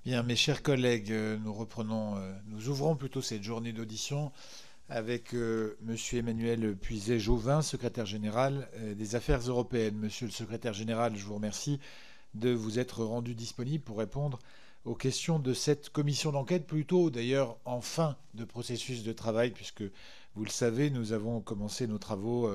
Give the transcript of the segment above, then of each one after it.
Bien, mes chers collègues, nous ouvrons plutôt cette journée d'audition avec Monsieur Emmanuel Puiset-Jauvin, secrétaire général des Affaires européennes. Monsieur le secrétaire général, je vous remercie de vous être rendu disponible pour répondre aux questions de cette commission d'enquête, plutôt d'ailleurs en fin de processus de travail, puisque vous le savez, nous avons commencé nos travaux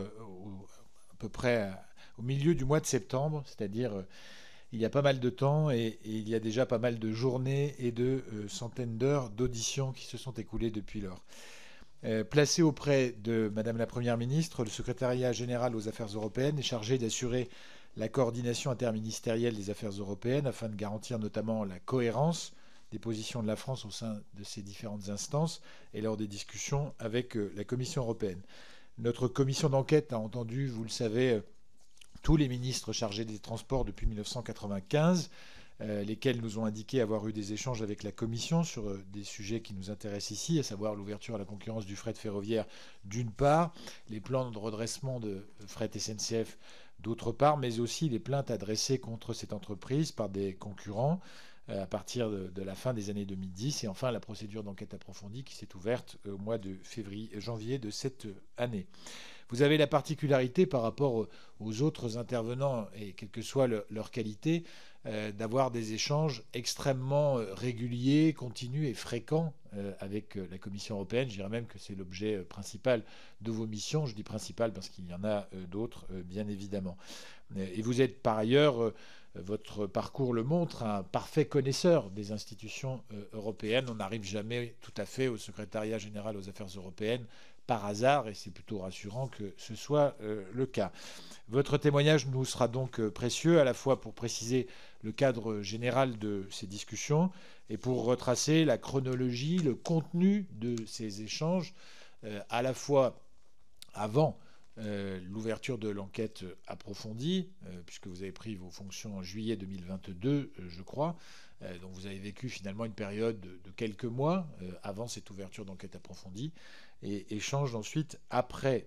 à peu près au milieu du mois de septembre, c'est-à-dire il y a pas mal de temps et il y a déjà pas mal de journées et de centaines d'heures d'auditions qui se sont écoulées depuis lors. Placé auprès de Madame la Première ministre, le secrétariat général aux affaires européennes est chargé d'assurer la coordination interministérielle des affaires européennes afin de garantir notamment la cohérence des positions de la France au sein de ces différentes instances et lors des discussions avec la Commission européenne. Notre commission d'enquête a entendu, vous le savez, tous les ministres chargés des Transports depuis 1995, lesquels nous ont indiqué avoir eu des échanges avec la Commission sur des sujets qui nous intéressent ici, à savoir l'ouverture à la concurrence du fret ferroviaire d'une part, les plans de redressement de fret SNCF d'autre part, mais aussi les plaintes adressées contre cette entreprise par des concurrents à partir de la fin des années 2010, et enfin la procédure d'enquête approfondie qui s'est ouverte au mois de janvier de cette année. Vous avez la particularité par rapport aux autres intervenants, et quelle que soit leur qualité, d'avoir des échanges extrêmement réguliers, continus et fréquents avec la Commission européenne. Je dirais même que c'est l'objet principal de vos missions. Je dis principal parce qu'il y en a d'autres, bien évidemment. Et vous êtes par ailleurs, votre parcours le montre, un parfait connaisseur des institutions européennes. On n'arrive jamais tout à fait au secrétariat général aux affaires européennes par hasard, et c'est plutôt rassurant que ce soit le cas. Votre témoignage nous sera donc précieux, à la fois pour préciser le cadre général de ces discussions et pour retracer la chronologie, le contenu de ces échanges, à la fois avant l'ouverture de l'enquête approfondie, puisque vous avez pris vos fonctions en juillet 2022, je crois. Donc vous avez vécu finalement une période de quelques mois avant cette ouverture d'enquête approfondie, et échange ensuite après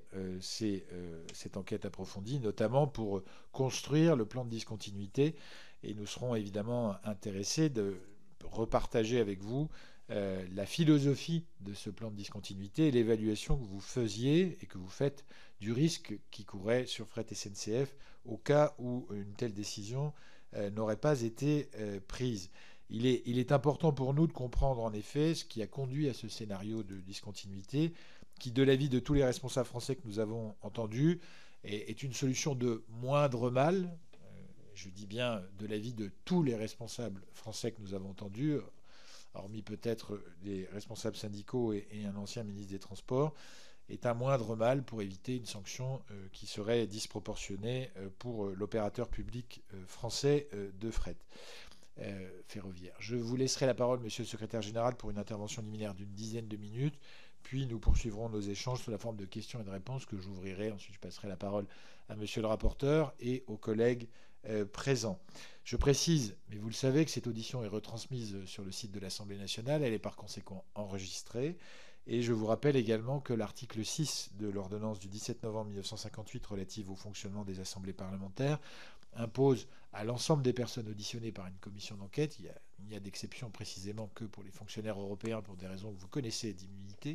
cette enquête approfondie, notamment pour construire le plan de discontinuité. Et nous serons évidemment intéressés de repartager avec vous la philosophie de ce plan de discontinuité et l'évaluation que vous faisiez et que vous faites du risque qui courait sur Fret SNCF au cas où une telle décision n'aurait pas été prise. Il est important pour nous de comprendre en effet ce qui a conduit à ce scénario de discontinuité qui, de l'avis de tous les responsables français que nous avons entendus, est une solution de moindre mal. Je dis bien de l'avis de tous les responsables français que nous avons entendus, hormis peut-être des responsables syndicaux et un ancien ministre des Transports, est un moindre mal pour éviter une sanction qui serait disproportionnée pour l'opérateur public français de fret ferroviaire. Je vous laisserai la parole, monsieur le secrétaire général, pour une intervention liminaire d'une dizaine de minutes, puis nous poursuivrons nos échanges sous la forme de questions et de réponses que j'ouvrirai. Ensuite, je passerai la parole à monsieur le rapporteur et aux collègues présents. Je précise, mais vous le savez, que cette audition est retransmise sur le site de l'Assemblée nationale. Elle est par conséquent enregistrée. Et je vous rappelle également que l'article 6 de l'ordonnance du 17 novembre 1958 relative au fonctionnement des assemblées parlementaires impose à l'ensemble des personnes auditionnées par une commission d'enquête, il n'y a d'exception précisément que pour les fonctionnaires européens pour des raisons que vous connaissez d'immunité,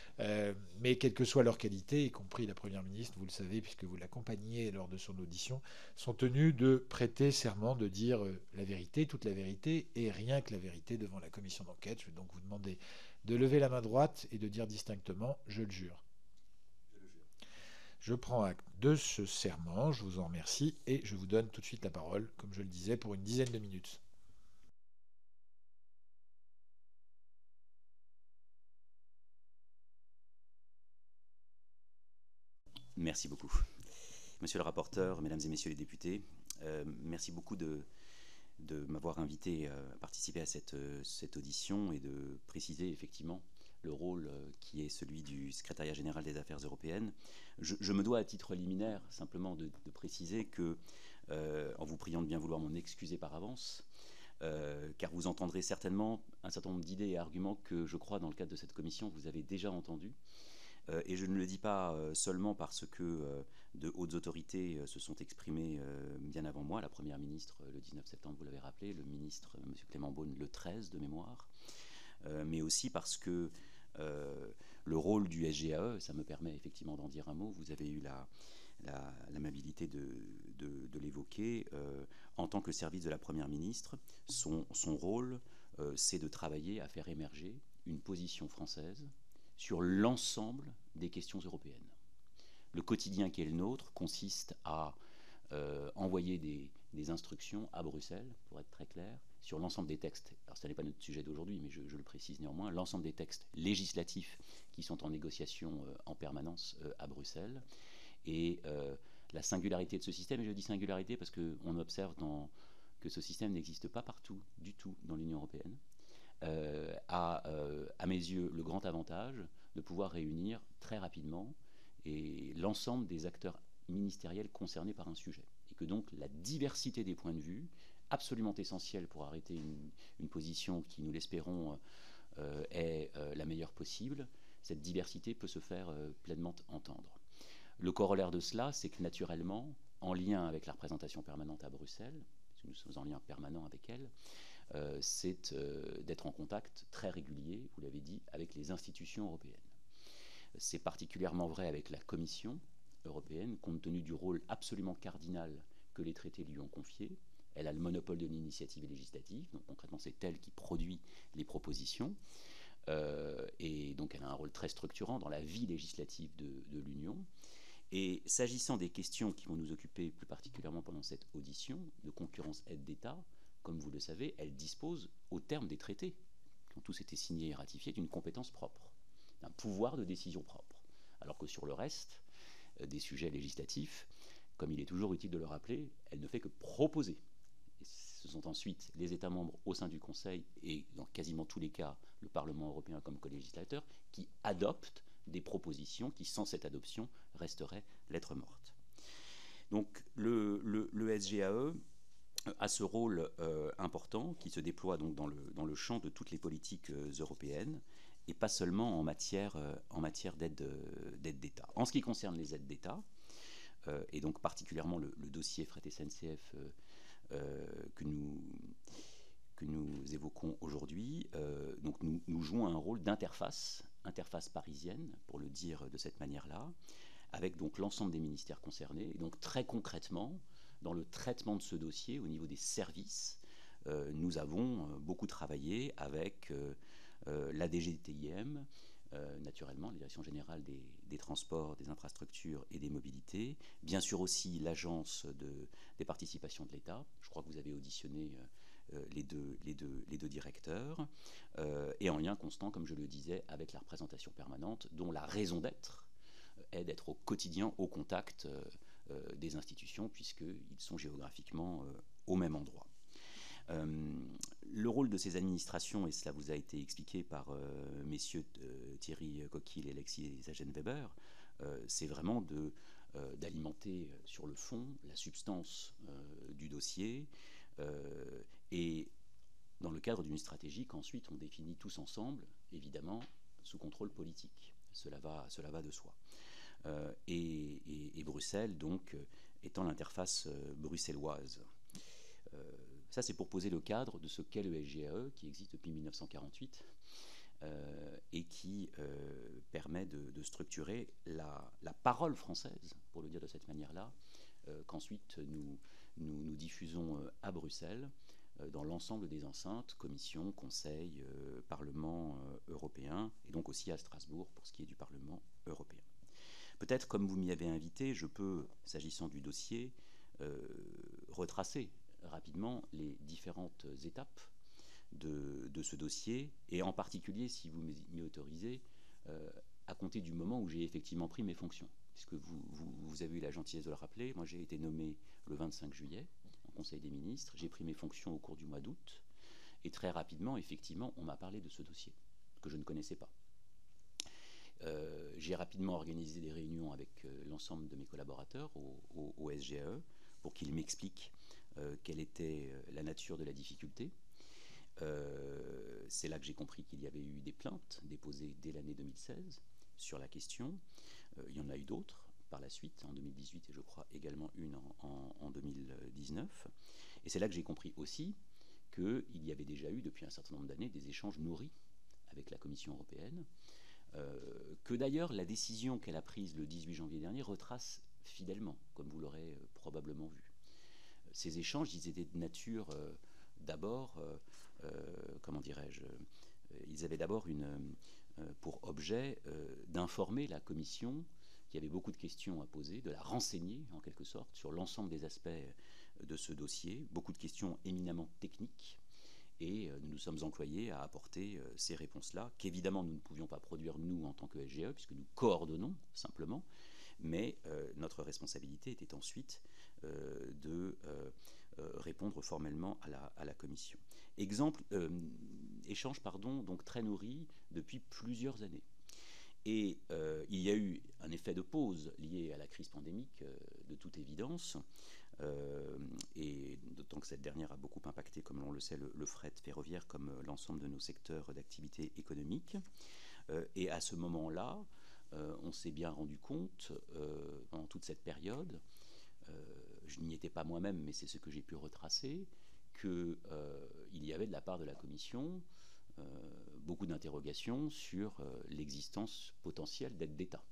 mais quelle que soit leur qualité, y compris la Première ministre, vous le savez puisque vous l'accompagnez lors de son audition, sont tenus de prêter serment, de dire la vérité, toute la vérité et rien que la vérité devant la commission d'enquête. Je vais donc vous demander de lever la main droite et de dire distinctement « je le jure ». Je prends acte de ce serment, je vous en remercie et je vous donne tout de suite la parole, comme je le disais, pour une dizaine de minutes. Merci beaucoup. Monsieur le rapporteur, mesdames et messieurs les députés, merci beaucoup de m'avoir invité à participer à cette audition et de préciser effectivement le rôle qui est celui du secrétariat général des affaires européennes. Je me dois à titre liminaire simplement de préciser que, en vous priant de bien vouloir m'en excuser par avance, car vous entendrez certainement un certain nombre d'idées et arguments que je crois dans le cadre de cette commission vous avez déjà entendus, Et je ne le dis pas seulement parce que de hautes autorités se sont exprimées bien avant moi, la Première ministre le 19 septembre, vous l'avez rappelé, le ministre M. Clément Beaune le 13 de mémoire, mais aussi parce que le rôle du SGAE, ça me permet effectivement d'en dire un mot, vous avez eu l'amabilité de l'évoquer, en tant que service de la Première ministre, son rôle, c'est de travailler à faire émerger une position française sur l'ensemble des questions européennes. Le quotidien qui est le nôtre consiste à envoyer des instructions à Bruxelles, pour être très clair, sur l'ensemble des textes. Alors ce n'est pas notre sujet d'aujourd'hui, mais je le précise néanmoins, l'ensemble des textes législatifs qui sont en négociation en permanence à Bruxelles. Et la singularité de ce système, et je dis singularité parce qu'on observe que ce système n'existe pas partout du tout dans l'Union européenne, a, à mes yeux, le grand avantage de pouvoir réunir très rapidement l'ensemble des acteurs ministériels concernés par un sujet. Et que donc la diversité des points de vue, absolument essentielle pour arrêter une position qui, nous l'espérons, est la meilleure possible, cette diversité peut se faire pleinement entendre. Le corollaire de cela, c'est que naturellement, en lien avec la représentation permanente à Bruxelles, puisque nous sommes en lien permanent avec elle, c'est d'être en contact très régulier, vous l'avez dit, avec les institutions européennes. C'est particulièrement vrai avec la Commission européenne, compte tenu du rôle absolument cardinal que les traités lui ont confié. Elle a le monopole de l'initiative législative, donc concrètement c'est elle qui produit les propositions, et donc elle a un rôle très structurant dans la vie législative de l'Union. Et s'agissant des questions qui vont nous occuper plus particulièrement pendant cette audition, de concurrence aide d'État, comme vous le savez, elle dispose, au terme des traités, qui ont tous été signés et ratifiés, d'une compétence propre, d'un pouvoir de décision propre. Alors que sur le reste des sujets législatifs, comme il est toujours utile de le rappeler, elle ne fait que proposer. Et ce sont ensuite les États membres au sein du Conseil, et dans quasiment tous les cas, le Parlement européen comme co-législateur, qui adoptent des propositions qui, sans cette adoption, resteraient lettre morte. Donc le SGAE a ce rôle important qui se déploie donc dans le champ de toutes les politiques européennes et pas seulement en matière d'aide d'État. En ce qui concerne les aides d'État, et donc particulièrement le dossier fret SNCF que nous évoquons aujourd'hui, donc nous jouons un rôle interface parisienne, pour le dire de cette manière-là, avec donc l'ensemble des ministères concernés. Et donc très concrètement, dans le traitement de ce dossier, au niveau des services, nous avons beaucoup travaillé avec la DGTIM, naturellement, la Direction générale des transports, des infrastructures et des mobilités, bien sûr aussi l'Agence des participations de l'État. Je crois que vous avez auditionné les deux directeurs, et en lien constant, comme je le disais, avec la représentation permanente, dont la raison d'être est d'être au quotidien au contact des institutions, puisqu'ils sont géographiquement au même endroit. Le rôle de ces administrations, et cela vous a été expliqué par messieurs Thierry Coquille et Alexis Sagen-Weber, c'est vraiment d'alimenter sur le fond la substance du dossier, et dans le cadre d'une stratégie qu'ensuite on définit tous ensemble, évidemment, sous contrôle politique. Cela va de soi. Et Bruxelles, donc, étant l'interface bruxelloise. Ça, c'est pour poser le cadre de ce qu'est le SGAE, qui existe depuis 1948, et qui permet de structurer la parole française, pour le dire de cette manière-là, qu'ensuite nous diffusons à Bruxelles, dans l'ensemble des enceintes, Commission, Conseil, Parlement européen, et donc aussi à Strasbourg pour ce qui est du Parlement européen. Peut-être, comme vous m'y avez invité, je peux, s'agissant du dossier, retracer rapidement les différentes étapes de ce dossier, et en particulier, si vous m'y autorisez, à compter du moment où j'ai effectivement pris mes fonctions. Puisque vous avez eu la gentillesse de le rappeler, moi j'ai été nommé le 25 juillet en Conseil des ministres, j'ai pris mes fonctions au cours du mois d'août, et très rapidement, effectivement, on m'a parlé de ce dossier, que je ne connaissais pas. J'ai rapidement organisé des réunions avec l'ensemble de mes collaborateurs au SGAE pour qu'ils m'expliquent quelle était la nature de la difficulté. C'est là que j'ai compris qu'il y avait eu des plaintes déposées dès l'année 2016 sur la question. Il y en a eu d'autres par la suite, en 2018 et je crois également une en 2019. Et c'est là que j'ai compris aussi qu'il y avait déjà eu depuis un certain nombre d'années des échanges nourris avec la Commission européenne, que d'ailleurs la décision qu'elle a prise le 18 janvier dernier retrace fidèlement, comme vous l'aurez probablement vu. Ces échanges, ils étaient de nature d'abord, comment dirais-je, ils avaient d'abord pour objet d'informer la Commission qu'il y avait beaucoup de questions à poser, de la renseigner en quelque sorte sur l'ensemble des aspects de ce dossier, beaucoup de questions éminemment techniques, et nous nous sommes employés à apporter ces réponses-là, qu'évidemment nous ne pouvions pas produire nous en tant que SGE, puisque nous coordonnons simplement, mais notre responsabilité était ensuite de répondre formellement à la Commission. Échange donc très nourri depuis plusieurs années. Et il y a eu un effet de pause lié à la crise pandémique, de toute évidence, et d'autant que cette dernière a beaucoup impacté, comme on le sait, le fret ferroviaire comme l'ensemble de nos secteurs d'activité économique. Et à ce moment-là, on s'est bien rendu compte, pendant toute cette période, je n'y étais pas moi-même, mais c'est ce que j'ai pu retracer, qu'il y avait de la part de la Commission beaucoup d'interrogations sur l'existence potentielle d'aides d'État.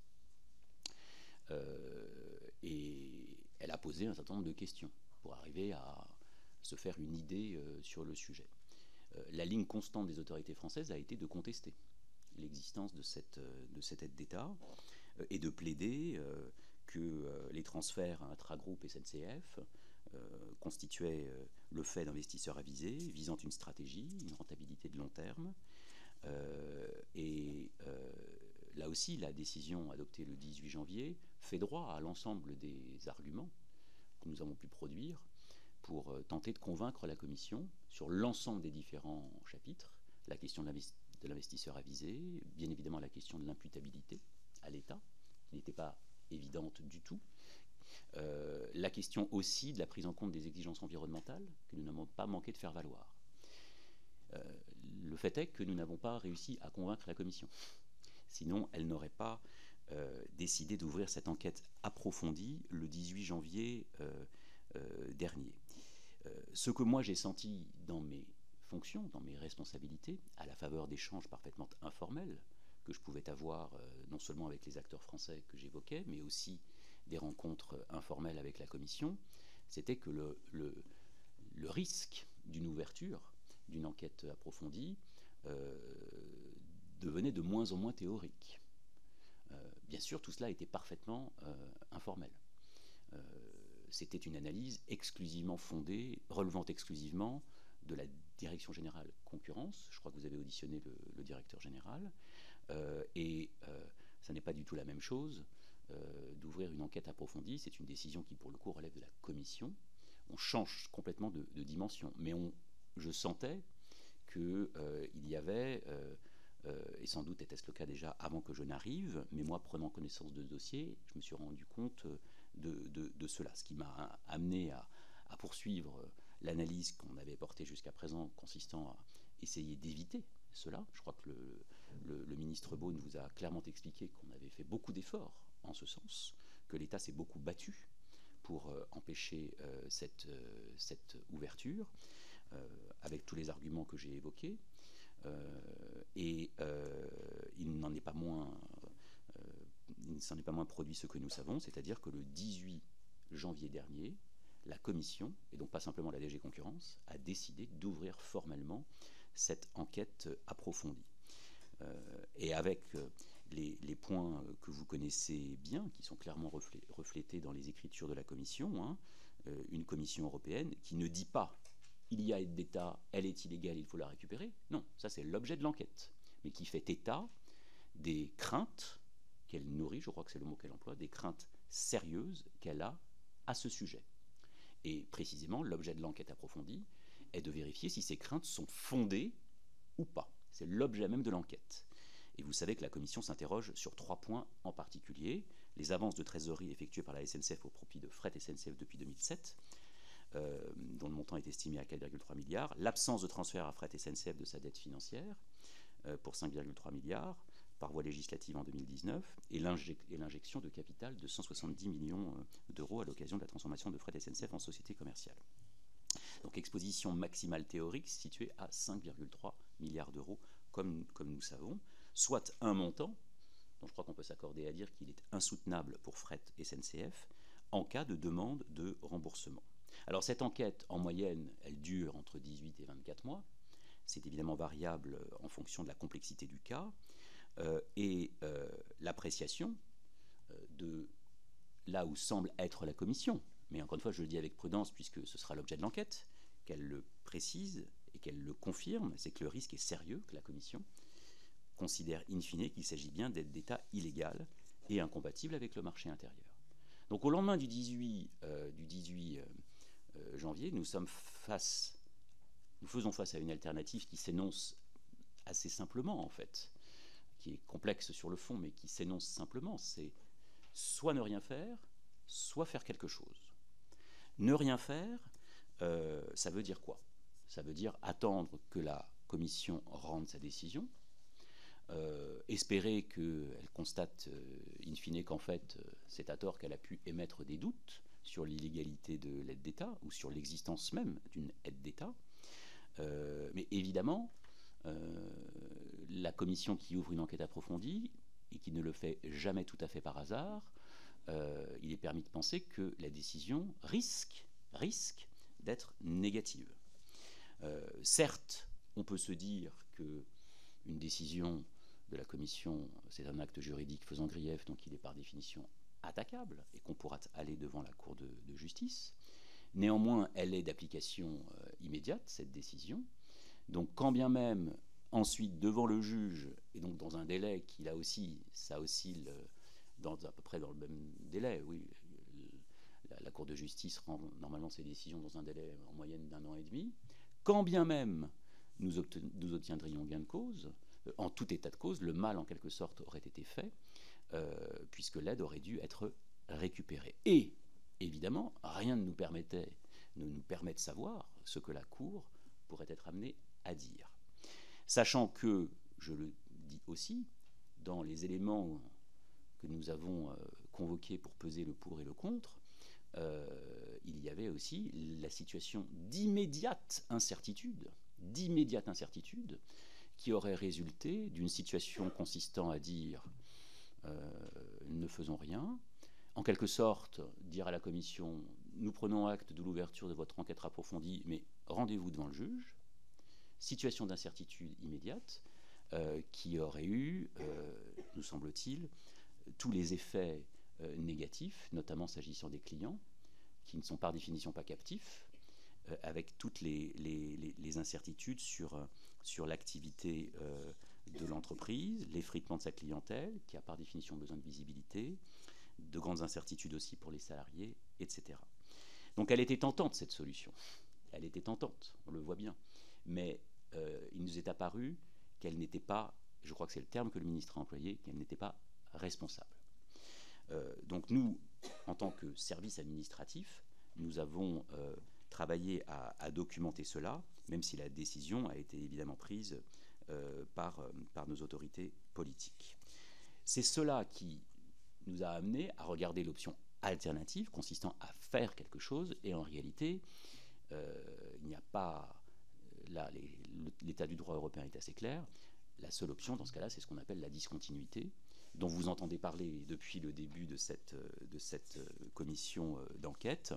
Et elle a posé un certain nombre de questions pour arriver à se faire une idée sur le sujet. La ligne constante des autorités françaises a été de contester l'existence de cette aide d'État et de plaider que les transferts intra-groupe SNCF constituaient le fait d'investisseurs avisés, visant une stratégie, une rentabilité de long terme. Là aussi, la décision adoptée le 18 janvier fait droit à l'ensemble des arguments que nous avons pu produire pour tenter de convaincre la Commission sur l'ensemble des différents chapitres, la question de l'investisseur avisé, bien évidemment la question de l'imputabilité à l'État, qui n'était pas évidente du tout, la question aussi de la prise en compte des exigences environnementales, que nous n'avons pas manqué de faire valoir. Le fait est que nous n'avons pas réussi à convaincre la Commission. Sinon, elle n'aurait pas décidé d'ouvrir cette enquête approfondie le 18 janvier dernier. Ce que moi j'ai senti dans mes fonctions, dans mes responsabilités, à la faveur d'échanges parfaitement informels que je pouvais avoir non seulement avec les acteurs français que j'évoquais, mais aussi des rencontres informelles avec la Commission, c'était que le risque d'une ouverture, d'une enquête approfondie, devenait de moins en moins théorique. Bien sûr, tout cela était parfaitement informel. C'était une analyse exclusivement fondée, relevant exclusivement de la Direction générale concurrence. Je crois que vous avez auditionné le directeur général. Ça n'est pas du tout la même chose d'ouvrir une enquête approfondie. C'est une décision qui, pour le coup, relève de la Commission. On change complètement de dimension. Mais je sentais qu'il y avait, et sans doute était-ce le cas déjà avant que je n'arrive, mais moi, prenant connaissance de ce dossier, je me suis rendu compte de cela, ce qui m'a amené à poursuivre l'analyse qu'on avait portée jusqu'à présent, consistant à essayer d'éviter cela. Je crois que le ministre Beaune vous a clairement expliqué qu'on avait fait beaucoup d'efforts en ce sens, que l'État s'est beaucoup battu pour empêcher cette ouverture, avec tous les arguments que j'ai évoqués. Il n'en est pas moins produit ce que nous savons, c'est-à-dire que le 18 janvier dernier, la Commission, et donc pas simplement la DG Concurrence, a décidé d'ouvrir formellement cette enquête approfondie. Et avec les points que vous connaissez bien, qui sont clairement reflétés dans les écritures de la Commission, une Commission européenne qui ne dit pas « il y a aide d'État, elle est illégale, il faut la récupérer ». Non, ça c'est l'objet de l'enquête, mais qui fait état des craintes qu'elle nourrit, je crois que c'est le mot qu'elle emploie, des craintes sérieuses qu'elle a à ce sujet. Et précisément, l'objet de l'enquête approfondie est de vérifier si ces craintes sont fondées ou pas. C'est l'objet même de l'enquête. Et vous savez que la Commission s'interroge sur 3 points en particulier. Les avances de trésorerie effectuées par la SNCF au profit de Fret SNCF depuis 2007, dont le montant est estimé à 4,3 milliards. L'absence de transfert à Fret SNCF de sa dette financière, pour 5,3 milliards. par voie législative en 2019 et l'injection de capital de 170 millions d'euros à l'occasion de la transformation de Fret SNCF en société commerciale. Donc exposition maximale théorique située à 5,3 milliards d'euros, comme nous savons, soit un montant dont je crois qu'on peut s'accorder à dire qu'il est insoutenable pour Fret SNCF en cas de demande de remboursement. Alors cette enquête, en moyenne, elle dure entre 18 et 24 mois. C'est évidemment variable en fonction de la complexité du cas. Et l'appréciation de là où semble être la commission, mais encore une fois je le dis avec prudence puisque ce sera l'objet de l'enquête, qu'elle le précise et qu'elle le confirme, c'est que le risque est sérieux, que la commission considère in fine qu'il s'agit bien d'aides d'État illégales et incompatibles avec le marché intérieur. Donc au lendemain du 18 janvier, nous faisons face à une alternative qui s'énonce assez simplement en fait, qui est complexe sur le fond, mais qui s'énonce simplement, c'est soit ne rien faire, soit faire quelque chose. Ne rien faire, ça veut dire quoi? Ça veut dire attendre que la commission rende sa décision, espérer qu'elle constate in fine qu'en fait c'est à tort qu'elle a pu émettre des doutes sur l'illégalité de l'aide d'État ou sur l'existence même d'une aide d'État. Mais évidemment, la commission qui ouvre une enquête approfondie et qui ne le fait jamais tout à fait par hasard, il est permis de penser que la décision risque d'être négative. Certes, on peut se dire qu'une décision de la commission, c'est un acte juridique faisant grief, donc il est par définition attaquable et qu'on pourra aller devant la Cour de justice. Néanmoins, elle est d'application immédiate, cette décision. Donc quand bien même, ensuite, devant le juge, et donc dans un délai qui là aussi, ça oscille à peu près dans le même délai, oui, la Cour de justice rend normalement ses décisions dans un délai en moyenne d'1 an et demi, quand bien même nous obtiendrions gain de cause, en tout état de cause, le mal en quelque sorte aurait été fait, puisque l'aide aurait dû être récupérée. Et évidemment, rien ne nous permet de savoir ce que la Cour pourrait être amenée à dire. Sachant que, je le dis aussi, dans les éléments que nous avons convoqués pour peser le pour et le contre, il y avait aussi la situation d'immédiate incertitude qui aurait résulté d'une situation consistant à dire ne faisons rien, en quelque sorte dire à la commission nous prenons acte de l'ouverture de votre enquête approfondie, mais rendez-vous devant le juge. Situation d'incertitude immédiate qui aurait eu, nous semble-t-il, tous les effets négatifs, notamment s'agissant des clients, qui ne sont par définition pas captifs, avec toutes les incertitudes sur l'activité de l'entreprise, l'effritement de sa clientèle, qui a par définition besoin de visibilité, de grandes incertitudes aussi pour les salariés, etc. Donc elle était tentante, cette solution. Elle était tentante, on le voit bien. Mais il nous est apparu qu'elle n'était pas, je crois que c'est le terme que le ministre a employé, qu'elle n'était pas responsable. Donc nous, en tant que service administratif, nous avons travaillé à documenter cela, même si la décision a été évidemment prise par nos autorités politiques. C'est cela qui nous a amené à regarder l'option alternative consistant à faire quelque chose, et en réalité, il n'y a pas... Là, l'état du droit européen est assez clair. La seule option, dans ce cas-là, c'est ce qu'on appelle la discontinuité, dont vous entendez parler depuis le début de cette commission d'enquête,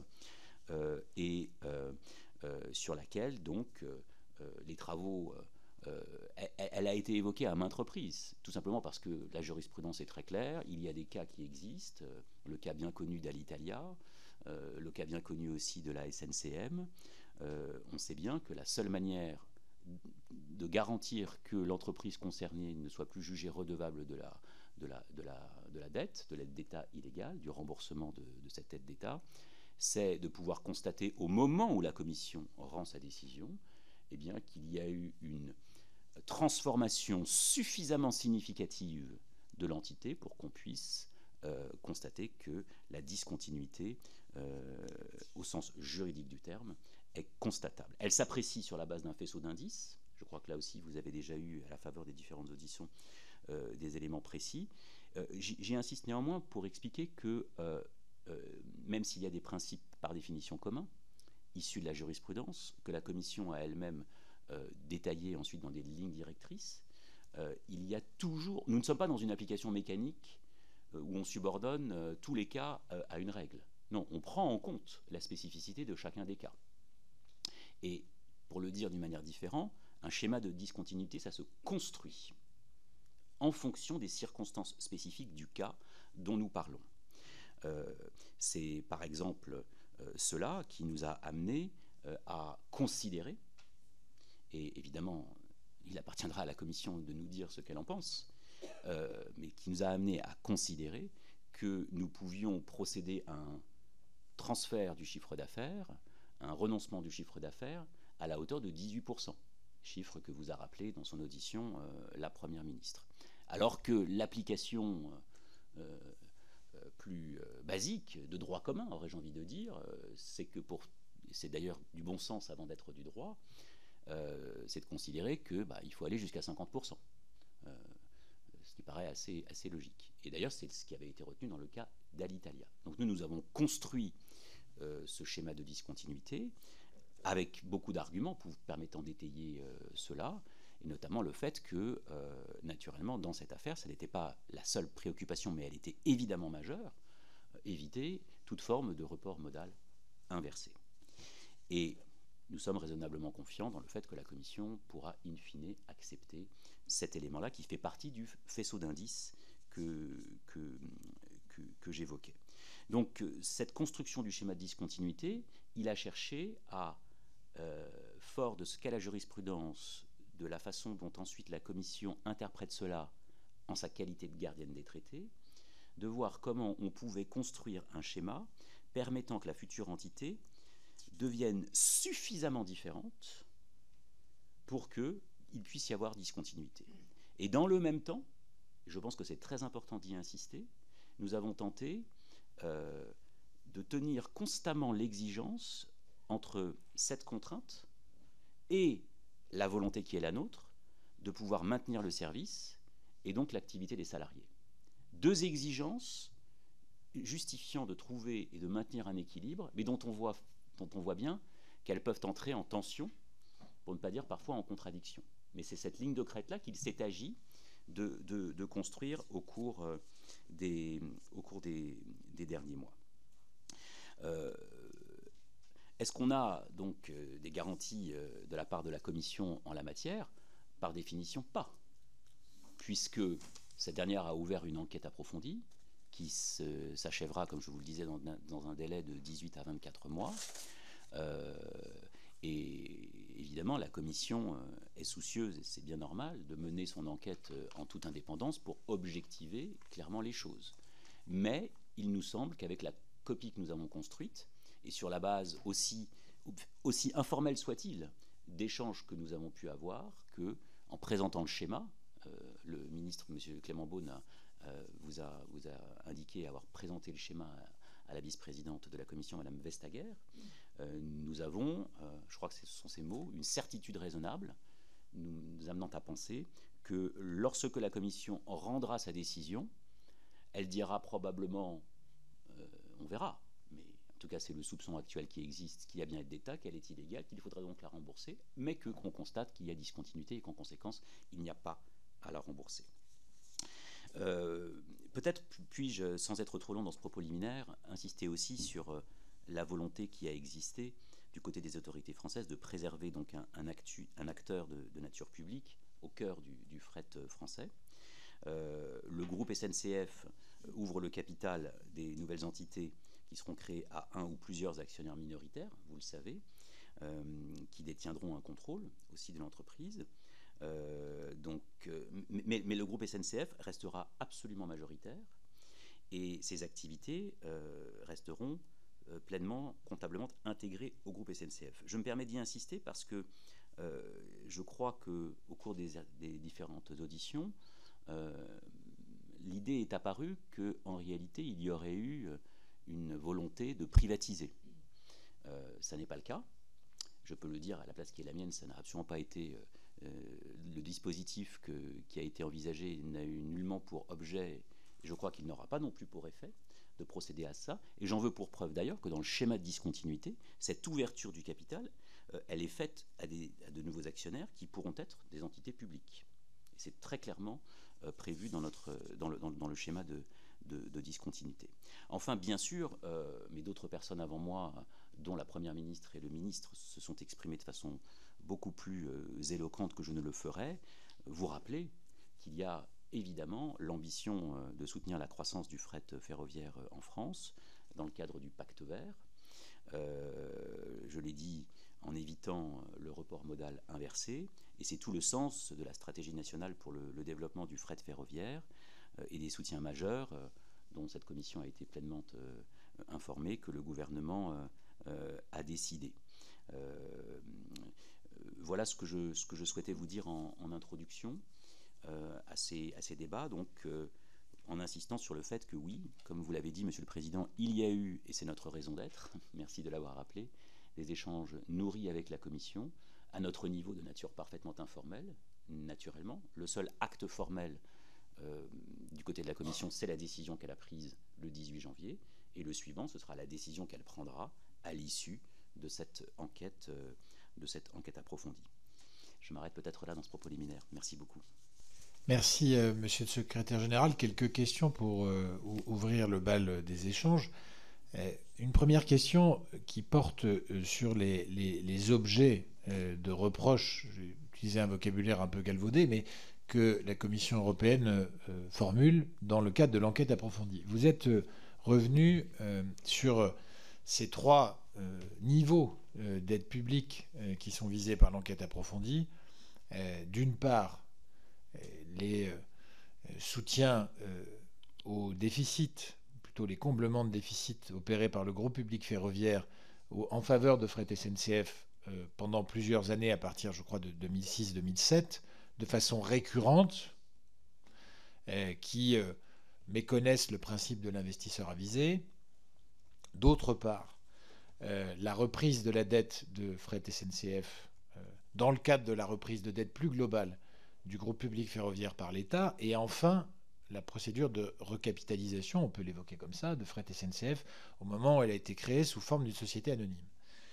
et sur laquelle, donc, les travaux... elle a été évoquée à maintes reprises, tout simplement parce que la jurisprudence est très claire. Il y a des cas qui existent, le cas bien connu d'Alitalia, le cas bien connu aussi de la SNCM. On sait bien que la seule manière de garantir que l'entreprise concernée ne soit plus jugée redevable de la dette, de l'aide d'État illégale, du remboursement de cette aide d'État, c'est de pouvoir constater au moment où la commission rend sa décision, eh bien, qu'il y a eu une transformation suffisamment significative de l'entité pour qu'on puisse constater que la discontinuité, au sens juridique du terme, est constatable. Elle s'apprécie sur la base d'un faisceau d'indices. Je crois que là aussi, vous avez déjà eu, à la faveur des différentes auditions, des éléments précis. J'y insiste néanmoins pour expliquer que même s'il y a des principes par définition communs, issus de la jurisprudence, que la Commission a elle-même détaillé ensuite dans des lignes directrices, il y a toujours... Nous ne sommes pas dans une application mécanique où on subordonne tous les cas à une règle. Non, on prend en compte la spécificité de chacun des cas. Et pour le dire d'une manière différente, un schéma de discontinuité, ça se construit en fonction des circonstances spécifiques du cas dont nous parlons. C'est par exemple cela qui nous a amené à considérer, et évidemment il appartiendra à la Commission de nous dire ce qu'elle en pense, mais qui nous a amené à considérer que nous pouvions procéder à un transfert du chiffre d'affaires, un renoncement du chiffre d'affaires à la hauteur de 18%, chiffre que vous a rappelé dans son audition la Première ministre. Alors que l'application plus basique de droit commun, aurais-je envie de dire, c'est que c'est d'ailleurs du bon sens avant d'être du droit, c'est de considérer que il faut aller jusqu'à 50%, ce qui paraît assez logique. Et d'ailleurs, c'est ce qui avait été retenu dans le cas d'Alitalia. Donc nous avons construit ce schéma de discontinuité avec beaucoup d'arguments permettant d'étayer cela, et notamment le fait que, naturellement, dans cette affaire, ça n'était pas la seule préoccupation, mais elle était évidemment majeure, éviter toute forme de report modal inversé. Et nous sommes raisonnablement confiants dans le fait que la Commission pourra, in fine, accepter cet élément-là qui fait partie du faisceau d'indices que j'évoquais. Donc, cette construction du schéma de discontinuité, il a cherché à, fort de ce qu'est la jurisprudence, de la façon dont ensuite la Commission interprète cela en sa qualité de gardienne des traités, de voir comment on pouvait construire un schéma permettant que la future entité devienne suffisamment différente pour qu'il puisse y avoir discontinuité. Et dans le même temps, je pense que c'est très important d'y insister, nous avons tenté de tenir constamment l'exigence entre cette contrainte et la volonté qui est la nôtre de pouvoir maintenir le service et donc l'activité des salariés. Deux exigences justifiant de trouver et de maintenir un équilibre, mais dont on voit bien qu'elles peuvent entrer en tension, pour ne pas dire parfois en contradiction. Mais c'est cette ligne de crête-là qu'il s'est agi de construire au cours des derniers mois. Est-ce qu'on a donc des garanties de la part de la Commission en la matière? Par définition, pas. Puisque cette dernière a ouvert une enquête approfondie qui s'achèvera, comme je vous le disais, dans un délai de 18 à 24 mois. Et évidemment, la Commission est soucieuse, et c'est bien normal, de mener son enquête en toute indépendance pour objectiver clairement les choses. Mais il nous semble qu'avec la copie que nous avons construite, et sur la base aussi informelle soit-il d'échanges que nous avons pu avoir, que en présentant le schéma, le ministre, M. Clément Beaune, vous a indiqué avoir présenté le schéma à la vice-présidente de la Commission, Mme Vestager. Nous avons, je crois que ce sont ces mots, une certitude raisonnable, nous amenant à penser que lorsque la Commission rendra sa décision, elle dira probablement, on verra, mais en tout cas c'est le soupçon actuel qui existe, qu'il y a bien d'État, qu'elle est illégale, qu'il faudrait donc la rembourser, mais qu'on constate qu'il y a discontinuité et qu'en conséquence, il n'y a pas à la rembourser. Peut-être puis-je, sans être trop long dans ce propos liminaire, insister aussi sur la volonté qui a existé du côté des autorités françaises de préserver donc un acteur de nature publique au cœur du fret français. Le groupe SNCF ouvre le capital des nouvelles entités qui seront créées à un ou plusieurs actionnaires minoritaires, vous le savez, qui détiendront un contrôle aussi de l'entreprise. Mais le groupe SNCF restera absolument majoritaire et ses activités resteront pleinement, comptablement intégrées au groupe SNCF. Je me permets d'y insister parce que je crois qu'au cours des différentes auditions, l'idée est apparue qu'en réalité, il y aurait eu une volonté de privatiser. Ça n'est pas le cas. Je peux le dire à la place qui est la mienne, ça n'a absolument pas été le dispositif qui a été envisagé n'a eu nullement pour objet, et je crois qu'il n'aura pas non plus pour effet, de procéder à ça. Et j'en veux pour preuve d'ailleurs que dans le schéma de discontinuité, cette ouverture du capital, elle est faite à de nouveaux actionnaires qui pourront être des entités publiques. Et c'est très clairement prévu dans le schéma de discontinuité. Enfin, bien sûr, mais d'autres personnes avant moi, dont la Première ministre et le ministre, se sont exprimés de façon beaucoup plus éloquente que je ne le ferai, vous rappelez qu'il y a évidemment l'ambition de soutenir la croissance du fret ferroviaire en France dans le cadre du pacte vert. Je l'ai dit, en évitant le report modal inversé, et c'est tout le sens de la stratégie nationale pour le développement du fret ferroviaire et des soutiens majeurs dont cette commission a été pleinement informée que le gouvernement a décidé. Voilà ce que je souhaitais vous dire en introduction à ces débats, donc en insistant sur le fait que oui, comme vous l'avez dit, Monsieur le Président, il y a eu, et c'est notre raison d'être, merci de l'avoir rappelé, des échanges nourris avec la Commission, à notre niveau de nature parfaitement informelle, naturellement. Le seul acte formel du côté de la Commission, c'est la décision qu'elle a prise le 18 janvier, et le suivant, ce sera la décision qu'elle prendra à l'issue de cette enquête approfondie. Je m'arrête peut-être là dans ce propos liminaire. Merci beaucoup. Merci, Monsieur le Secrétaire général. Quelques questions pour ouvrir le bal des échanges. Une première question qui porte sur les objets de reproche, j'ai utilisé un vocabulaire un peu galvaudé, mais que la Commission européenne formule dans le cadre de l'enquête approfondie. Vous êtes revenu sur ces trois niveaux d'aide publique qui sont visés par l'enquête approfondie. D'une part, les soutiens au déficit, plutôt les comblements de déficit opérés par le groupe public ferroviaire en faveur de Fret SNCF pendant plusieurs années, à partir, je crois, de 2006-2007, de façon récurrente, qui méconnaissent le principe de l'investisseur avisé. D'autre part, la reprise de la dette de Fret SNCF dans le cadre de la reprise de dette plus globale du groupe public ferroviaire par l'État, et enfin la procédure de recapitalisation, on peut l'évoquer comme ça, de Fret SNCF au moment où elle a été créée sous forme d'une société anonyme.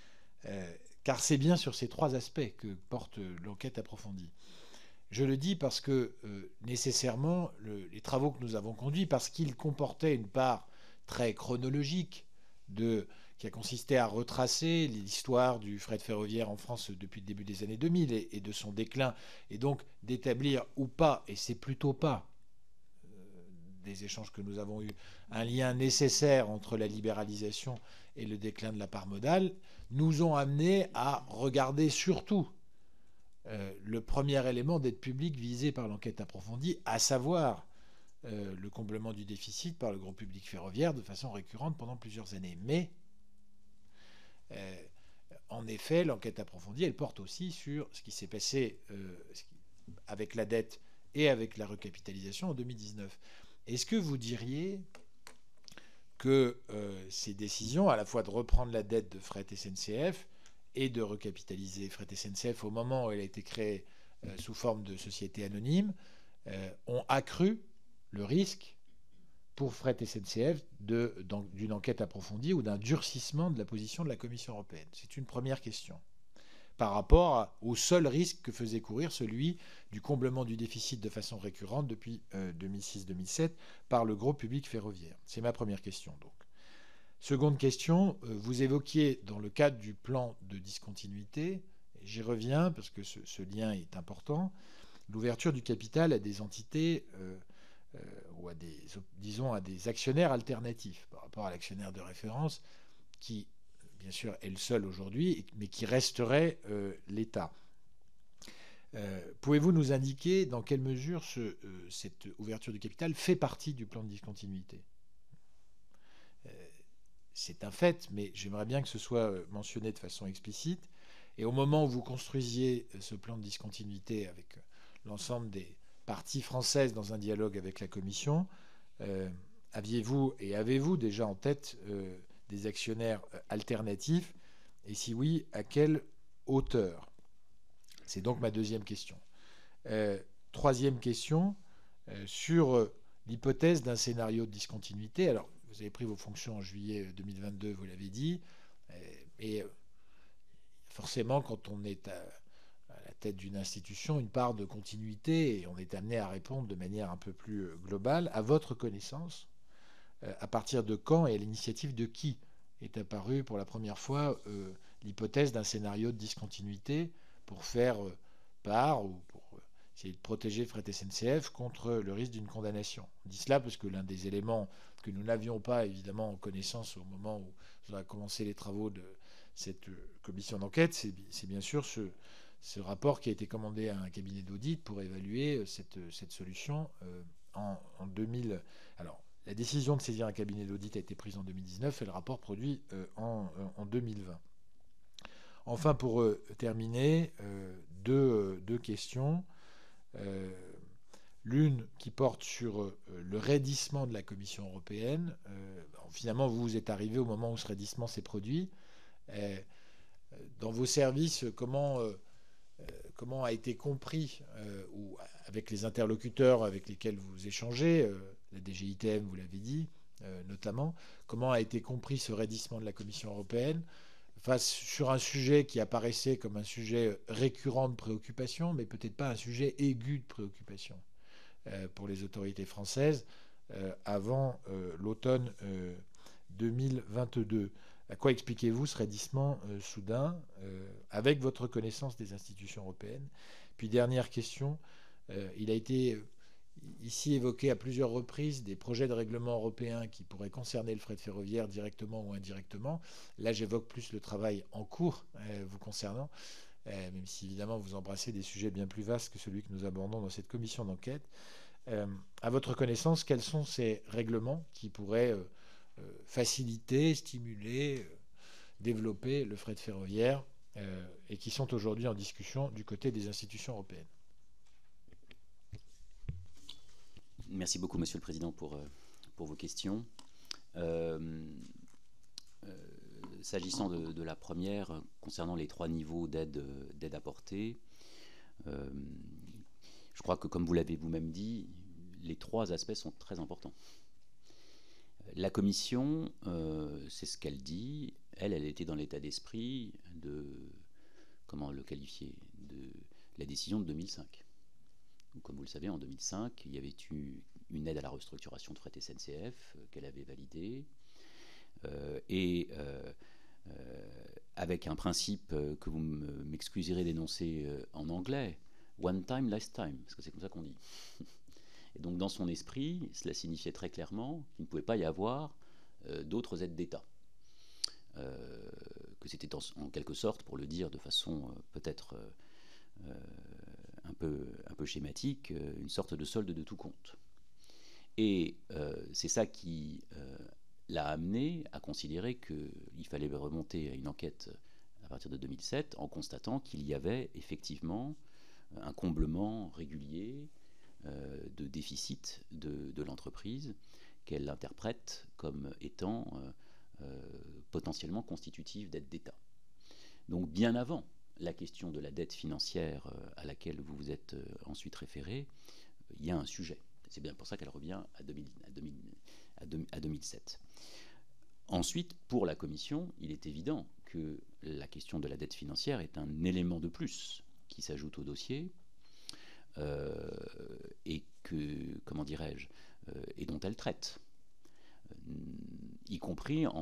Car c'est bien sur ces trois aspects que porte l'enquête approfondie. Je le dis parce que nécessairement les travaux que nous avons conduits, parce qu'ils comportaient une part très chronologique qui a consisté à retracer l'histoire du fret ferroviaire en France depuis le début des années 2000 et de son déclin, et donc d'établir ou pas, et c'est plutôt pas, des échanges que nous avons eus, un lien nécessaire entre la libéralisation et le déclin de la part modale, nous ont amené à regarder surtout le premier élément d'aide publique visé par l'enquête approfondie, à savoir le comblement du déficit par le groupe public ferroviaire de façon récurrente pendant plusieurs années. Mais en effet, l'enquête approfondie, elle porte aussi sur ce qui s'est passé avec la dette et avec la recapitalisation en 2019. Est-ce que vous diriez que ces décisions, à la fois de reprendre la dette de Fret SNCF et de recapitaliser Fret SNCF au moment où elle a été créée sous forme de société anonyme, ont accru le risque pour Fret SNCF d'une enquête approfondie ou d'un durcissement de la position de la Commission européenne? C'est une première question. Par rapport au seul risque que faisait courir celui du comblement du déficit de façon récurrente depuis 2006-2007 par le groupe public ferroviaire. C'est ma première question, donc. Seconde question, vous évoquiez dans le cadre du plan de discontinuité, j'y reviens parce que ce lien est important, l'ouverture du capital à des entités ou à des actionnaires alternatifs par rapport à l'actionnaire de référence qui, bien sûr, est le seul aujourd'hui, mais qui resterait l'État. Pouvez-vous nous indiquer dans quelle mesure cette ouverture du capital fait partie du plan de discontinuité? C'est un fait, mais j'aimerais bien que ce soit mentionné de façon explicite. Et au moment où vous construisiez ce plan de discontinuité avec l'ensemble des parties françaises dans un dialogue avec la Commission, aviez-vous et avez-vous déjà en tête des actionnaires alternatifs? Et si oui, à quelle hauteur? C'est donc ma deuxième question. Troisième question, sur l'hypothèse d'un scénario de discontinuité. Alors, vous avez pris vos fonctions en juillet 2022, vous l'avez dit, et forcément, quand on est à la tête d'une institution, une part de continuité, et on est amené à répondre de manière un peu plus globale. À votre connaissance, à partir de quand et à l'initiative de qui est apparue pour la première fois l'hypothèse d'un scénario de discontinuité pour faire part ou pour essayer de protéger Fret SNCF contre le risque d'une condamnation? On dit cela parce que l'un des éléments que nous n'avions pas évidemment en connaissance au moment où on a commencé les travaux de cette commission d'enquête, c'est bien sûr ce rapport qui a été commandé à un cabinet d'audit pour évaluer cette solution en 2000. Alors, la décision de saisir un cabinet d'audit a été prise en 2019 et le rapport produit en 2020. Enfin, pour terminer, deux questions. L'une qui porte sur le raidissement de la Commission européenne. Finalement, vous êtes arrivé au moment où ce raidissement s'est produit. Dans vos services, comment a été compris, ou avec les interlocuteurs avec lesquels vous échangez, la DGITM, vous l'avez dit, notamment, comment a été compris ce raidissement de la Commission européenne sur un sujet qui apparaissait comme un sujet récurrent de préoccupation, mais peut-être pas un sujet aigu de préoccupation pour les autorités françaises avant l'automne 2022. À quoi expliquez-vous ce raidissement soudain avec votre connaissance des institutions européennes? Puis dernière question, il a été ici évoqué à plusieurs reprises des projets de règlement européen qui pourraient concerner le fret ferroviaire directement ou indirectement. Là, j'évoque plus le travail en cours vous concernant, même si évidemment vous embrassez des sujets bien plus vastes que celui que nous abordons dans cette commission d'enquête. À votre connaissance, quels sont ces règlements qui pourraient faciliter, stimuler, développer le fret ferroviaire et qui sont aujourd'hui en discussion du côté des institutions européennes? Merci beaucoup, Monsieur le Président, pour vos questions. S'agissant de la première, concernant les 3 niveaux d'aide apportée, je crois que, comme vous l'avez vous-même dit, les 3 aspects sont très importants. La Commission, c'est ce qu'elle dit. Elle était dans l'état d'esprit de, comment le qualifier, de la décision de 2005. Donc, comme vous le savez, en 2005, il y avait eu une aide à la restructuration de Fret SNCF qu'elle avait validée, avec un principe que vous m'excuserez d'énoncer en anglais, one time, last time, parce que c'est comme ça qu'on dit. Et donc, dans son esprit, cela signifiait très clairement qu'il ne pouvait pas y avoir d'autres aides d'État. Que c'était en quelque sorte, pour le dire de façon peut-être un peu schématique, une sorte de solde de tout compte. Et c'est ça qui l'a amené à considérer qu'il fallait remonter à une enquête à partir de 2007 en constatant qu'il y avait effectivement un comblement régulier de déficit de l'entreprise qu'elle interprète comme étant potentiellement constitutive d'aide d'État. Donc bien avant la question de la dette financière à laquelle vous vous êtes ensuite référé, il y a un sujet. C'est bien pour ça qu'elle revient à 2007. Ensuite, pour la Commission, il est évident que la question de la dette financière est un élément de plus qui s'ajoute au dossier et que, comment dirais-je, et dont elle traite, y compris au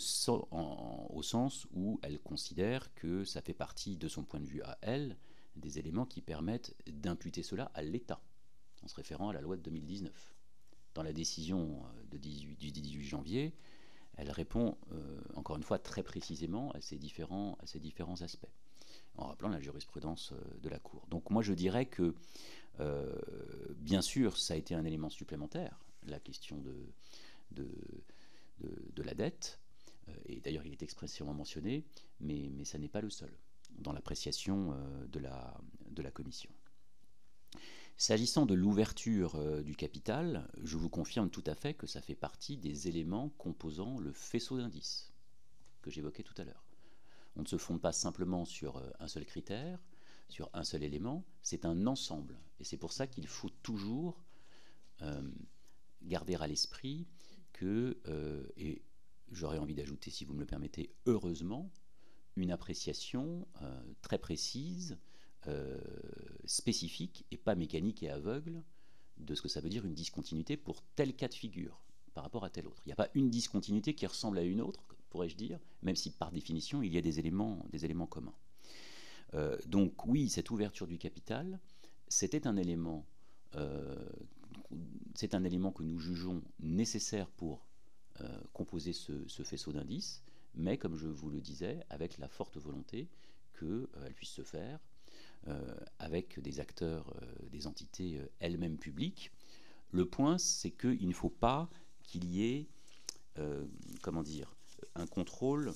sens où elle considère que ça fait partie, de son point de vue à elle, des éléments qui permettent d'imputer cela à l'État, en se référant à la loi de 2019. Dans la décision du 18 janvier, elle répond, encore une fois, très précisément à ces différents aspects, en rappelant la jurisprudence de la Cour. Donc moi, je dirais que, bien sûr, ça a été un élément supplémentaire, la question de la dette, et d'ailleurs il est expressément mentionné, mais ça n'est pas le seul dans l'appréciation de la Commission. S'agissant de l'ouverture du capital, je vous confirme tout à fait que ça fait partie des éléments composant le faisceau d'indices. que j'évoquais tout à l'heure. On ne se fonde pas simplement sur un seul critère, sur un seul élément, c'est un ensemble. Et c'est pour ça qu'il faut toujours garder à l'esprit que, et j'aurais envie d'ajouter, si vous me le permettez, heureusement, une appréciation très précise, spécifique, et pas mécanique et aveugle, de ce que ça veut dire une discontinuité pour tel cas de figure par rapport à tel autre. Il n'y a pas une discontinuité qui ressemble à une autre, pourrais-je dire, même si par définition il y a des éléments communs. Donc oui, cette ouverture du capital, c'était un élément, c'est un élément que nous jugeons nécessaire pour composer ce faisceau d'indices, mais comme je vous le disais, avec la forte volonté qu'elle puisse se faire avec des acteurs, des entités elles-mêmes publiques. Le point, c'est qu'il ne faut pas qu'il y ait, comment dire, un contrôle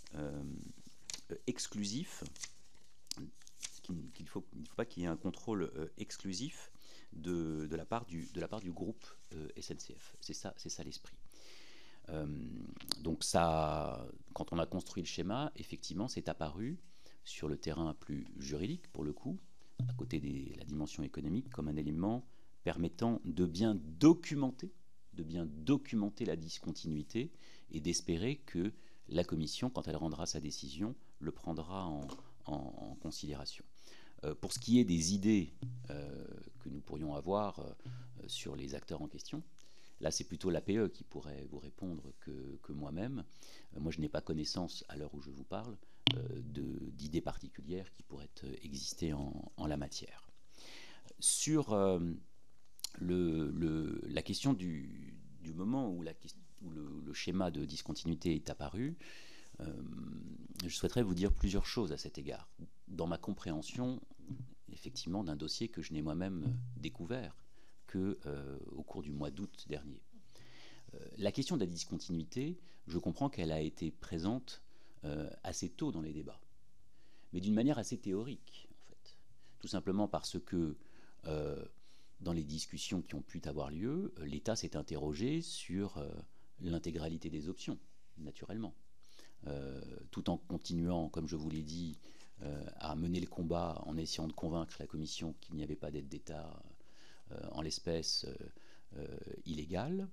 exclusif. Il ne faut pas qu'il y ait un contrôle exclusif de la part du groupe SNCF. C'est ça l'esprit. Donc ça, quand on a construit le schéma, effectivement, c'est apparu sur le terrain plus juridique, pour le coup, à côté de la dimension économique, comme un élément permettant de bien documenter la discontinuité et d'espérer que la Commission, quand elle rendra sa décision, le prendra en considération. Pour ce qui est des idées que nous pourrions avoir sur les acteurs en question, là, c'est plutôt l'APE qui pourrait vous répondre que moi-même. Moi, je n'ai pas connaissance, à l'heure où je vous parle, d'idées particulières qui pourraient exister en la matière. Sur la question du moment où le schéma de discontinuité est apparu, je souhaiterais vous dire plusieurs choses à cet égard. Dans ma compréhension, effectivement, d'un dossier que je n'ai moi-même découvert qu'au cours du mois d'août dernier. La question de la discontinuité, je comprends qu'elle a été présente assez tôt dans les débats, mais d'une manière assez théorique, en fait. Tout simplement parce que dans les discussions qui ont pu avoir lieu, l'État s'est interrogé sur l'intégralité des options, naturellement. Tout en continuant, comme je vous l'ai dit, à mener le combat en essayant de convaincre la Commission qu'il n'y avait pas d'aide d'État en l'espèce illégale.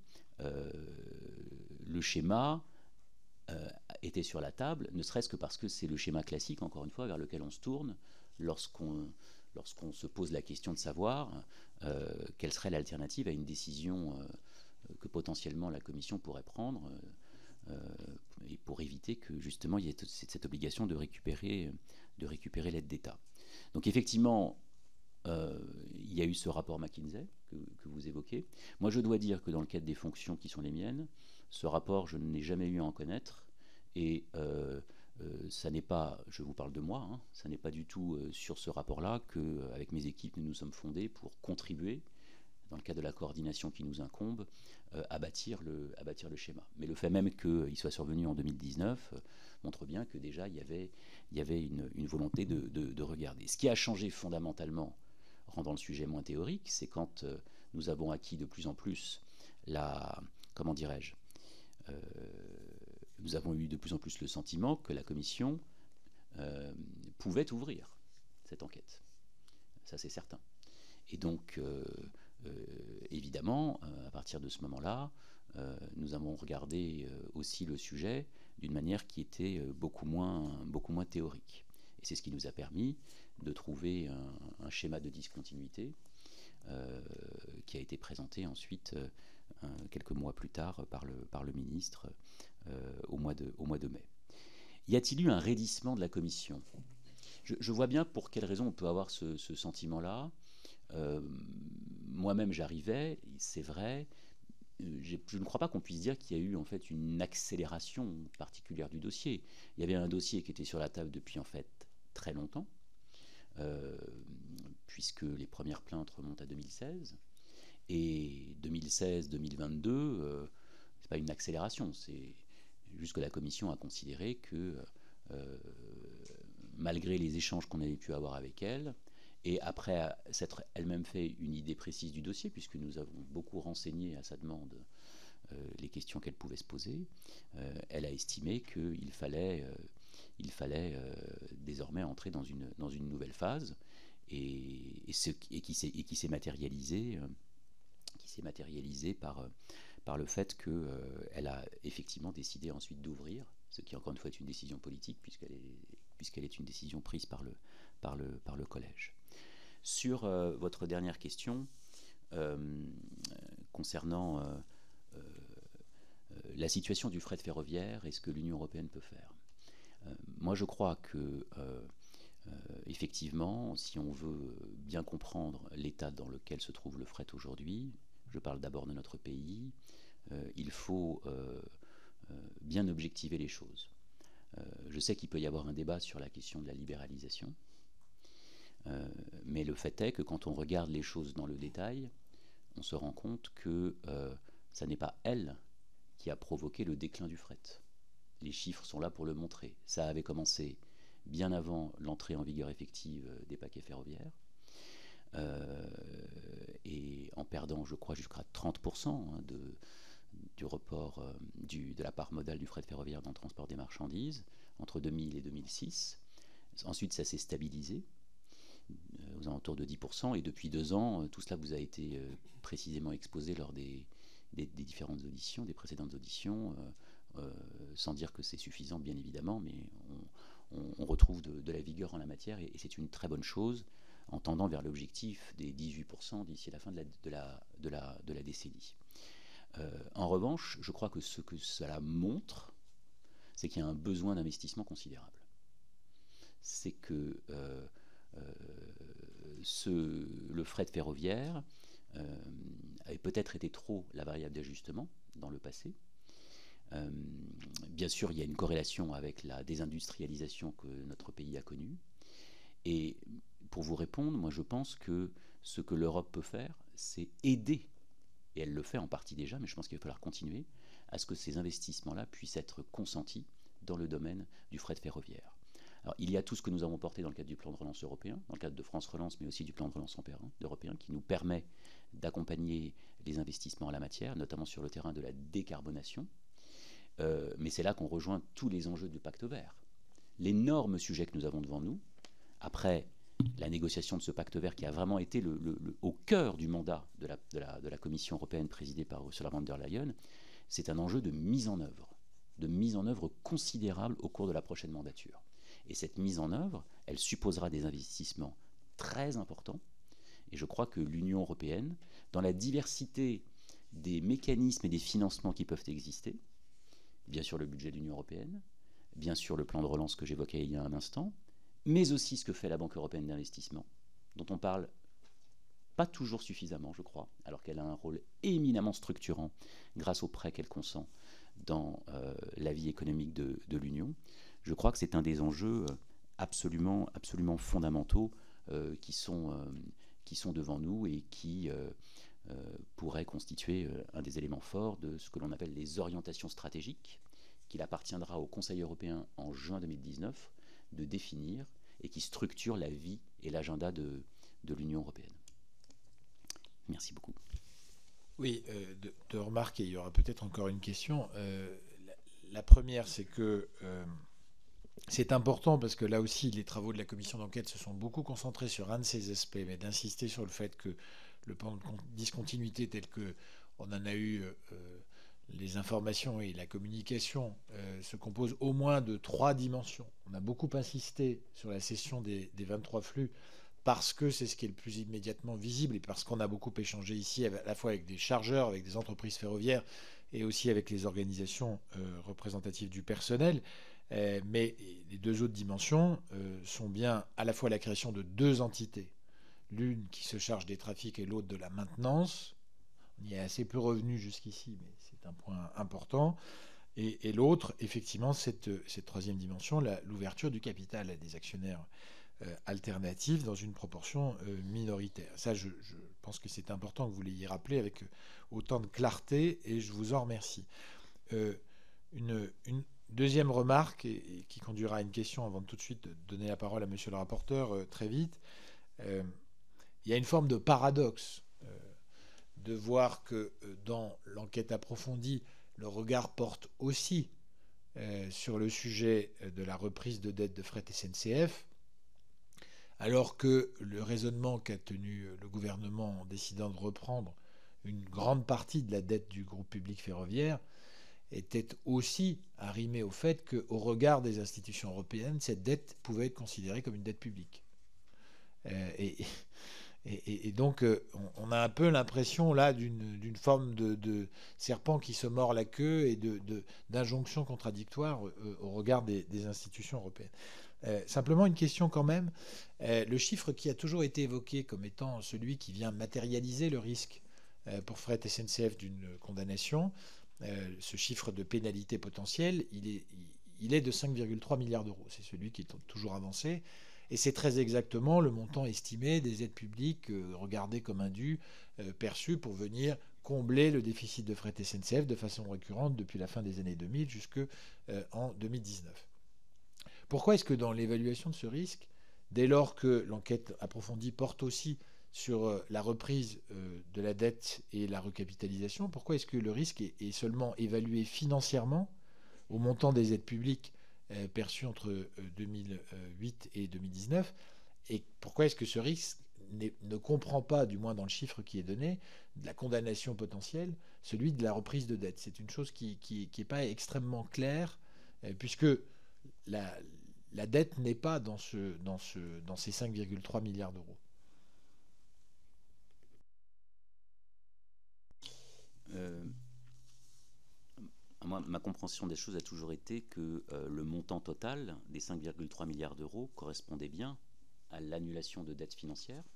Le schéma était sur la table, ne serait-ce que parce que c'est le schéma classique, encore une fois, vers lequel on se tourne lorsqu'on se pose la question de savoir quelle serait l'alternative à une décision que potentiellement la Commission pourrait prendre et pour éviter que justement il y ait cette obligation de récupérer l'aide d'État. Donc effectivement, il y a eu ce rapport McKinsey que vous évoquez. Moi, je dois dire que dans le cadre des fonctions qui sont les miennes, ce rapport, je n'ai jamais eu à en connaître. Et ça n'est pas, je vous parle de moi, hein, ça n'est pas du tout sur ce rapport-là qu'avec mes équipes, nous nous sommes fondés pour contribuer, dans le cadre de la coordination qui nous incombe, à bâtir le schéma. Mais le fait même qu'il soit survenu en 2019 montre bien que déjà il y avait une volonté de regarder. Ce qui a changé fondamentalement, rendant le sujet moins théorique, c'est quand nous avons acquis de plus en plus comment dirais-je, nous avons eu de plus en plus le sentiment que la Commission pouvait ouvrir cette enquête. Ça, c'est certain. Et donc, évidemment, à partir de ce moment-là, nous avons regardé aussi le sujet d'une manière qui était beaucoup moins théorique. Et c'est ce qui nous a permis de trouver un schéma de discontinuité qui a été présenté ensuite quelques mois plus tard par le ministre au mois de mai. Y a-t-il eu un raidissement de la Commission ? Je vois bien pour quelles raisons on peut avoir ce sentiment-là. Moi-même, j'arrivais, c'est vrai. Je ne crois pas qu'on puisse dire qu'il y a eu en fait une accélération particulière du dossier. Il y avait un dossier qui était sur la table depuis en fait très longtemps, puisque les premières plaintes remontent à 2016. Et 2016-2022, c'est pas une accélération, c'est juste que la Commission a considéré que malgré les échanges qu'on avait pu avoir avec elle, et après s'être elle-même fait une idée précise du dossier, puisque nous avons beaucoup renseigné à sa demande les questions qu'elle pouvait se poser, elle a estimé qu'il fallait désormais entrer dans une nouvelle phase, et qui s'est matérialisé, par le fait qu'elle a effectivement décidé ensuite d'ouvrir, ce qui encore une fois est une décision politique puisqu'elle est une décision prise par le collège. Sur votre dernière question concernant la situation du fret ferroviaire et ce que l'Union européenne peut faire. Moi, je crois que effectivement, si on veut bien comprendre l'état dans lequel se trouve le fret aujourd'hui, je parle d'abord de notre pays, il faut bien objectiver les choses. Je sais qu'il peut y avoir un débat sur la question de la libéralisation, mais le fait est que quand on regarde les choses dans le détail, on se rend compte que ça n'est pas elle qui a provoqué le déclin du fret. Les chiffres sont là pour le montrer. Ça avait commencé bien avant l'entrée en vigueur effective des paquets ferroviaires, et en perdant, je crois, jusqu'à 30% du report de la part modale du fret ferroviaire dans le transport des marchandises entre 2000 et 2006. Ensuite, ça s'est stabilisé aux alentours de 10%, et depuis 2 ans, tout cela vous a été précisément exposé lors des différentes auditions, des précédentes auditions, sans dire que c'est suffisant, bien évidemment, mais on retrouve de la vigueur en la matière, et c'est une très bonne chose en tendant vers l'objectif des 18% d'ici la fin de la décennie. En revanche, je crois que ce que cela montre, c'est qu'il y a un besoin d'investissement considérable. C'est que le fret ferroviaire avait peut-être été trop la variable d'ajustement dans le passé. Bien sûr, il y a une corrélation avec la désindustrialisation que notre pays a connue. Et pour vous répondre, moi je pense que ce que l'Europe peut faire, c'est aider, et elle le fait en partie déjà, mais je pense qu'il va falloir continuer, à ce que ces investissements-là puissent être consentis dans le domaine du fret ferroviaire. Alors, il y a tout ce que nous avons porté dans le cadre du plan de relance européen, dans le cadre de France Relance, mais aussi du plan de relance européen, qui nous permet d'accompagner les investissements en la matière, notamment sur le terrain de la décarbonation. Mais c'est là qu'on rejoint tous les enjeux du pacte vert. L'énorme sujet que nous avons devant nous, après la négociation de ce pacte vert qui a vraiment été au cœur du mandat de la Commission européenne présidée par Ursula von der Leyen, c'est un enjeu de mise en œuvre considérable au cours de la prochaine mandature. Et cette mise en œuvre, elle supposera des investissements très importants. Et je crois que l'Union européenne, dans la diversité des mécanismes et des financements qui peuvent exister, bien sûr le budget de l'Union européenne, bien sûr le plan de relance que j'évoquais il y a un instant, mais aussi ce que fait la Banque européenne d'investissement, dont on parle pas toujours suffisamment, je crois, alors qu'elle a un rôle éminemment structurant grâce aux prêts qu'elle consent dans la vie économique de l'Union. Je crois que c'est un des enjeux absolument fondamentaux qui sont devant nous et qui pourraient constituer un des éléments forts de ce que l'on appelle les orientations stratégiques, qu'il appartiendra au Conseil européen en juin 2019 de définir et qui structurent la vie et l'agenda de l'Union européenne. Merci beaucoup. Oui, deux remarques, et il y aura peut-être encore une question. La première, c'est que c'est important parce que là aussi, les travaux de la commission d'enquête se sont beaucoup concentrés sur un de ces aspects, mais d'insister sur le fait que le plan de discontinuité tel qu'on en a eu les informations et la communication se compose au moins de 3 dimensions. On a beaucoup insisté sur la cession des 23 flux parce que c'est ce qui est le plus immédiatement visible et parce qu'on a beaucoup échangé ici à la fois avec des chargeurs, avec des entreprises ferroviaires et aussi avec les organisations représentatives du personnel. Mais les 2 autres dimensions sont bien à la fois la création de 2 entités, l'une qui se charge des trafics et l'autre de la maintenance. On y est assez peu revenu jusqu'ici, mais c'est un point important. Et l'autre, effectivement, cette 3e dimension, l'ouverture du capital à des actionnaires alternatifs dans une proportion minoritaire. Ça, je pense que c'est important que vous l'ayez rappelé avec autant de clarté, et je vous en remercie. Une deuxième remarque, et qui conduira à une question avant de tout de suite donner la parole à monsieur le rapporteur très vite. Il y a une forme de paradoxe de voir que dans l'enquête approfondie, le regard porte aussi sur le sujet de la reprise de dette de fret SNCF, alors que le raisonnement qu'a tenu le gouvernement en décidant de reprendre une grande partie de la dette du groupe public ferroviaire était aussi arrimé au fait qu'au regard des institutions européennes, cette dette pouvait être considérée comme une dette publique. Et, et donc, on a un peu l'impression là d'une forme de serpent qui se mord la queue et d'injonction contradictoire au regard des institutions européennes. Simplement une question quand même. Le chiffre qui a toujours été évoqué comme étant celui qui vient matérialiser le risque pour Fret SNCF d'une condamnation, ce chiffre de pénalité potentielle, il est de 5,3 milliards d'euros. C'est celui qui est toujours avancé. Et c'est très exactement le montant estimé des aides publiques regardées comme indu, perçues pour venir combler le déficit de Fret SNCF de façon récurrente depuis la fin des années 2000 jusqu'en 2019. Pourquoi est-ce que dans l'évaluation de ce risque, dès lors que l'enquête approfondie porte aussi sur la reprise de la dette et la recapitalisation, pourquoi est-ce que le risque est seulement évalué financièrement au montant des aides publiques perçues entre 2008 et 2019, et pourquoi est-ce que ce risque ne comprend pas, du moins dans le chiffre qui est donné, de la condamnation potentielle, celui de la reprise de dette? C'est une chose qui n'est pas extrêmement claire, puisque la dette n'est pas dans ces 5,3 milliards d'euros. Moi, ma compréhension des choses a toujours été que le montant total des 5,3 milliards d'euros correspondait bien à l'annulation de dettes financières.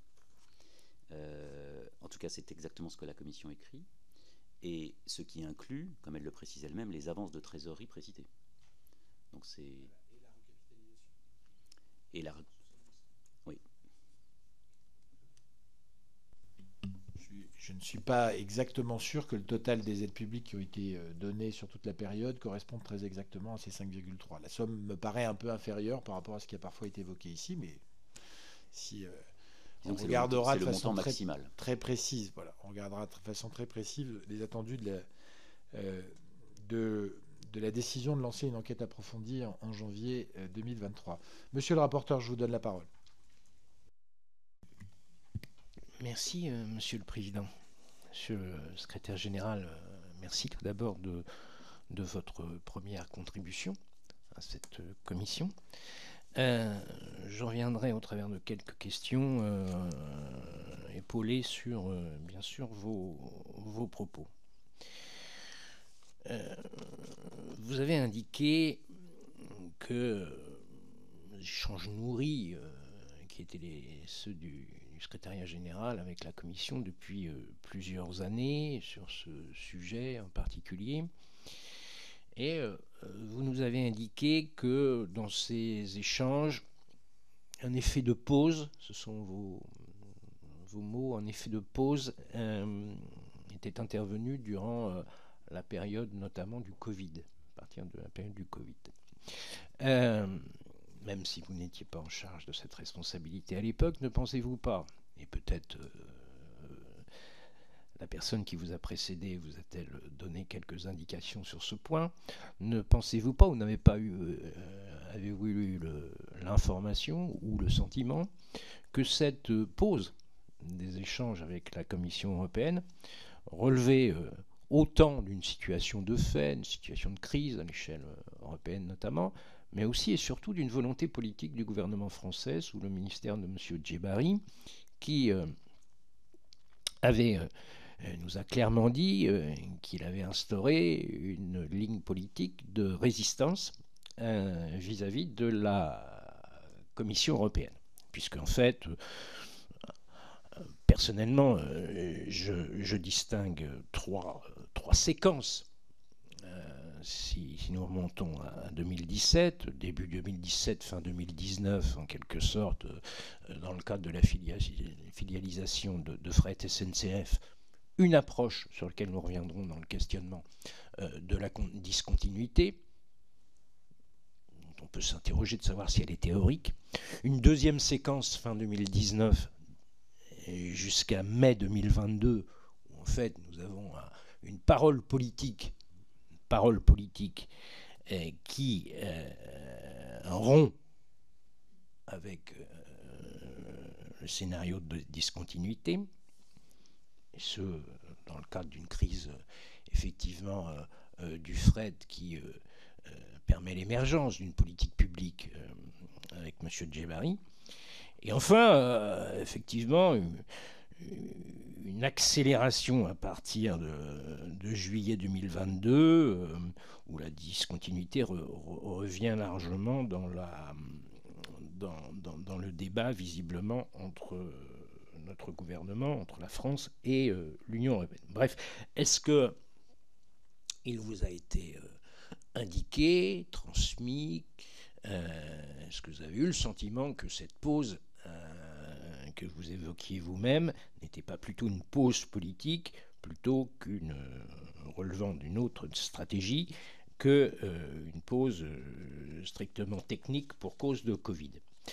En tout cas, c'est exactement ce que la Commission écrit. Et ce qui inclut, comme elle le précise elle-même, les avances de trésorerie précitées. Donc c'est... Et la... Oui. Je ne suis pas exactement sûr que le total des aides publiques qui ont été données sur toute la période corresponde très exactement à ces 5,3. La somme me paraît un peu inférieure par rapport à ce qui a parfois été évoqué ici, mais si on regardera de façon très précise, voilà, on regardera de façon très précise les attendus de la décision de lancer une enquête approfondie en janvier 2023. Monsieur le rapporteur, je vous donne la parole. Merci, Monsieur le Président. Monsieur le Secrétaire Général, merci tout d'abord de votre première contribution à cette commission. Je reviendrai au travers de quelques questions épaulées sur, bien sûr, vos propos. Vous avez indiqué que les échanges nourris qui étaient ceux du secrétariat général avec la commission depuis plusieurs années sur ce sujet en particulier. Et vous nous avez indiqué que dans ces échanges, un effet de pause, ce sont vos mots, un effet de pause était intervenu durant la période notamment du Covid, à partir de la période du Covid. Même si vous n'étiez pas en charge de cette responsabilité à l'époque, ne pensez-vous pas, et peut-être la personne qui vous a précédé vous a-t-elle donné quelques indications sur ce point, ne pensez-vous pas, ou n'avez pas eu, avez-vous eu l'information ou le sentiment que cette pause des échanges avec la Commission européenne relevait autant d'une situation de fait, une situation de crise à l'échelle européenne notamment, mais aussi et surtout d'une volonté politique du gouvernement français sous le ministère de M. Djebari, qui nous a clairement dit qu'il avait instauré une ligne politique de résistance vis-à-vis de la Commission européenne. Puisqu'en fait, personnellement, je distingue trois séquences. Si nous remontons à 2017, début 2017, fin 2019, en quelque sorte, dans le cadre de la filialisation de Fret SNCF, une approche sur laquelle nous reviendrons dans le questionnement de la discontinuité, dont on peut s'interroger de savoir si elle est théorique. Une deuxième séquence, fin 2019, jusqu'à mai 2022, où en fait nous avons une parole politique qui rompt avec le scénario de discontinuité, et ce, dans le cadre d'une crise effectivement du fret qui permet l'émergence d'une politique publique avec M. Djebari. Et enfin, effectivement, une accélération à partir de juillet 2022, où la discontinuité revient largement dans le débat, visiblement, entre notre gouvernement, entre la France et l'Union européenne. Bref, est-ce que il vous a été indiqué, transmis, est-ce que vous avez eu le sentiment que cette pause que vous évoquiez vous-même n'était pas plutôt une pause politique plutôt qu'une relevant d'une autre stratégie que une pause strictement technique pour cause de Covid?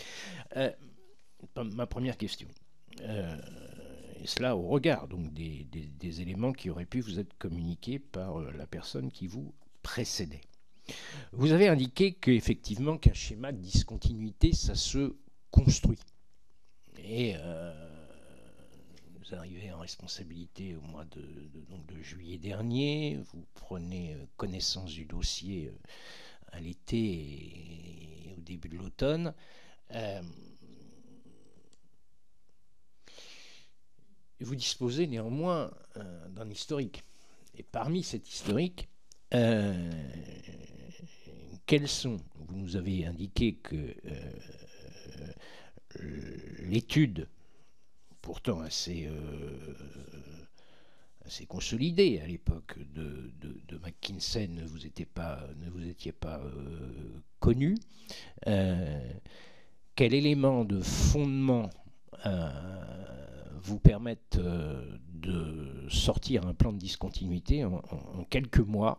Ma première question. Et cela au regard donc des éléments qui auraient pu vous être communiqués par la personne qui vous précédait. Vous avez indiqué qu'effectivement qu'un schéma de discontinuité, ça se construit. Et vous arrivez en responsabilité au mois de juillet dernier, vous prenez connaissance du dossier à l'été et au début de l'automne. Vous disposez néanmoins d'un historique. Et parmi cet historique, quels sont, vous nous avez indiqué que l'étude, pourtant assez consolidée à l'époque de McKinsey, ne vous étiez pas connu. Quel élément de fondement vous permettent de sortir un plan de discontinuité en quelques mois,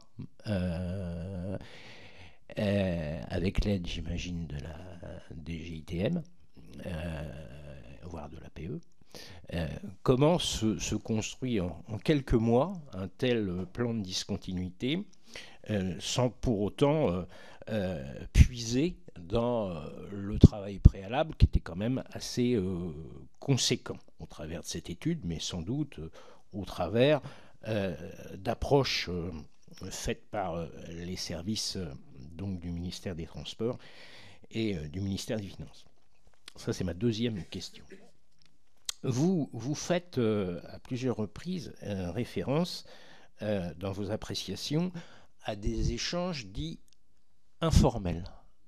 avec l'aide, j'imagine, de la DGITM, voire de l'APE. Comment se construit en quelques mois un tel plan de discontinuité sans pour autant puiser dans le travail préalable qui était quand même assez conséquent au travers de cette étude, mais sans doute au travers d'approches faites par les services donc du ministère des Transports et du ministère des Finances. Ça, c'est ma deuxième question. Vous faites à plusieurs reprises référence dans vos appréciations à des échanges dits informels.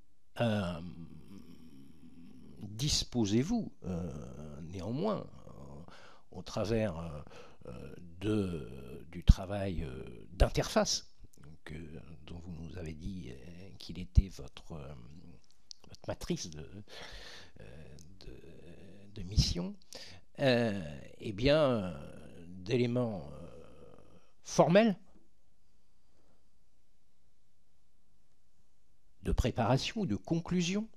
Disposez-vous néanmoins au travers du travail d'interface dont vous nous avez dit qu'il était votre matrice de mission, eh bien d'éléments formels de préparation ou de conclusion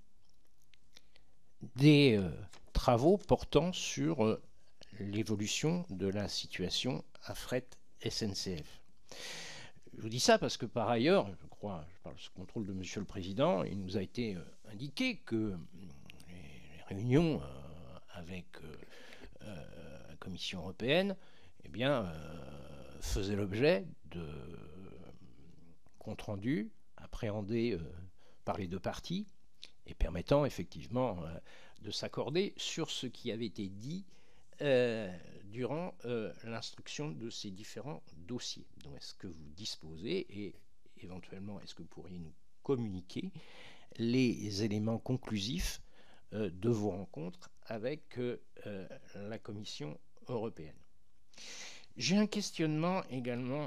des travaux portant sur l'évolution de la situation à fret SNCF. Je vous dis ça parce que par ailleurs, je parle sous contrôle de Monsieur le Président, il nous a été indiqué que les réunions avec la Commission européenne faisaient l'objet de comptes rendus appréhendés par les deux parties et permettant effectivement de s'accorder sur ce qui avait été dit durant l'instruction de ces différents dossiers. Donc, est-ce que vous disposez et éventuellement est-ce que vous pourriez nous communiquer les éléments conclusifs de vos rencontres avec la Commission européenne? J'ai un questionnement également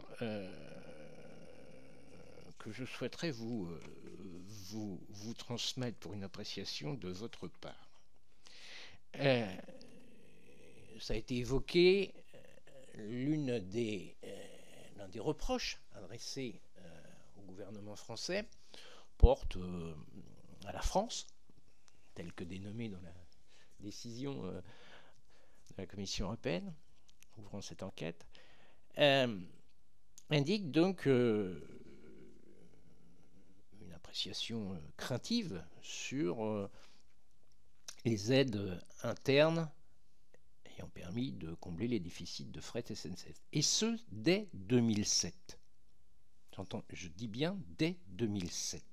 que je souhaiterais vous transmettre pour une appréciation de votre part. Ça a été évoqué, l'un des reproches adressés au gouvernement français porte à la France, tel que dénommé dans la décision de la Commission européenne ouvrant cette enquête, indique donc une craintive sur les aides internes permis de combler les déficits de fret SNCF. Et ce, dès 2007. Je dis bien dès 2007.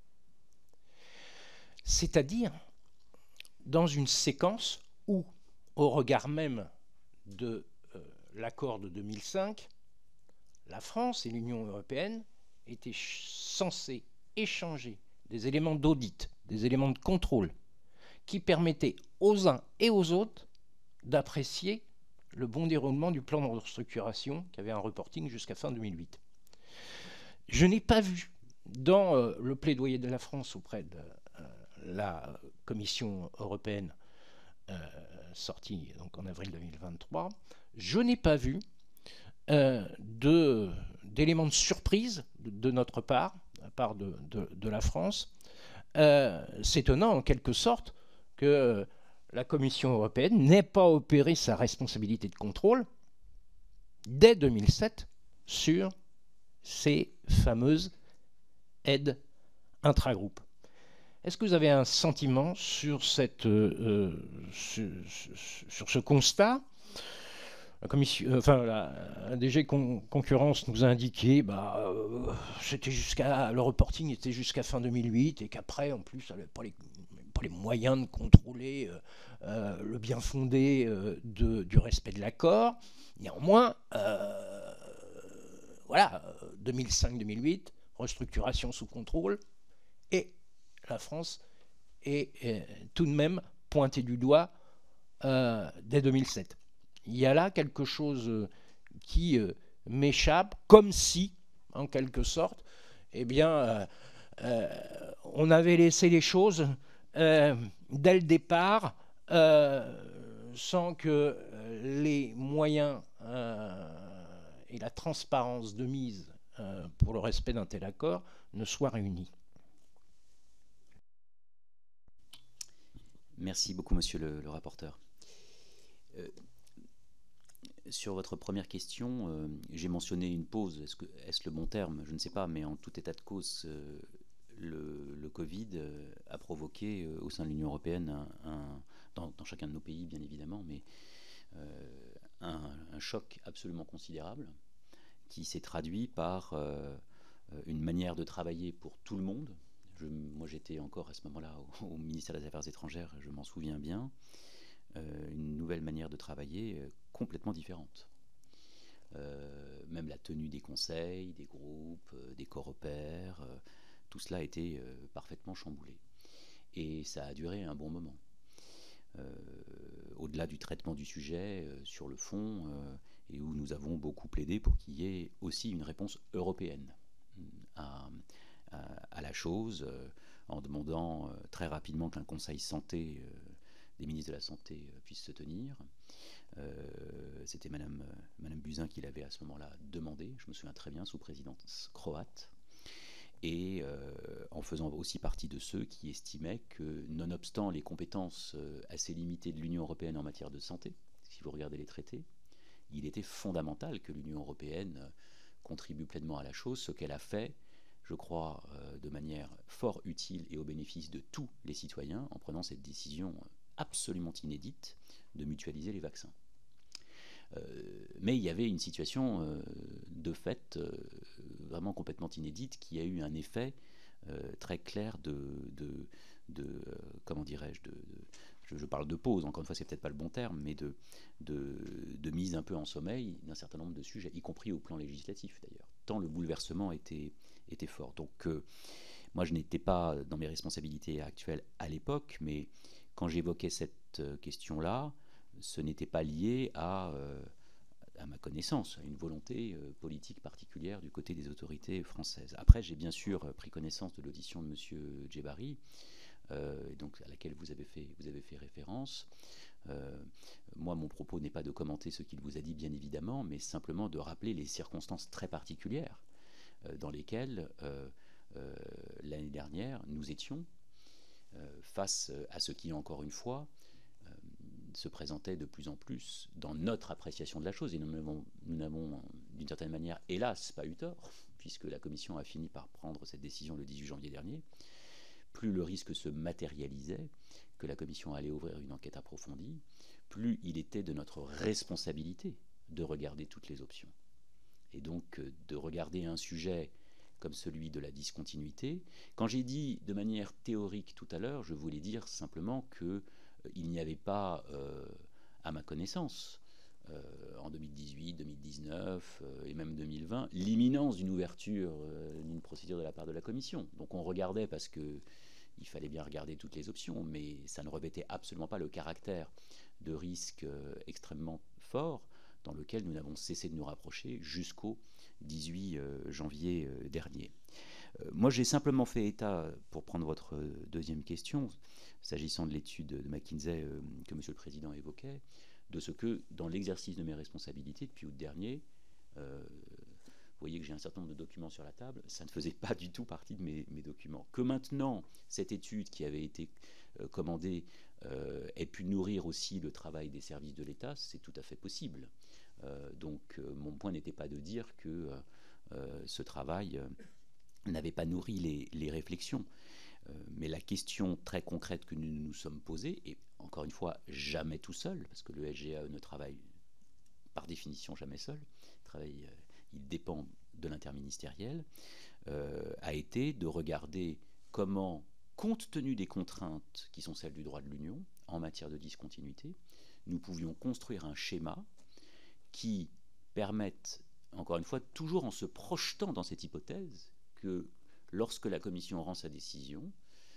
C'est-à-dire dans une séquence où, au regard même de l'accord de 2005, la France et l'Union européenne étaient censées échanger des éléments d'audit, des éléments de contrôle, qui permettaient aux uns et aux autres d'apprécier le bon déroulement du plan de restructuration qui avait un reporting jusqu'à fin 2008. Je n'ai pas vu dans le plaidoyer de la France auprès de la Commission européenne sortie donc en avril 2023, je n'ai pas vu d'éléments de surprise de notre part, de la part de la France. C'est étonnant en quelque sorte que la Commission européenne n'ait pas opéré sa responsabilité de contrôle dès 2007 sur ces fameuses aides intragroupes. Est-ce que vous avez un sentiment sur ce constat ? La DG Concurrence nous a indiqué le reporting était jusqu'à fin 2008 et qu'après, en plus, ça n'avait pas les moyens de contrôler le bien fondé du respect de l'accord. Néanmoins, 2005-2008, restructuration sous contrôle, et la France est tout de même pointée du doigt dès 2007. Il y a là quelque chose qui m'échappe, comme si, en quelque sorte, on avait laissé les choses dès le départ, sans que les moyens et la transparence de mise pour le respect d'un tel accord ne soient réunis. Merci beaucoup, monsieur le rapporteur. Sur votre première question, j'ai mentionné une pause. Est-ce le bon terme? Je ne sais pas, mais en tout état de cause, le Covid a provoqué au sein de l'Union européenne, dans chacun de nos pays bien évidemment, mais un choc absolument considérable qui s'est traduit par une manière de travailler pour tout le monde. Moi j'étais encore à ce moment-là au ministère des Affaires étrangères, je m'en souviens bien. Une nouvelle manière de travailler complètement différente. Même la tenue des conseils, des groupes, des coropairs, tout cela a été parfaitement chamboulé. Et ça a duré un bon moment. Au-delà du traitement du sujet, sur le fond, et où nous avons beaucoup plaidé pour qu'il y ait aussi une réponse européenne à la chose, en demandant très rapidement qu'un conseil santé des ministres de la Santé puisse se tenir. C'était Madame Buzyn qui l'avait à ce moment-là demandé, je me souviens très bien, sous présidence croate, et en faisant aussi partie de ceux qui estimaient que, nonobstant les compétences assez limitées de l'Union européenne en matière de santé, si vous regardez les traités, il était fondamental que l'Union européenne contribue pleinement à la chose, ce qu'elle a fait, je crois, de manière fort utile et au bénéfice de tous les citoyens, en prenant cette décision absolument inédite de mutualiser les vaccins. Mais il y avait une situation de fait vraiment complètement inédite qui a eu un effet très clair comment dirais-je, je parle de pause, encore une fois c'est peut-être pas le bon terme, mais de mise un peu en sommeil d'un certain nombre de sujets, y compris au plan législatif d'ailleurs, tant le bouleversement était fort. Donc moi je n'étais pas dans mes responsabilités actuelles à l'époque, mais quand j'évoquais cette question-là, ce n'était pas lié à ma connaissance, à une volonté politique particulière du côté des autorités françaises. Après, j'ai bien sûr pris connaissance de l'audition de M. Djebari, donc à laquelle vous avez fait référence. Moi, mon propos n'est pas de commenter ce qu'il vous a dit, bien évidemment, mais simplement de rappeler les circonstances très particulières dans lesquelles, l'année dernière, nous étions face à ce qui, encore une fois, se présentait de plus en plus dans notre appréciation de la chose, et nous n'avons d'une certaine manière, hélas, pas eu tort, puisque la Commission a fini par prendre cette décision le 18 janvier dernier. Plus le risque se matérialisait, que la Commission allait ouvrir une enquête approfondie, plus il était de notre responsabilité de regarder toutes les options. Et donc de regarder un sujet comme celui de la discontinuité. Quand j'ai dit de manière théorique tout à l'heure, je voulais dire simplement qu'il n'y avait pas, à ma connaissance, en 2018, 2019 et même 2020, l'imminence d'une ouverture d'une procédure de la part de la Commission. Donc on regardait parce qu'il fallait bien regarder toutes les options, mais ça ne revêtait absolument pas le caractère de risque extrêmement fort dans lequel nous n'avons cessé de nous rapprocher jusqu'au 18 janvier dernier. Moi, j'ai simplement fait état, pour prendre votre deuxième question, s'agissant de l'étude de McKinsey que M. le Président évoquait, de ce que, dans l'exercice de mes responsabilités depuis août dernier, vous voyez que j'ai un certain nombre de documents sur la table, ça ne faisait pas du tout partie de mes documents. Que maintenant, cette étude qui avait été commandée ait pu nourrir aussi le travail des services de l'État, c'est tout à fait possible. Donc mon point n'était pas de dire que ce travail n'avait pas nourri les réflexions. Mais la question très concrète que nous nous sommes posée, et encore une fois, jamais tout seul, parce que le SGAE ne travaille par définition jamais seul, il dépend de l'interministériel, a été de regarder comment, compte tenu des contraintes qui sont celles du droit de l'Union en matière de discontinuité, nous pouvions construire un schéma qui permette, encore une fois, toujours en se projetant dans cette hypothèse, que lorsque la Commission rend sa décision,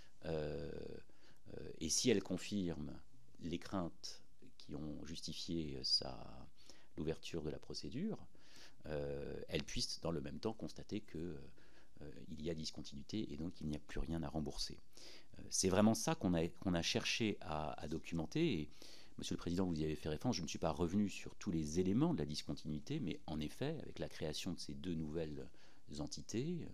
et si elle confirme les craintes qui ont justifié l'ouverture de la procédure, elle puisse dans le même temps constater qu'il y a discontinuité et donc il n'y a plus rien à rembourser. C'est vraiment ça qu'on a cherché à documenter. Et, Monsieur le Président, vous y avez fait référence, je ne suis pas revenu sur tous les éléments de la discontinuité, mais en effet, avec la création de ces deux nouvelles entités,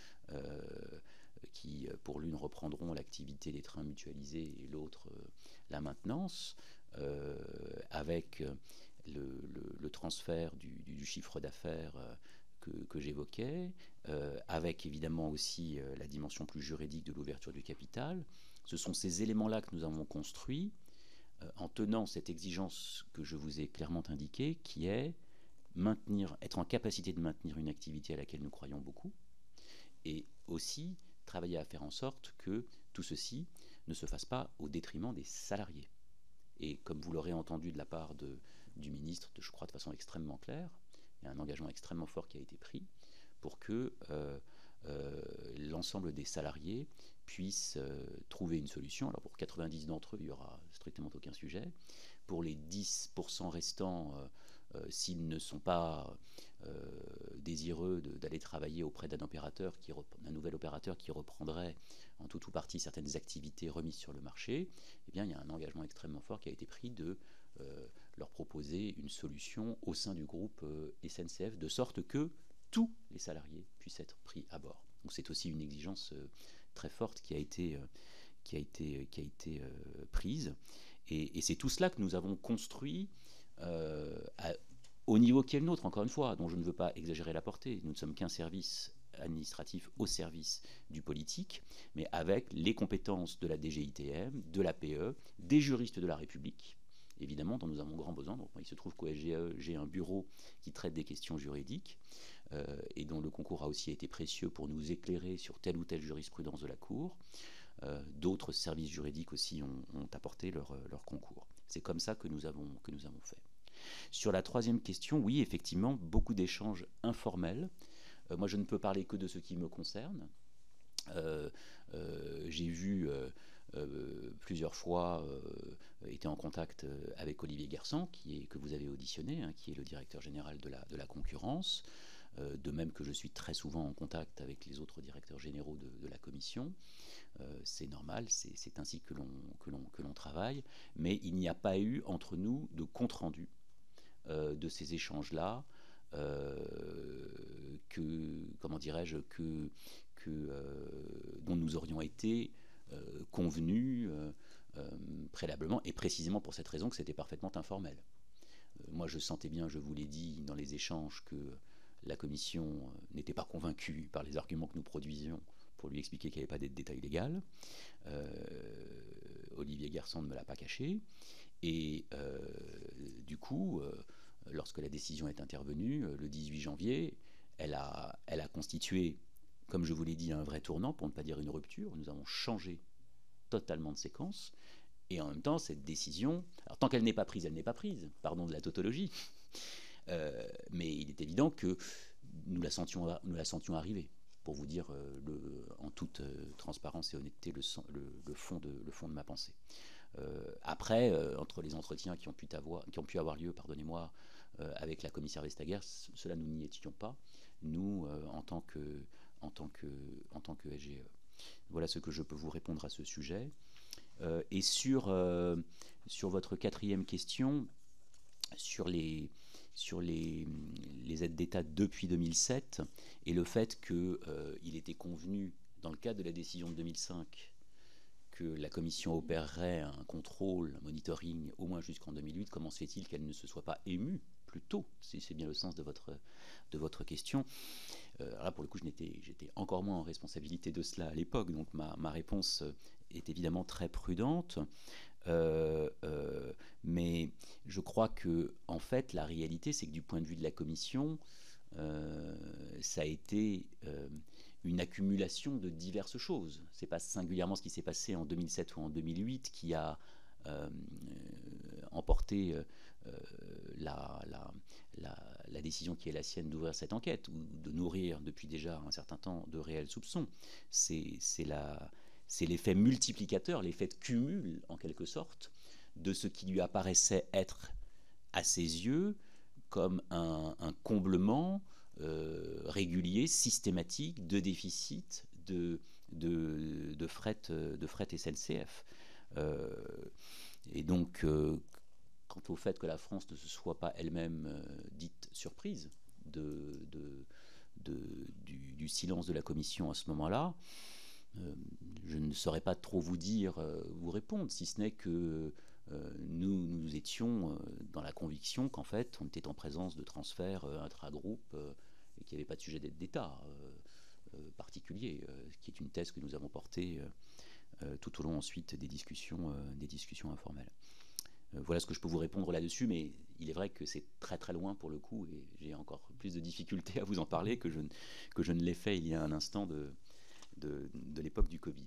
qui pour l'une reprendront l'activité des trains mutualisés et l'autre la maintenance, avec le transfert du chiffre d'affaires que j'évoquais, avec évidemment aussi la dimension plus juridique de l'ouverture du capital. Ce sont ces éléments-là que nous avons construits en tenant cette exigence que je vous ai clairement indiquée, qui est être en capacité de maintenir une activité à laquelle nous croyons beaucoup, et aussi travailler à faire en sorte que tout ceci ne se fasse pas au détriment des salariés. Et comme vous l'aurez entendu de la part du ministre, je crois de façon extrêmement claire, il y a un engagement extrêmement fort qui a été pris pour que l'ensemble des salariés puissent trouver une solution. Alors pour 90 d'entre eux, il n'y aura strictement aucun sujet. Pour les 10% restants, s'ils ne sont pas désireux d'aller travailler auprès d'un nouvel opérateur qui reprendrait en tout ou partie certaines activités remises sur le marché, eh bien, il y a un engagement extrêmement fort qui a été pris de leur proposer une solution au sein du groupe SNCF, de sorte que tous les salariés puissent être pris à bord. Donc c'est aussi une exigence très forte qui a été prise. Et c'est tout cela que nous avons construit au niveau qui est le nôtre, encore une fois, dont je ne veux pas exagérer la portée. Nous ne sommes qu'un service administratif au service du politique, mais avec les compétences de la DGITM, de l'APE, des juristes de la République, évidemment, dont nous avons grand besoin. Donc, il se trouve qu'au SGAE, j'ai un bureau qui traite des questions juridiques et dont le concours a aussi été précieux pour nous éclairer sur telle ou telle jurisprudence de la Cour. D'autres services juridiques aussi ont apporté leur concours. C'est comme ça que nous avons fait. Sur la troisième question, oui, effectivement, beaucoup d'échanges informels. Moi, je ne peux parler que de ce qui me concerne. J'ai vu plusieurs fois été en contact avec Olivier Garçon, que vous avez auditionné, qui est le directeur général de la concurrence, de même que je suis très souvent en contact avec les autres directeurs généraux de la commission. C'est normal, c'est ainsi que l'on travaille, mais il n'y a pas eu entre nous de compte-rendu de ces échanges-là, dont nous aurions été convenus préalablement, et précisément pour cette raison que c'était parfaitement informel. Moi, je sentais bien, je vous l'ai dit dans les échanges, que la Commission n'était pas convaincue par les arguments que nous produisions pour lui expliquer qu'il n'y avait pas d'aide détail légal. Olivier Garçon ne me l'a pas caché. Et du coup, lorsque la décision est intervenue, le 18 janvier, elle a constitué, comme je vous l'ai dit, un vrai tournant, pour ne pas dire une rupture. Nous avons changé totalement de séquence. Et en même temps, cette décision, alors tant qu'elle n'est pas prise, elle n'est pas prise, pardon de la tautologie, mais il est évident que nous la sentions arriver, pour vous dire en toute transparence et honnêteté le fond de ma pensée. Après, entre les entretiens qui ont pu avoir lieu, pardonnez-moi, avec la commissaire Vestager, cela nous n'y étions pas, nous, en tant que SGE. Voilà ce que je peux vous répondre à ce sujet. Et sur votre quatrième question, sur les aides d'État depuis 2007 et le fait qu'il était convenu, dans le cadre de la décision de 2005, que la Commission opérerait un contrôle, un monitoring au moins jusqu'en 2008, comment se fait-il qu'elle ne se soit pas émue plus tôt? C'est bien le sens de votre question. Là, pour le coup, j'étais encore moins en responsabilité de cela à l'époque, donc ma réponse est évidemment très prudente. Mais je crois que, en fait, la réalité, c'est que du point de vue de la Commission, ça a été une accumulation de diverses choses. C'est pas singulièrement ce qui s'est passé en 2007 ou en 2008 qui a emporté la décision qui est la sienne d'ouvrir cette enquête ou de nourrir depuis déjà un certain temps de réels soupçons. C'est l'effet multiplicateur, l'effet de cumul en quelque sorte de ce qui lui apparaissait être à ses yeux comme un comblement régulier, systématique de déficit de fret SNCF. Et donc, quant au fait que la France ne se soit pas elle-même dite surprise du silence de la Commission à ce moment-là, je ne saurais pas trop vous répondre, si ce n'est que nous étions dans la conviction qu'en fait, on était en présence de transferts intra-groupe et qu'il n'y avait pas de sujet d'aide d'État particulier, qui est une thèse que nous avons portée tout au long ensuite des discussions informelles. Voilà ce que je peux vous répondre là-dessus, mais il est vrai que c'est très très loin pour le coup, et j'ai encore plus de difficultés à vous en parler que je ne l'ai fait il y a un instant de l'époque du Covid.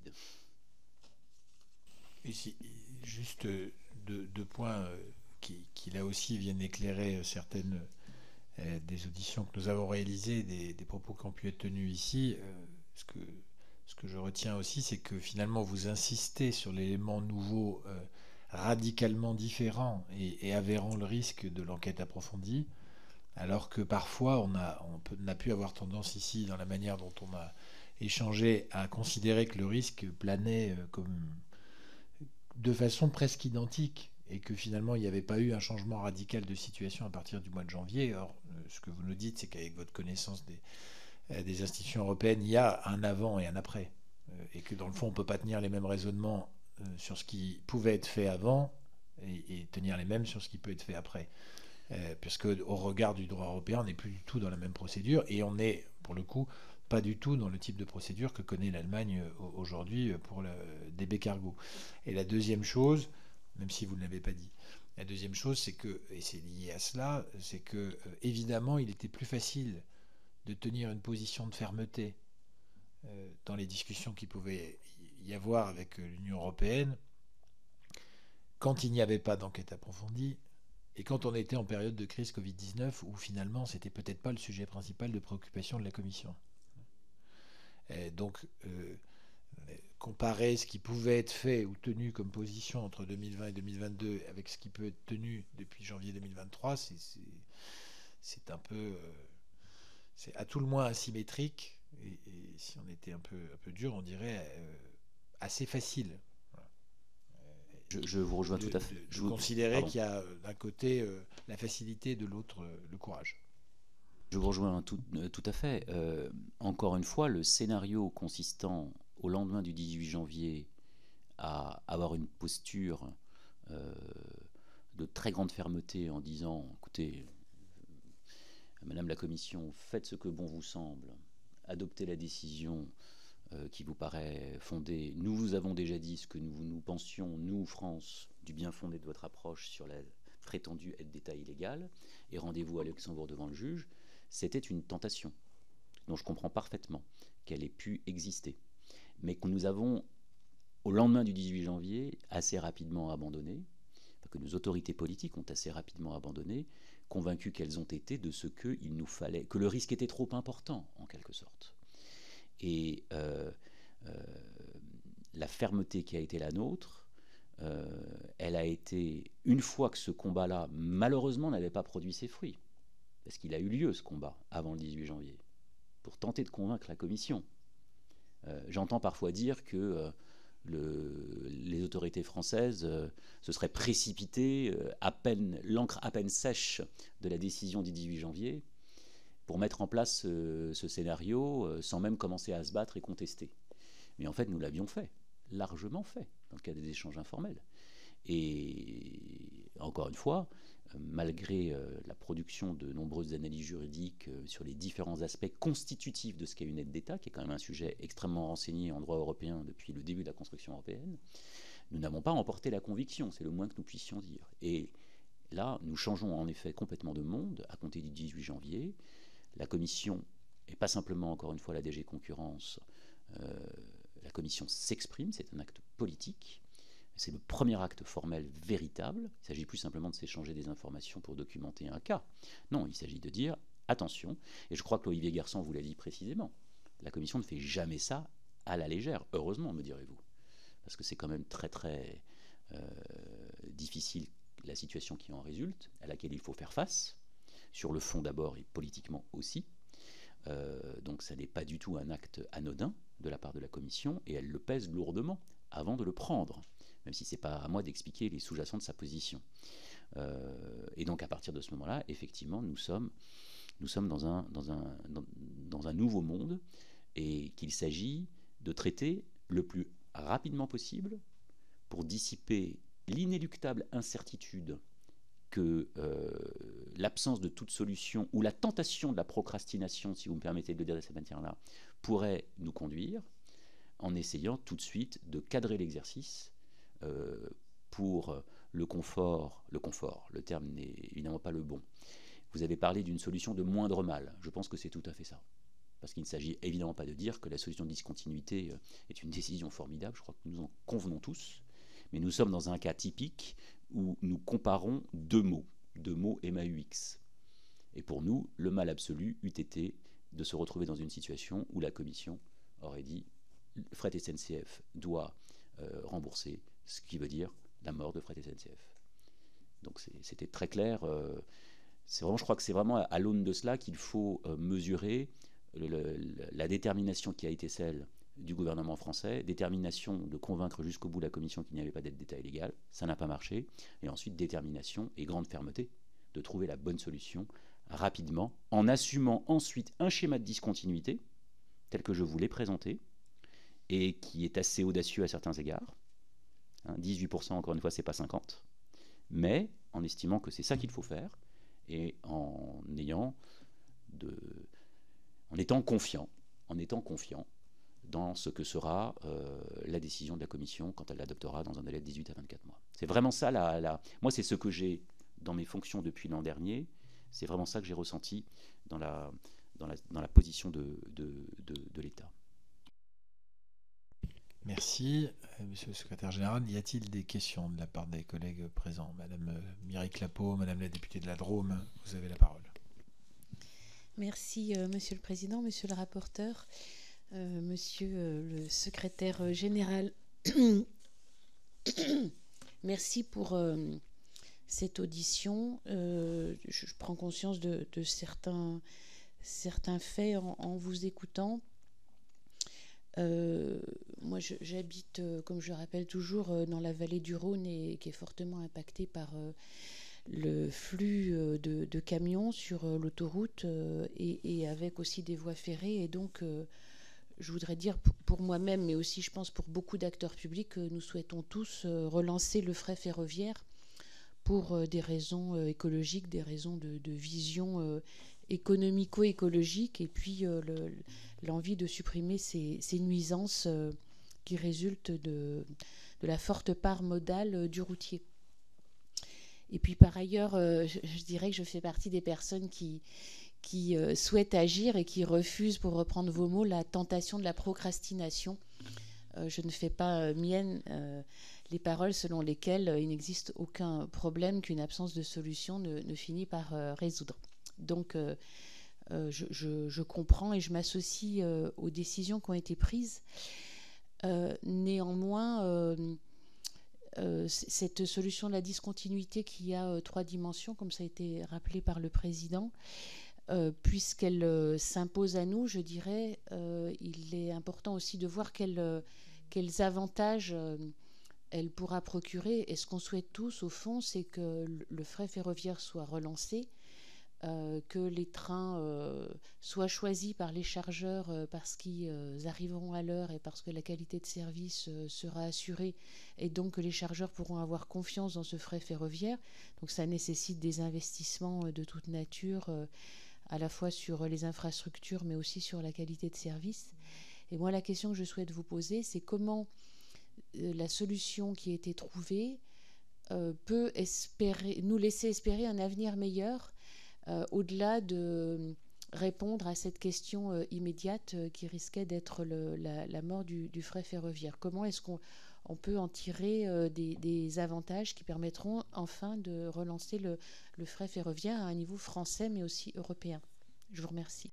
Ici, juste deux points qui là aussi viennent éclairer certaines des auditions que nous avons réalisées, des propos qui ont pu être tenus ici. Ce que je retiens aussi, c'est que finalement vous insistez sur l'élément nouveau radicalement différent et avérant le risque de l'enquête approfondie, alors que parfois on a pu avoir tendance ici, dans la manière dont on a échangé, à considérer que le risque planait comme de façon presque identique et que finalement il n'y avait pas eu un changement radical de situation à partir du mois de janvier. Or, ce que vous nous dites, c'est qu'avec votre connaissance des institutions européennes, il y a un avant et un après, et que dans le fond on ne peut pas tenir les mêmes raisonnements sur ce qui pouvait être fait avant et tenir les mêmes sur ce qui peut être fait après. Puisque au regard du droit européen, on n'est plus du tout dans la même procédure et on n'est, pour le coup, pas du tout dans le type de procédure que connaît l'Allemagne aujourd'hui pour le DB Cargo. Et la deuxième chose, même si vous ne l'avez pas dit, la deuxième chose, c'est que, et c'est lié à cela, c'est que évidemment, il était plus facile de tenir une position de fermeté dans les discussions qu'il pouvait y avoir avec l'Union européenne quand il n'y avait pas d'enquête approfondie et quand on était en période de crise Covid-19 où finalement c'était peut-être pas le sujet principal de préoccupation de la Commission. Et donc comparer ce qui pouvait être fait ou tenu comme position entre 2020 et 2022 avec ce qui peut être tenu depuis janvier 2023, c'est un peu c'est à tout le moins asymétrique et si on était un peu dur, on dirait assez facile. Je vous rejoins tout à fait. Je considérais qu'il y a d'un côté la facilité et de l'autre le courage. Je vous rejoins tout à fait. Encore une fois, le scénario consistant au lendemain du 18 janvier à avoir une posture de très grande fermeté en disant, écoutez, Madame la Commission, faites ce que bon vous semble, adoptez la décision qui vous paraît fondée. Nous vous avons déjà dit ce que nous pensions, nous, France, du bien fondé de votre approche sur la prétendue aide d'État illégale, et rendez-vous à Luxembourg devant le juge, c'était une tentation dont je comprends parfaitement qu'elle ait pu exister, mais que nous avons, au lendemain du 18 janvier, assez rapidement abandonné, que nos autorités politiques ont assez rapidement abandonné, convaincues qu'elles ont été de ce qu'il nous fallait, que le risque était trop important, en quelque sorte. Et la fermeté qui a été la nôtre, elle a été, une fois que ce combat-là, malheureusement, n'avait pas produit ses fruits, parce qu'il a eu lieu, ce combat, avant le 18 janvier, pour tenter de convaincre la Commission. J'entends parfois dire que les autorités françaises se seraient précipitées, l'encre à peine sèche de la décision du 18 janvier, pour mettre en place ce scénario sans même commencer à se battre et contester. Mais en fait, nous l'avions fait, largement fait, dans le cadre des échanges informels. Et encore une fois, malgré la production de nombreuses analyses juridiques sur les différents aspects constitutifs de ce qu'est une aide d'État, qui est quand même un sujet extrêmement renseigné en droit européen depuis le début de la construction européenne, nous n'avons pas remporté la conviction, c'est le moins que nous puissions dire. Et là, nous changeons en effet complètement de monde à compter du 18 janvier. La Commission, et pas simplement encore une fois la DG Concurrence, la Commission s'exprime, c'est un acte politique. C'est le premier acte formel véritable. Il ne s'agit plus simplement de s'échanger des informations pour documenter un cas. Non, il s'agit de dire attention, et je crois que Olivier Garçon vous l'a dit précisément, la Commission ne fait jamais ça à la légère, heureusement, me direz-vous, parce que c'est quand même très très difficile la situation qui en résulte, à laquelle il faut faire face, sur le fond d'abord et politiquement aussi. Donc ça n'est pas du tout un acte anodin de la part de la Commission, et elle le pèse lourdement avant de le prendre, même si ce n'est pas à moi d'expliquer les sous-jacents de sa position. Et donc à partir de ce moment-là, effectivement, nous sommes dans un nouveau monde, et qu'il s'agit de traiter le plus rapidement possible pour dissiper l'inéluctable incertitude que l'absence de toute solution ou la tentation de la procrastination, si vous me permettez de le dire de cette manière-là, pourrait nous conduire, en essayant tout de suite de cadrer l'exercice pour le confort, le terme n'est évidemment pas le bon. Vous avez parlé d'une solution de moindre mal. Je pense que c'est tout à fait ça. Parce qu'il ne s'agit évidemment pas de dire que la solution de discontinuité est une décision formidable, je crois que nous en convenons tous, mais nous sommes dans un cas typique où nous comparons deux mots MAUX. Et pour nous, le mal absolu eût été de se retrouver dans une situation où la Commission aurait dit Fret SNCF doit rembourser, ce qui veut dire la mort de Fret SNCF. Donc c'était très clair. Je crois que c'est vraiment à l'aune de cela qu'il faut mesurer la détermination qui a été celle du gouvernement français, détermination de convaincre jusqu'au bout la Commission qu'il n'y avait pas d'aide d'État illégale, ça n'a pas marché, et ensuite détermination et grande fermeté de trouver la bonne solution rapidement, en assumant ensuite un schéma de discontinuité, tel que je vous l'ai présenté, et qui est assez audacieux à certains égards. 18%, encore une fois, c'est pas 50%, mais en estimant que c'est ça qu'il faut faire, et en étant confiant dans ce que sera la décision de la Commission quand elle l'adoptera dans un délai de 18 à 24 mois. C'est vraiment ça, moi c'est ce que j'ai dans mes fonctions depuis l'an dernier, c'est vraiment ça que j'ai ressenti dans la position de l'État. Merci. Monsieur le secrétaire général, y a-t-il des questions de la part des collègues présents? Madame Mireille Clapeau, Madame la députée de la Drôme, vous avez la parole. Merci, Monsieur le Président, Monsieur le rapporteur, Monsieur le secrétaire général. Merci pour cette audition. Je prends conscience de certains faits en vous écoutant. Moi, j'habite, comme je le rappelle toujours, dans la vallée du Rhône, et qui est fortement impactée par le flux de camions sur l'autoroute et avec aussi des voies ferrées. Et donc, je voudrais dire pour moi-même, mais aussi, je pense, pour beaucoup d'acteurs publics, que nous souhaitons tous relancer le fret ferroviaire pour des raisons écologiques, des raisons de vision économico-écologique, et puis l'envie de supprimer ces nuisances qui résultent de la forte part modale du routier. Et puis par ailleurs, je dirais que je fais partie des personnes qui souhaitent agir et qui refusent, pour reprendre vos mots, la tentation de la procrastination. Je ne fais pas mienne les paroles selon lesquelles il n'existe aucun problème qu'une absence de solution ne finit par résoudre. Donc je comprends et je m'associe aux décisions qui ont été prises. Néanmoins, cette solution de la discontinuité qui a 3 dimensions, comme ça a été rappelé par le président, puisqu'elle s'impose à nous, je dirais, il est important aussi de voir quels avantages elle pourra procurer. Et ce qu'on souhaite tous, au fond, c'est que le fret ferroviaire soit relancé, que les trains soient choisis par les chargeurs parce qu'ils arriveront à l'heure et parce que la qualité de service sera assurée, et donc que les chargeurs pourront avoir confiance dans ce fret ferroviaire. Donc ça nécessite des investissements de toute nature, à la fois sur les infrastructures mais aussi sur la qualité de service. Et moi, la question que je souhaite vous poser, c'est comment la solution qui a été trouvée peut nous laisser espérer un avenir meilleur, au-delà de répondre à cette question immédiate qui risquait d'être la mort du fret ferroviaire. Comment est-ce qu'on peut en tirer des avantages qui permettront enfin de relancer le fret ferroviaire à un niveau français mais aussi européen? Je vous remercie.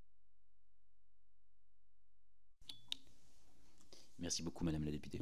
Merci beaucoup, Madame la députée.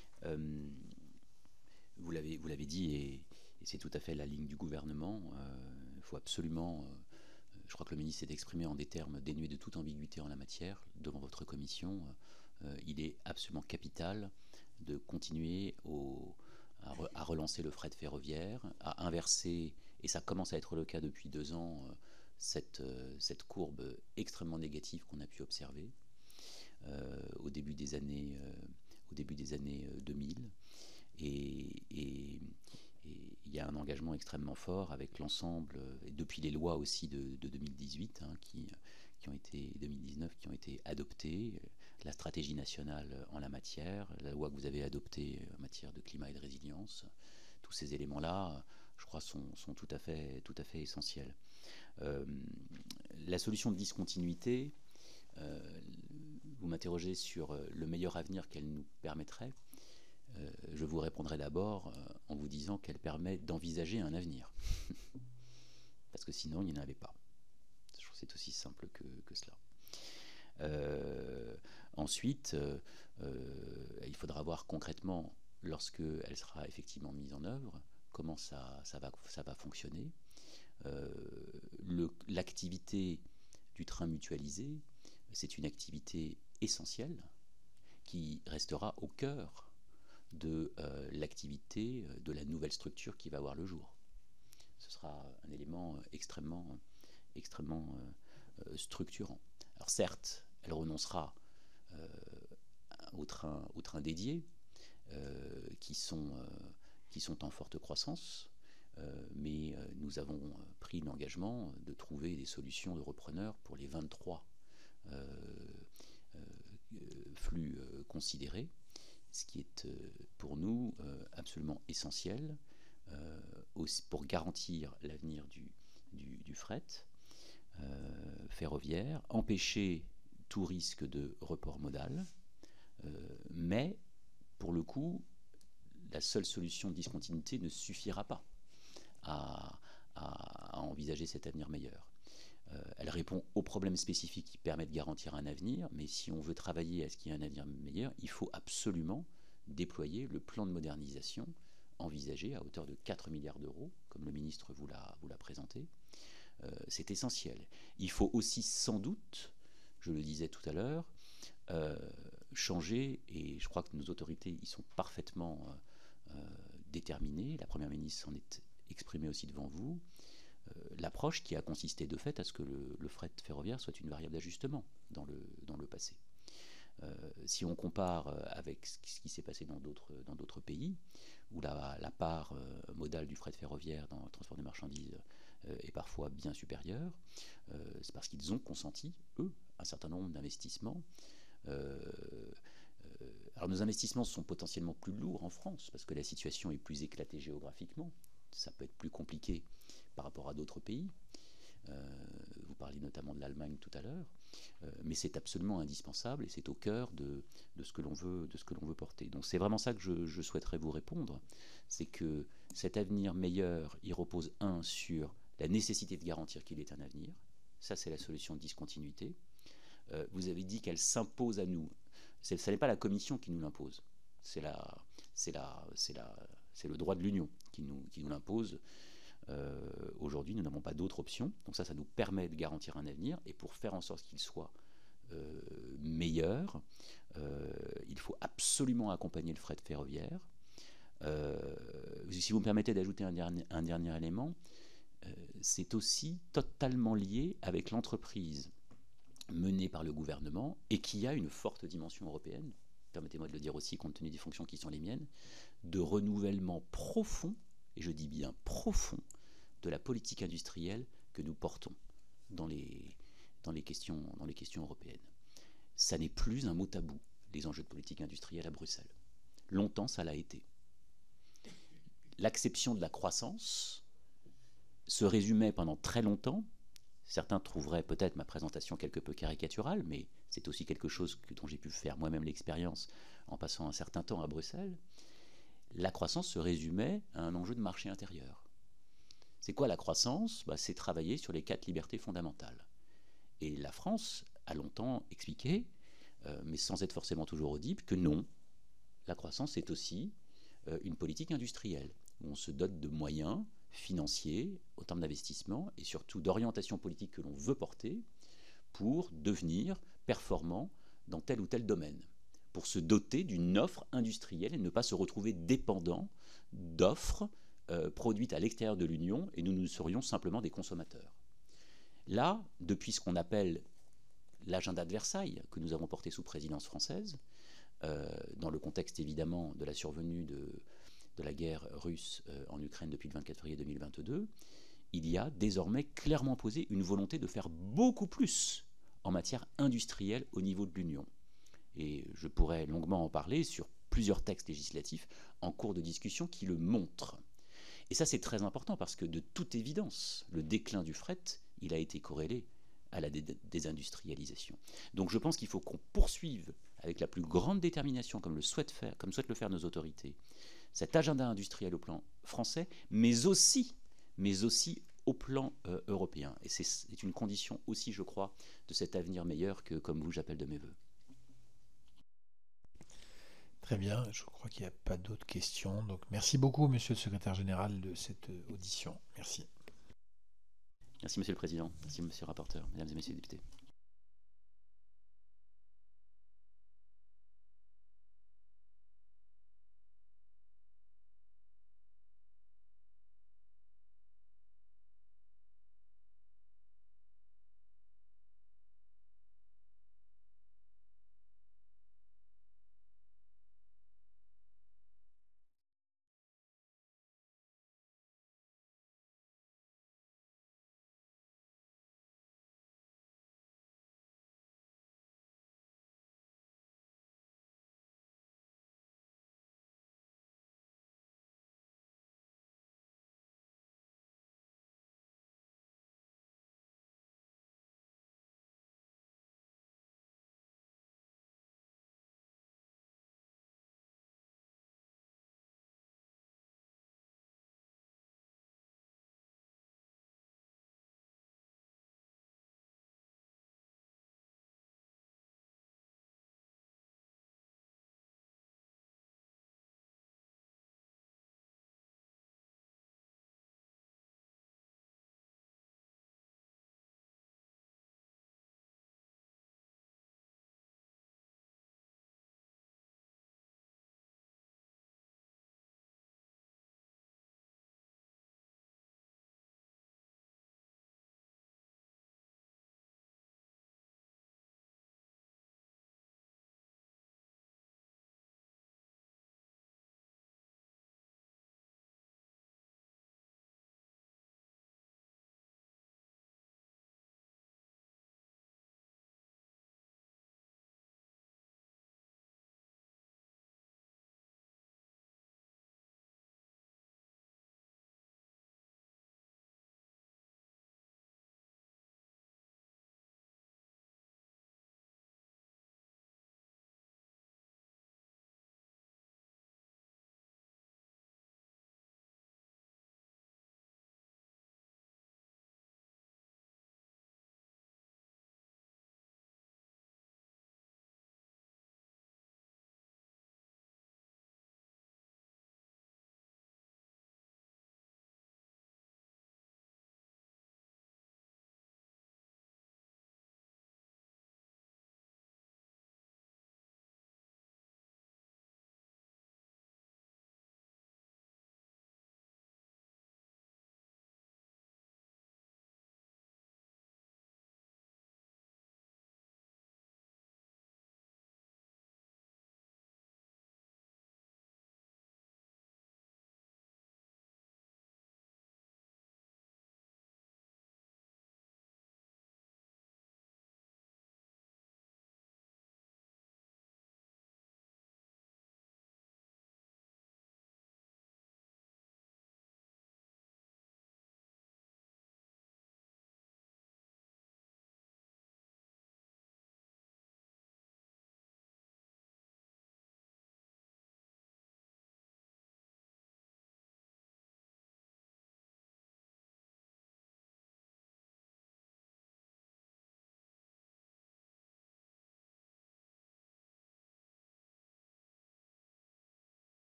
Vous l'avez dit, et c'est tout à fait la ligne du gouvernement. Il faut absolument, je crois que le ministre s'est exprimé en des termes dénués de toute ambiguïté en la matière devant votre commission. Il est absolument capital de continuer à relancer le fret ferroviaire, à inverser, et ça commence à être le cas depuis 2 ans, cette courbe extrêmement négative qu'on a pu observer au début des années 2000. Et il y a un engagement extrêmement fort avec l'ensemble, et depuis les lois aussi de 2018 qui ont été 2019 qui ont été adoptées, la stratégie nationale en la matière, la loi que vous avez adoptée en matière de climat et de résilience. Tous ces éléments-là, je crois, sont tout à fait essentiels. La solution de discontinuité, vous m'interrogez sur le meilleur avenir qu'elle nous permettrait. Je vous répondrai d'abord en vous disant qu'elle permet d'envisager un avenir. Parce que sinon, il n'y en avait pas. Je trouve que c'est aussi simple que cela. Ensuite, il faudra voir concrètement, lorsqu'elle sera effectivement mise en œuvre, comment ça va fonctionner. L'activité du train mutualisé, c'est une activité essentielle qui restera au cœur de l'activité de la nouvelle structure qui va voir le jour. Ce sera un élément extrêmement structurant. Alors certes, elle renoncera au train dédié qui sont en forte croissance, mais nous avons pris l'engagement de trouver des solutions de repreneurs pour les 23 flux considérés, ce qui est pour nous absolument essentiel pour garantir l'avenir du fret ferroviaire, empêcher tout risque de report modal, mais pour le coup, la seule solution de discontinuité ne suffira pas à envisager cet avenir meilleur. Elle répond aux problèmes spécifiques qui permettent de garantir un avenir, mais si on veut travailler à ce qu'il y ait un avenir meilleur, il faut absolument déployer le plan de modernisation envisagé à hauteur de 4 milliards d'euros, comme le ministre vous l'a présenté. C'est essentiel. Il faut aussi sans doute, je le disais tout à l'heure, changer, et je crois que nos autorités y sont parfaitement déterminées. La Première ministre s'en est exprimée aussi devant vous. L'approche qui a consisté de fait à ce que le fret ferroviaire soit une variable d'ajustement dans le passé. Si on compare avec ce qui s'est passé dans d'autres pays, où la part modale du fret ferroviaire dans le transport des marchandises est parfois bien supérieure, c'est parce qu'ils ont consenti, eux, un certain nombre d'investissements. Alors nos investissements sont potentiellement plus lourds en France, parce que la situation est plus éclatée géographiquement. ça peut être plus compliqué par rapport à d'autres pays. Vous parliez notamment de l'Allemagne tout à l'heure, mais c'est absolument indispensable et c'est au cœur de ce que l'on veut, porter. Donc c'est vraiment ça que je souhaiterais vous répondre, c'est que cet avenir meilleur, il repose sur la nécessité de garantir qu'il est un avenir. Ça, c'est la solution de discontinuité. Vous avez dit qu'elle s'impose à nous. Ce n'est pas la Commission qui nous l'impose. C'est le droit de l'Union qui nous l'impose. Aujourd'hui, nous n'avons pas d'autre option. Donc ça nous permet de garantir un avenir. Et pour faire en sorte qu'il soit meilleur, il faut absolument accompagner le fret ferroviaire. Si vous me permettez d'ajouter un dernier élément, c'est aussi totalement lié avec l'entreprise menée par le gouvernement et qui a une forte dimension européenne, permettez-moi de le dire aussi compte tenu des fonctions qui sont les miennes, de renouvellement profond, et je dis bien profond, de la politique industrielle que nous portons dans les questions européennes. Ça n'est plus un mot tabou, les enjeux de politique industrielle à Bruxelles. Longtemps, ça l'a été. L'acception de la croissance se résumait pendant très longtemps. Certains trouveraient peut-être ma présentation quelque peu caricaturale, mais c'est aussi quelque chose dont j'ai pu faire moi-même l'expérience en passant un certain temps à Bruxelles. La croissance se résumait à un enjeu de marché intérieur. C'est quoi la croissance ? C'est travailler sur les 4 libertés fondamentales. Et la France a longtemps expliqué, mais sans être forcément toujours audible, que non, la croissance est aussi une politique industrielle, où on se dote de moyens financiers, au terme d'investissement, et surtout d'orientation politique que l'on veut porter pour devenir performant dans tel ou tel domaine, pour se doter d'une offre industrielle et ne pas se retrouver dépendant d'offres produites à l'extérieur de l'Union, et nous serions simplement des consommateurs. Là, depuis ce qu'on appelle l'agenda de Versailles, que nous avons porté sous présidence française, dans le contexte évidemment de la survenue de la guerre russe en Ukraine depuis le 24 février 2022, il y a désormais clairement posé une volonté de faire beaucoup plus en matière industrielle au niveau de l'Union. Et je pourrais longuement en parler sur plusieurs textes législatifs en cours de discussion qui le montrent. Et ça, c'est très important parce que, de toute évidence, le déclin du fret, il a été corrélé à la désindustrialisation. Donc je pense qu'il faut qu'on poursuive avec la plus grande détermination, comme souhaitent le faire nos autorités, cet agenda industriel au plan français, mais aussi au plan européen. Et c'est une condition aussi, je crois, de cet avenir meilleur que, comme vous, j'appelle de mes voeux. Très bien, je crois qu'il n'y a pas d'autres questions. Donc merci beaucoup, monsieur le secrétaire général, de cette audition. Merci. Merci, monsieur le président. Merci, monsieur le rapporteur. Mesdames et messieurs les députés.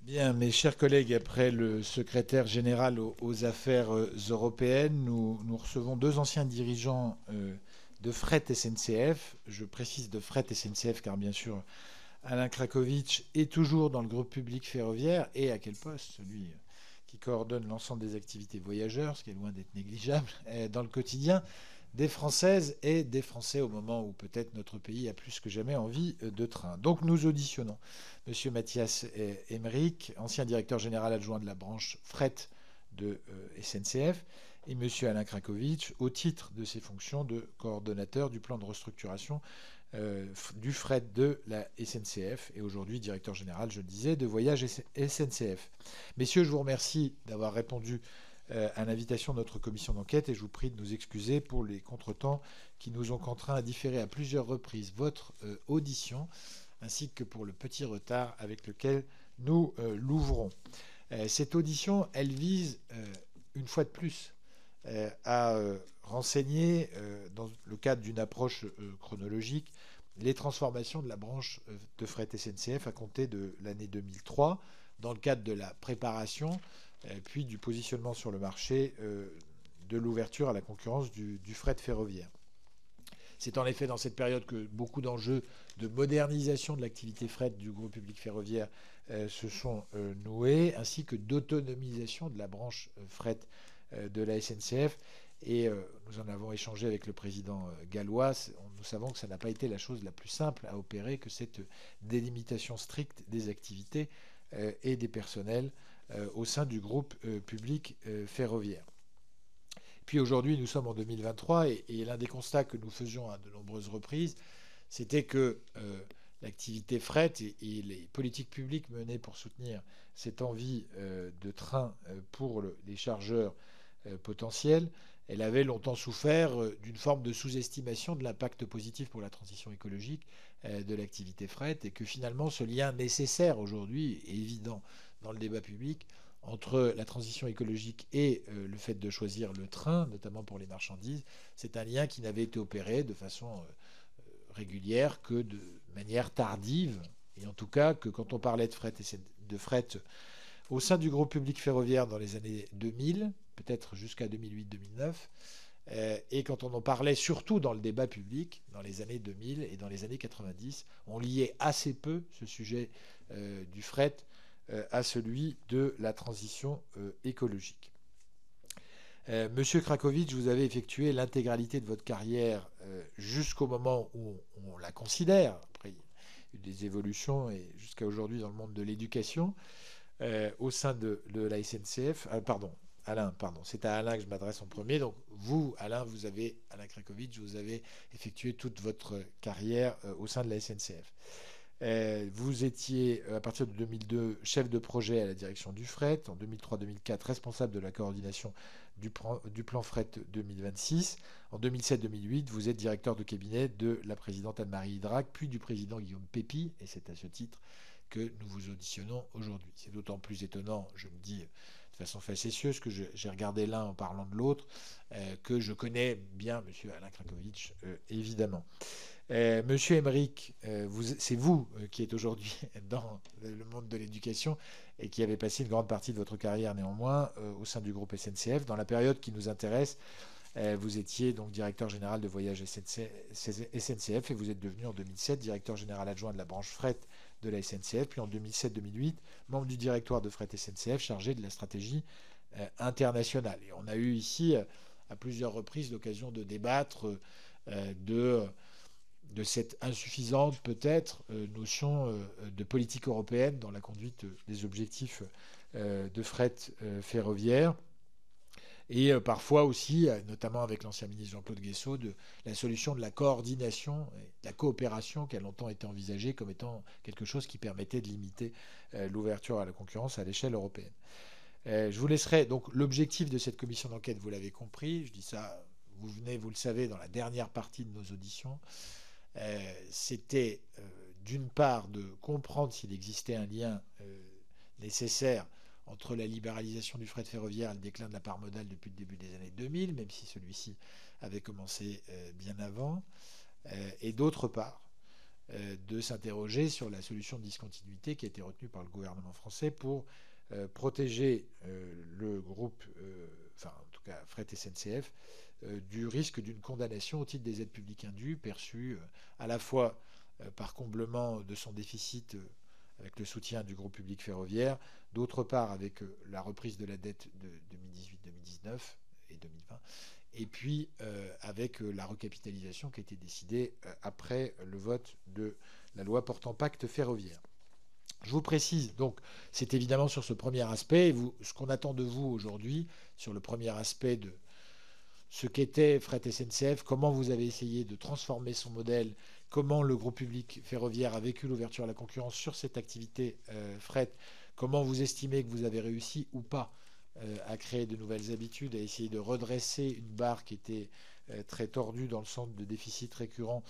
Bien, mes chers collègues, après le secrétaire général aux affaires européennes, nous recevons deux anciens dirigeants de Fret SNCF. Je précise de Fret SNCF car bien sûr Alain Krakowicz est toujours dans le groupe public ferroviaire. Et à quel poste? Celui qui coordonne l'ensemble des activités voyageurs, ce qui est loin d'être négligeable, dans le quotidien des Françaises et des Français au moment où peut-être notre pays a plus que jamais envie de train. Donc nous auditionnons M. Mathias Emmerich, ancien directeur général adjoint de la branche fret de SNCF, et M. Alain Krakowicz au titre de ses fonctions de coordonnateur du plan de restructuration du fret de la SNCF et aujourd'hui directeur général, je le disais, de Voyage SNCF. Messieurs, je vous remercie d'avoir répondu à l'invitation de notre commission d'enquête et je vous prie de nous excuser pour les contretemps qui nous ont contraints à différer à plusieurs reprises votre audition ainsi que pour le petit retard avec lequel nous l'ouvrons. Cette audition, elle vise une fois de plus à renseigner, dans le cadre d'une approche chronologique, les transformations de la branche de fret SNCF à compter de l'année 2003 dans le cadre de la préparation puis du positionnement sur le marché de l'ouverture à la concurrence du fret ferroviaire. C'est en effet dans cette période que beaucoup d'enjeux de modernisation de l'activité fret du groupe public ferroviaire se sont noués, ainsi que d'autonomisation de la branche fret de la SNCF. Et nous en avons échangé avec le président gallois. Nous savons que ça n'a pas été la chose la plus simple à opérer que cette délimitation stricte des activités et des personnels au sein du groupe public ferroviaire. Puis aujourd'hui, nous sommes en 2023 et l'un des constats que nous faisions à de nombreuses reprises, c'était que l'activité fret et les politiques publiques menées pour soutenir cette envie de train pour les chargeurs potentiels, elle avait longtemps souffert d'une forme de sous-estimation de l'impact positif pour la transition écologique de l'activité fret et que finalement ce lien nécessaire aujourd'hui est évident dans le débat public entre la transition écologique et le fait de choisir le train, notamment pour les marchandises, c'est un lien qui n'avait été opéré de façon régulière que de manière tardive, et en tout cas que quand on parlait de fret au sein du groupe public ferroviaire dans les années 2000, peut-être jusqu'à 2008-2009, et quand on en parlait surtout dans le débat public, dans les années 2000 et dans les années 90, on liait assez peu ce sujet du fret à celui de la transition écologique. Monsieur Krakowicz, vous avez effectué l'intégralité de votre carrière jusqu'au moment où on la considère, après il y a eu des évolutions et jusqu'à aujourd'hui dans le monde de l'éducation, au sein de la SNCF. Alain, c'est à Alain que je m'adresse en premier. Donc vous, Alain Krakowicz, vous avez effectué toute votre carrière au sein de la SNCF. Vous étiez, à partir de 2002, chef de projet à la direction du fret. En 2003-2004, responsable de la coordination du plan fret 2026. En 2007-2008, vous êtes directeur de cabinet de la présidente Anne-Marie Idrac, puis du président Guillaume Pépi. Et c'est à ce titre que nous vous auditionnons aujourd'hui. C'est d'autant plus étonnant, je me dis de façon facétieuse, que j'ai regardé l'un en parlant de l'autre, que je connais bien M. Alain Krakowicz, évidemment. Monsieur Emmerich, c'est vous qui êtes aujourd'hui dans le monde de l'éducation et qui avez passé une grande partie de votre carrière néanmoins au sein du groupe SNCF. Dans la période qui nous intéresse, vous étiez donc directeur général de Voyage SNCF et vous êtes devenu en 2007 directeur général adjoint de la branche fret de la SNCF, puis en 2007-2008 membre du directoire de fret SNCF chargé de la stratégie internationale. Et on a eu ici à plusieurs reprises l'occasion de débattre de cette insuffisante, peut-être, notion de politique européenne dans la conduite des objectifs de fret ferroviaire. Et parfois aussi, notamment avec l'ancien ministre Jean-Claude Guessot, de la solution de la coordination et de la coopération qui a longtemps été envisagée comme étant quelque chose qui permettait de limiter l'ouverture à la concurrence à l'échelle européenne. Je vous laisserai, donc l'objectif de cette commission d'enquête, vous l'avez compris, je dis ça, vous le savez, dans la dernière partie de nos auditions, c'était d'une part de comprendre s'il existait un lien nécessaire entre la libéralisation du fret ferroviaire et le déclin de la part modale depuis le début des années 2000, même si celui-ci avait commencé bien avant, et d'autre part de s'interroger sur la solution de discontinuité qui a été retenue par le gouvernement français pour protéger le groupe, enfin en tout cas Fret SNCF, du risque d'une condamnation au titre des aides publiques indues perçues à la fois par comblement de son déficit avec le soutien du groupe public ferroviaire, d'autre part avec la reprise de la dette de 2018-2019 et 2020, et puis avec la recapitalisation qui a été décidée après le vote de la loi portant pacte ferroviaire. Je vous précise, donc, c'est évidemment sur ce premier aspect, ce qu'on attend de vous aujourd'hui, sur le premier aspect de ce qu'était Fret SNCF, comment vous avez essayé de transformer son modèle, comment le groupe public ferroviaire a vécu l'ouverture à la concurrence sur cette activité fret, comment vous estimez que vous avez réussi ou pas à créer de nouvelles habitudes, à essayer de redresser une barre qui était très tordue dans le centre de déficit récurrent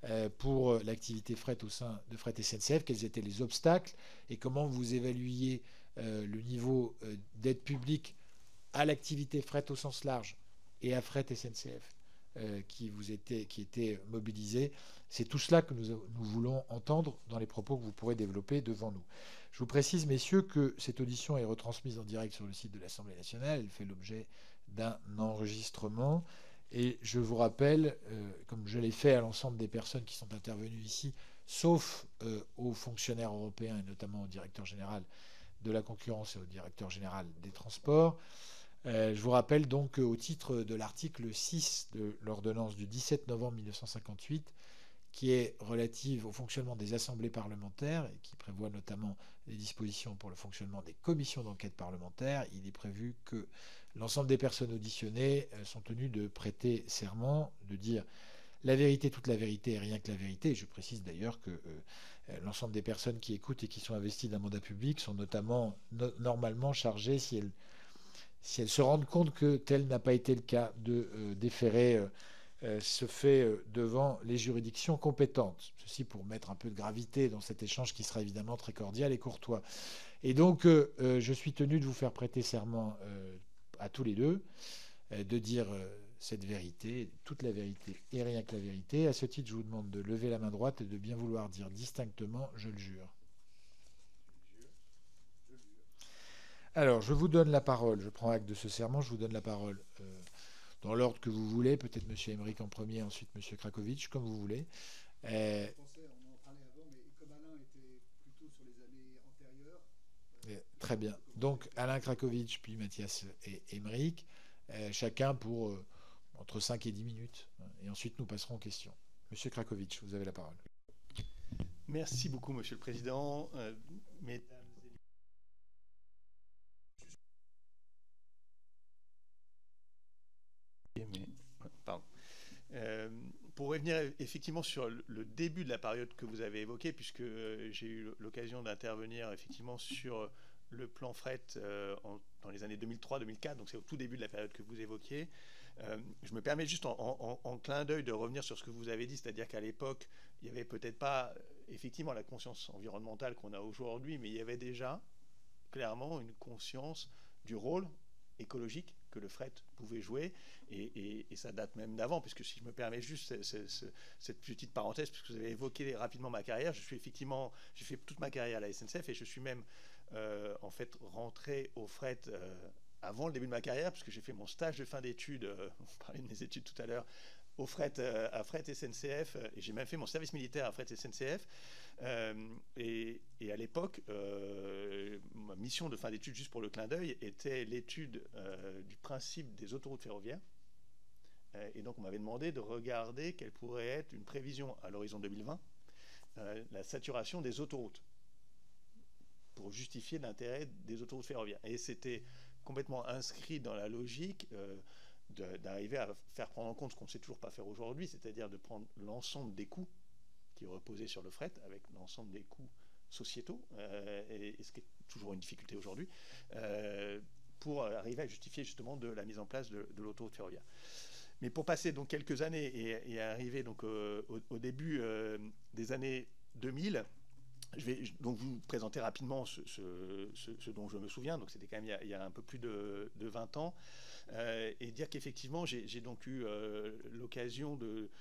pour l'activité fret au sein de Fret SNCF, quels étaient les obstacles et comment vous évaluiez le niveau d'aide publique à l'activité fret au sens large et à Fret SNCF qui était mobilisé. C'est tout cela que nous voulons entendre dans les propos que vous pourrez développer devant nous. Je vous précise, messieurs, que cette audition est retransmise en direct sur le site de l'Assemblée nationale. Elle fait l'objet d'un enregistrement. Et je vous rappelle, comme je l'ai fait à l'ensemble des personnes qui sont intervenues ici, sauf aux fonctionnaires européens et notamment au directeur général de la concurrence et au directeur général des transports, je vous rappelle donc au titre de l'article 6 de l'ordonnance du 17 novembre 1958, qui est relative au fonctionnement des assemblées parlementaires et qui prévoit notamment les dispositions pour le fonctionnement des commissions d'enquête parlementaires, il est prévu que l'ensemble des personnes auditionnées sont tenues de prêter serment, de dire la vérité, toute la vérité et rien que la vérité. Et je précise d'ailleurs que l'ensemble des personnes qui écoutent et qui sont investies d'un mandat public sont notamment normalement chargées, si elles se rendent compte que tel n'a pas été le cas, de déférer ce fait devant les juridictions compétentes. Ceci pour mettre un peu de gravité dans cet échange qui sera évidemment très cordial et courtois. Et donc, je suis tenu de vous faire prêter serment à tous les deux, de dire cette vérité, toute la vérité et rien que la vérité. À ce titre, je vous demande de lever la main droite et de bien vouloir dire distinctement « je le jure ». Alors, je vous donne la parole. Je prends acte de ce serment. Je vous donne la parole dans l'ordre que vous voulez. Peut-être M. Emmerich en premier, ensuite M. Krakowicz, comme vous voulez. Je pensais, on en parlait avant, mais comme Alain était plutôt sur les années antérieures. Très bien. Donc, Alain Krakowicz, puis Mathias et Emmerich, chacun pour entre 5 et 10 minutes. Et ensuite, nous passerons aux questions. M. Krakowicz, vous avez la parole. Merci beaucoup, Monsieur le Président. Mesdames Pardon. Pour revenir effectivement sur le début de la période que vous avez évoquée, puisque j'ai eu l'occasion d'intervenir effectivement sur le plan fret dans les années 2003-2004, donc c'est au tout début de la période que vous évoquiez. Je me permets juste en clin d'œil de revenir sur ce que vous avez dit, c'est-à-dire qu'à l'époque, il n'y avait peut-être pas effectivement la conscience environnementale qu'on a aujourd'hui, mais il y avait déjà clairement une conscience du rôle écologique que le fret pouvait jouer, et ça date même d'avant, puisque si je me permets juste cette petite parenthèse, puisque vous avez évoqué rapidement ma carrière, j'ai fait toute ma carrière à la SNCF, et je suis même en fait rentré au fret avant le début de ma carrière, puisque j'ai fait mon stage de fin d'études, on parlait de mes études tout à l'heure, au fret, à Fret SNCF, et j'ai même fait mon service militaire à Fret SNCF. Et à l'époque, ma mission de fin d'études, juste pour le clin d'œil, était l'étude du principe des autoroutes ferroviaires. Et donc, on m'avait demandé de regarder quelle pourrait être une prévision à l'horizon 2020, la saturation des autoroutes, pour justifier l'intérêt des autoroutes ferroviaires. Et c'était complètement inscrit dans la logique d'arriver à faire prendre en compte ce qu'on ne sait toujours pas faire aujourd'hui, c'est-à-dire de prendre l'ensemble des coûts qui reposaient sur le fret, avec l'ensemble des coûts sociétaux, et ce qui est toujours une difficulté aujourd'hui, pour arriver à justifier justement de la mise en place de l'autoroute ferroviaire. Mais pour passer donc quelques années et arriver donc au début des années 2000, je vais donc vous présenter rapidement ce dont je me souviens. Donc c'était quand même il y a un peu plus de 20 ans, et dire qu'effectivement j'ai donc eu l'occasion de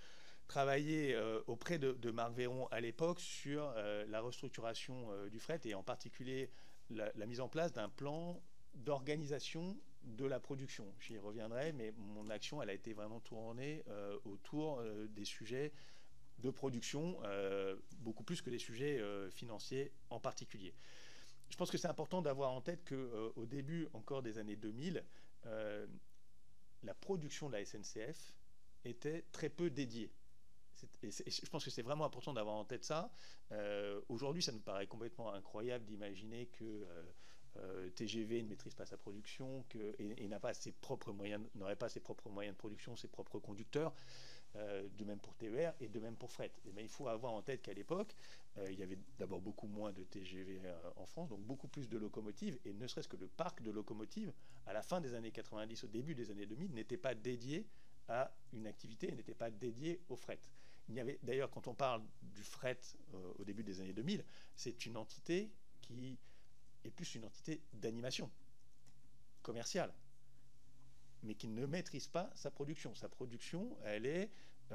travaillé auprès de Marc Véron à l'époque sur la restructuration du fret et en particulier la mise en place d'un plan d'organisation de la production. J'y reviendrai, mais mon action, elle a été vraiment tournée autour des sujets de production, beaucoup plus que des sujets financiers en particulier. Je pense que c'est important d'avoir en tête qu'au début encore des années 2000, la production de la SNCF était très peu dédiée. Et je pense que c'est vraiment important d'avoir en tête ça. Aujourd'hui, ça nous paraît complètement incroyable d'imaginer que TGV ne maîtrise pas sa production et n'aurait pas ses propres moyens de production, ses propres conducteurs. De même pour TER et de même pour fret. Mais il faut avoir en tête qu'à l'époque, il y avait d'abord beaucoup moins de TGV en France, donc beaucoup plus de locomotives, et ne serait-ce que le parc de locomotives, à la fin des années 90, au début des années 2000, n'était pas dédié à une activité, n'était pas dédié au fret. Il y avait, d'ailleurs, quand on parle du fret au début des années 2000, c'est une entité qui est plus une entité d'animation commerciale, mais qui ne maîtrise pas sa production. Sa production, elle est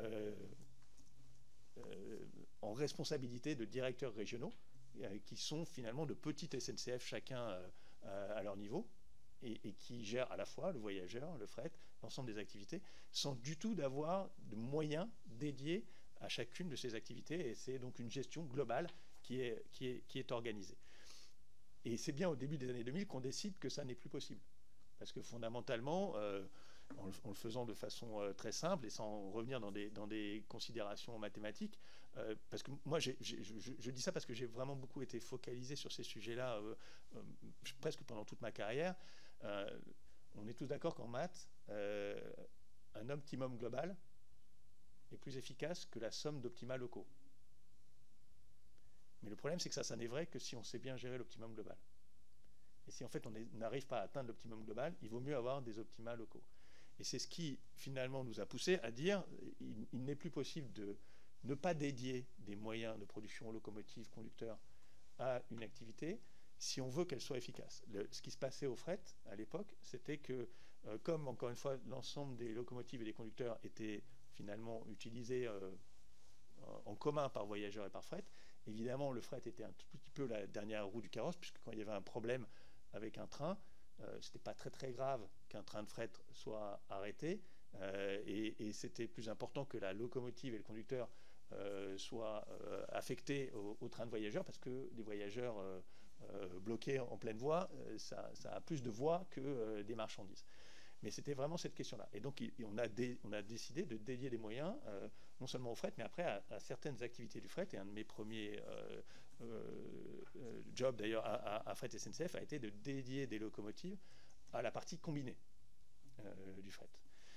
en responsabilité de directeurs régionaux qui sont finalement de petites SNCF chacun à leur niveau et qui gèrent à la fois le voyageur, le fret, l'ensemble des activités, sans du tout d'avoir de moyens dédiés à chacune de ces activités. Et c'est donc une gestion globale qui est organisée. Et c'est bien au début des années 2000 qu'on décide que ça n'est plus possible. Parce que fondamentalement, en le faisant de façon très simple et sans revenir dans des considérations mathématiques, parce que moi, je dis ça parce que j'ai vraiment beaucoup été focalisé sur ces sujets-là presque pendant toute ma carrière. On est tous d'accord qu'en maths, un optimum global est plus efficace que la somme d'optima locaux. Mais le problème, c'est que ça n'est vrai que si on sait bien gérer l'optimum global. Et si en fait on n'arrive pas à atteindre l'optimum global, il vaut mieux avoir des optima locaux. Et c'est ce qui finalement nous a poussé à dire il n'est plus possible de ne pas dédier des moyens de production locomotives, conducteurs à une activité si on veut qu'elle soit efficace. Ce qui se passait au fret à l'époque, c'était que comme encore une fois l'ensemble des locomotives et des conducteurs étaient finalement utilisés en commun par voyageurs et par fret, évidemment le fret était un tout petit peu la dernière roue du carrosse, puisque quand il y avait un problème avec un train, c'était pas très très grave qu'un train de fret soit arrêté, et c'était plus important que la locomotive et le conducteur soient affectés au train de voyageurs, parce que les voyageurs bloqués en pleine voie, ça a plus de voies que des marchandises. Mais c'était vraiment cette question-là. Et donc, on a décidé de dédier des moyens, non seulement au fret, mais après à certaines activités du fret. Et un de mes premiers jobs, d'ailleurs, à Fret SNCF, a été de dédier des locomotives à la partie combinée du fret.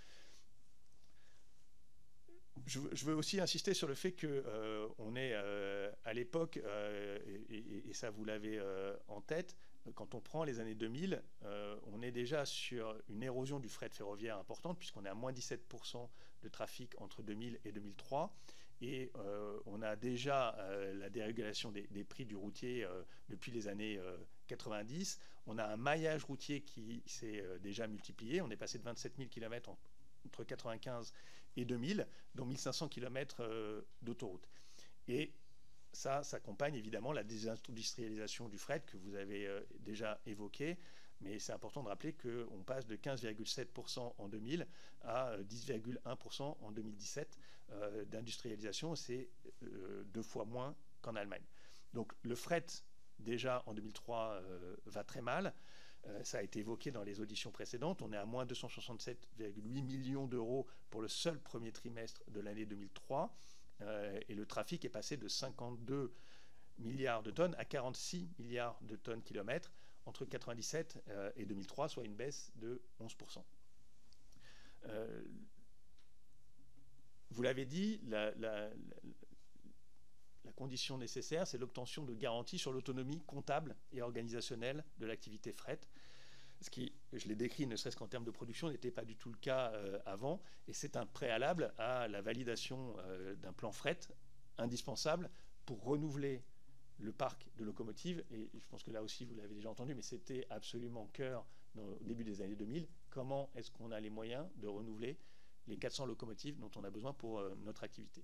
Je veux aussi insister sur le fait qu'on est à l'époque, et ça vous l'avez en tête, quand on prend les années 2000, on est déjà sur une érosion du fret ferroviaire importante, puisqu'on est à moins 17% de trafic entre 2000 et 2003. Et on a déjà la dérégulation des prix du routier depuis les années 90. On a un maillage routier qui s'est déjà multiplié. On est passé de 27 000 km entre 1995 et 2000, dont 1500 km d'autoroute. Et ça s'accompagne évidemment la désindustrialisation du fret que vous avez déjà évoqué, mais c'est important de rappeler qu'on passe de 15,7% en 2000 à 10,1% en 2017 d'industrialisation, c'est 2 fois moins qu'en Allemagne. Donc le fret, déjà en 2003, va très mal. Ça a été évoqué dans les auditions précédentes. On est à moins 267,8 millions d'euros pour le seul premier trimestre de l'année 2003. Et le trafic est passé de 52 milliards de tonnes à 46 milliards de tonnes kilomètres entre 1997 et 2003, soit une baisse de 11%. Vous l'avez dit, la condition nécessaire, c'est l'obtention de garanties sur l'autonomie comptable et organisationnelle de l'activité fret. Ce qui, je l'ai décrit, ne serait-ce qu'en termes de production, n'était pas du tout le cas avant. Et c'est un préalable à la validation d'un plan fret indispensable pour renouveler le parc de locomotives. Et je pense que là aussi, vous l'avez déjà entendu, mais c'était absolument cœur au début des années 2000. Comment est-ce qu'on a les moyens de renouveler les 400 locomotives dont on a besoin pour notre activité.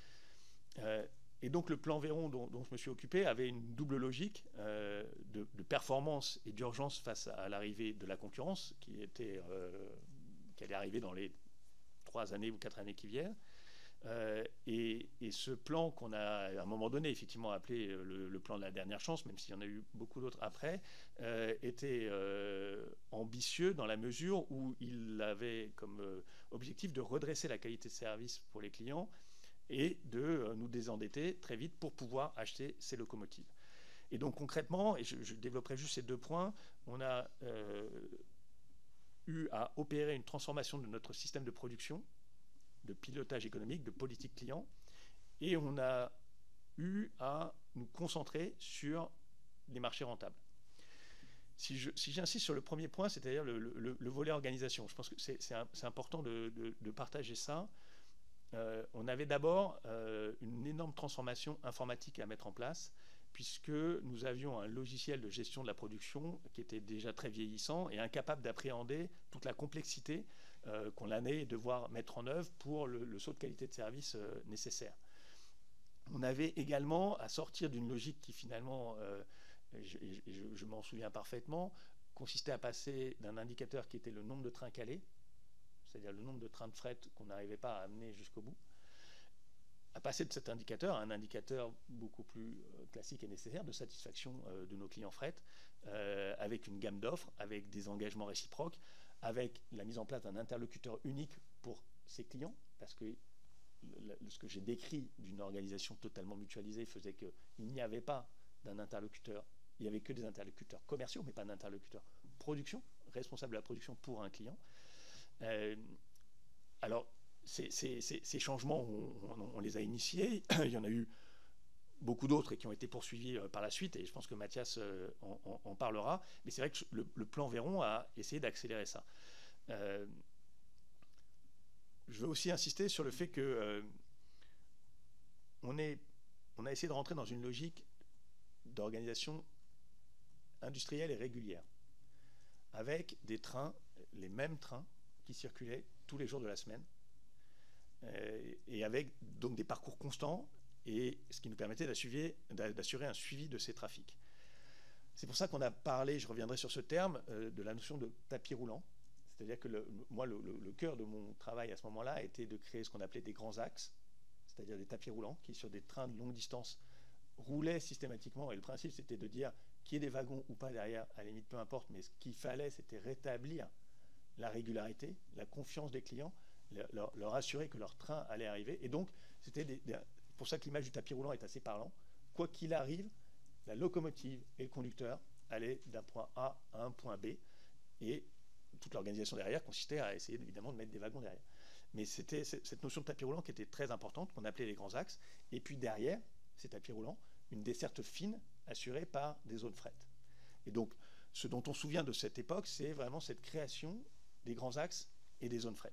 Et donc le plan Véron dont je me suis occupé avait une double logique de performance et d'urgence face à l'arrivée de la concurrence qui allait arriver dans les 3 années ou 4 années qui viennent. Et ce plan qu'on a à un moment donné effectivement appelé le plan de la dernière chance, même s'il y en a eu beaucoup d'autres après, était ambitieux dans la mesure où il avait comme objectif de redresser la qualité de service pour les clients et de nous désendetter très vite pour pouvoir acheter ces locomotives. Et donc concrètement, et je développerai juste ces 2 points, on a eu à opérer une transformation de notre système de production, de pilotage économique, de politique client, et on a eu à nous concentrer sur les marchés rentables. Si j'insiste sur le premier point, c'est-à-dire le volet organisation, je pense que c'est important de partager ça. On avait d'abord une énorme transformation informatique à mettre en place, puisque nous avions un logiciel de gestion de la production qui était déjà très vieillissant et incapable d'appréhender toute la complexité qu'on allait devoir mettre en œuvre pour le saut de qualité de service nécessaire. On avait également à sortir d'une logique qui finalement, je m'en souviens parfaitement, consistait à passer d'un indicateur qui était le nombre de trains calés, c'est-à-dire le nombre de trains de fret qu'on n'arrivait pas à amener jusqu'au bout, à passer de cet indicateur à un indicateur beaucoup plus classique et nécessaire de satisfaction de nos clients fret, avec une gamme d'offres, avec des engagements réciproques, avec la mise en place d'un interlocuteur unique pour ses clients, parce que ce que j'ai décrit d'une organisation totalement mutualisée faisait qu'il n'y avait pas d'un interlocuteur, il n'y avait que des interlocuteurs commerciaux, mais pas d'interlocuteur production, responsable de la production pour un client. Alors, ces changements, on les a initiés. Il y en a eu beaucoup d'autres et qui ont été poursuivis par la suite, et je pense que Mathias en parlera. Mais c'est vrai que le plan Véron a essayé d'accélérer ça. Je veux aussi insister sur le fait que on a essayé de rentrer dans une logique d'organisation industrielle et régulière, avec des trains, les mêmes trains qui circulaient tous les jours de la semaine, et avec donc des parcours constants, et ce qui nous permettait d'assurer un suivi de ces trafics. C'est pour ça qu'on a parlé, je reviendrai sur ce terme, de la notion de tapis roulant. C'est-à-dire que le cœur de mon travail à ce moment-là était de créer ce qu'on appelait des grands axes, c'est-à-dire des tapis roulants qui, sur des trains de longue distance, roulaient systématiquement. Et le principe, c'était de dire qu'il y ait des wagons ou pas derrière, à la limite, peu importe, mais ce qu'il fallait, c'était rétablir la régularité, la confiance des clients, leur assurer que leur train allait arriver. Et donc, c'était pour ça que l'image du tapis roulant est assez parlant. Quoi qu'il arrive, la locomotive et le conducteur allaient d'un point A à un point B, et toute l'organisation derrière consistait à essayer évidemment de mettre des wagons derrière. Mais c'était cette notion de tapis roulant qui était très importante, qu'on appelait les grands axes, et puis derrière ces tapis roulants, une desserte fine assurée par des zones fret. Et donc, ce dont on se souvient de cette époque, c'est vraiment cette création des grands axes et des zones fret.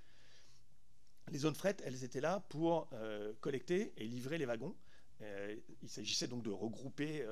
Les zones fret, elles étaient là pour collecter et livrer les wagons. Il s'agissait donc de regrouper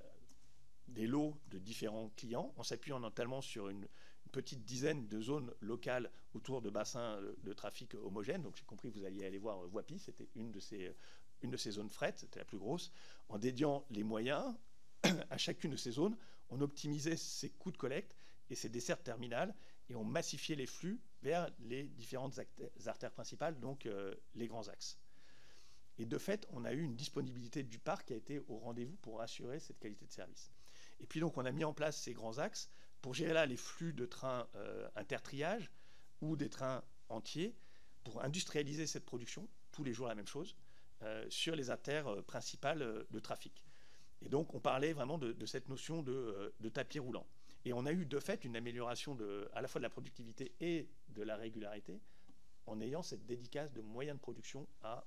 des lots de différents clients en s'appuyant notamment sur une petite dizaine de zones locales autour de bassins de trafic homogènes. Donc j'ai compris que vous alliez aller voir Voipy, c'était une de ces zones fret, c'était la plus grosse. En dédiant les moyens à chacune de ces zones, on optimisait ses coûts de collecte et ses dessertes terminales, et on massifiait les flux vers les différentes artères principales, donc les grands axes. Et de fait, on a eu une disponibilité du parc qui a été au rendez-vous pour assurer cette qualité de service. Et puis donc on a mis en place ces grands axes pour gérer là les flux de trains intertriage ou des trains entiers, pour industrialiser cette production, tous les jours la même chose, sur les artères principales de trafic. Et donc on parlait vraiment de cette notion de tapis roulant. Et on a eu de fait une amélioration à la fois de la productivité et de la régularité en ayant cette dédicace de moyens de production à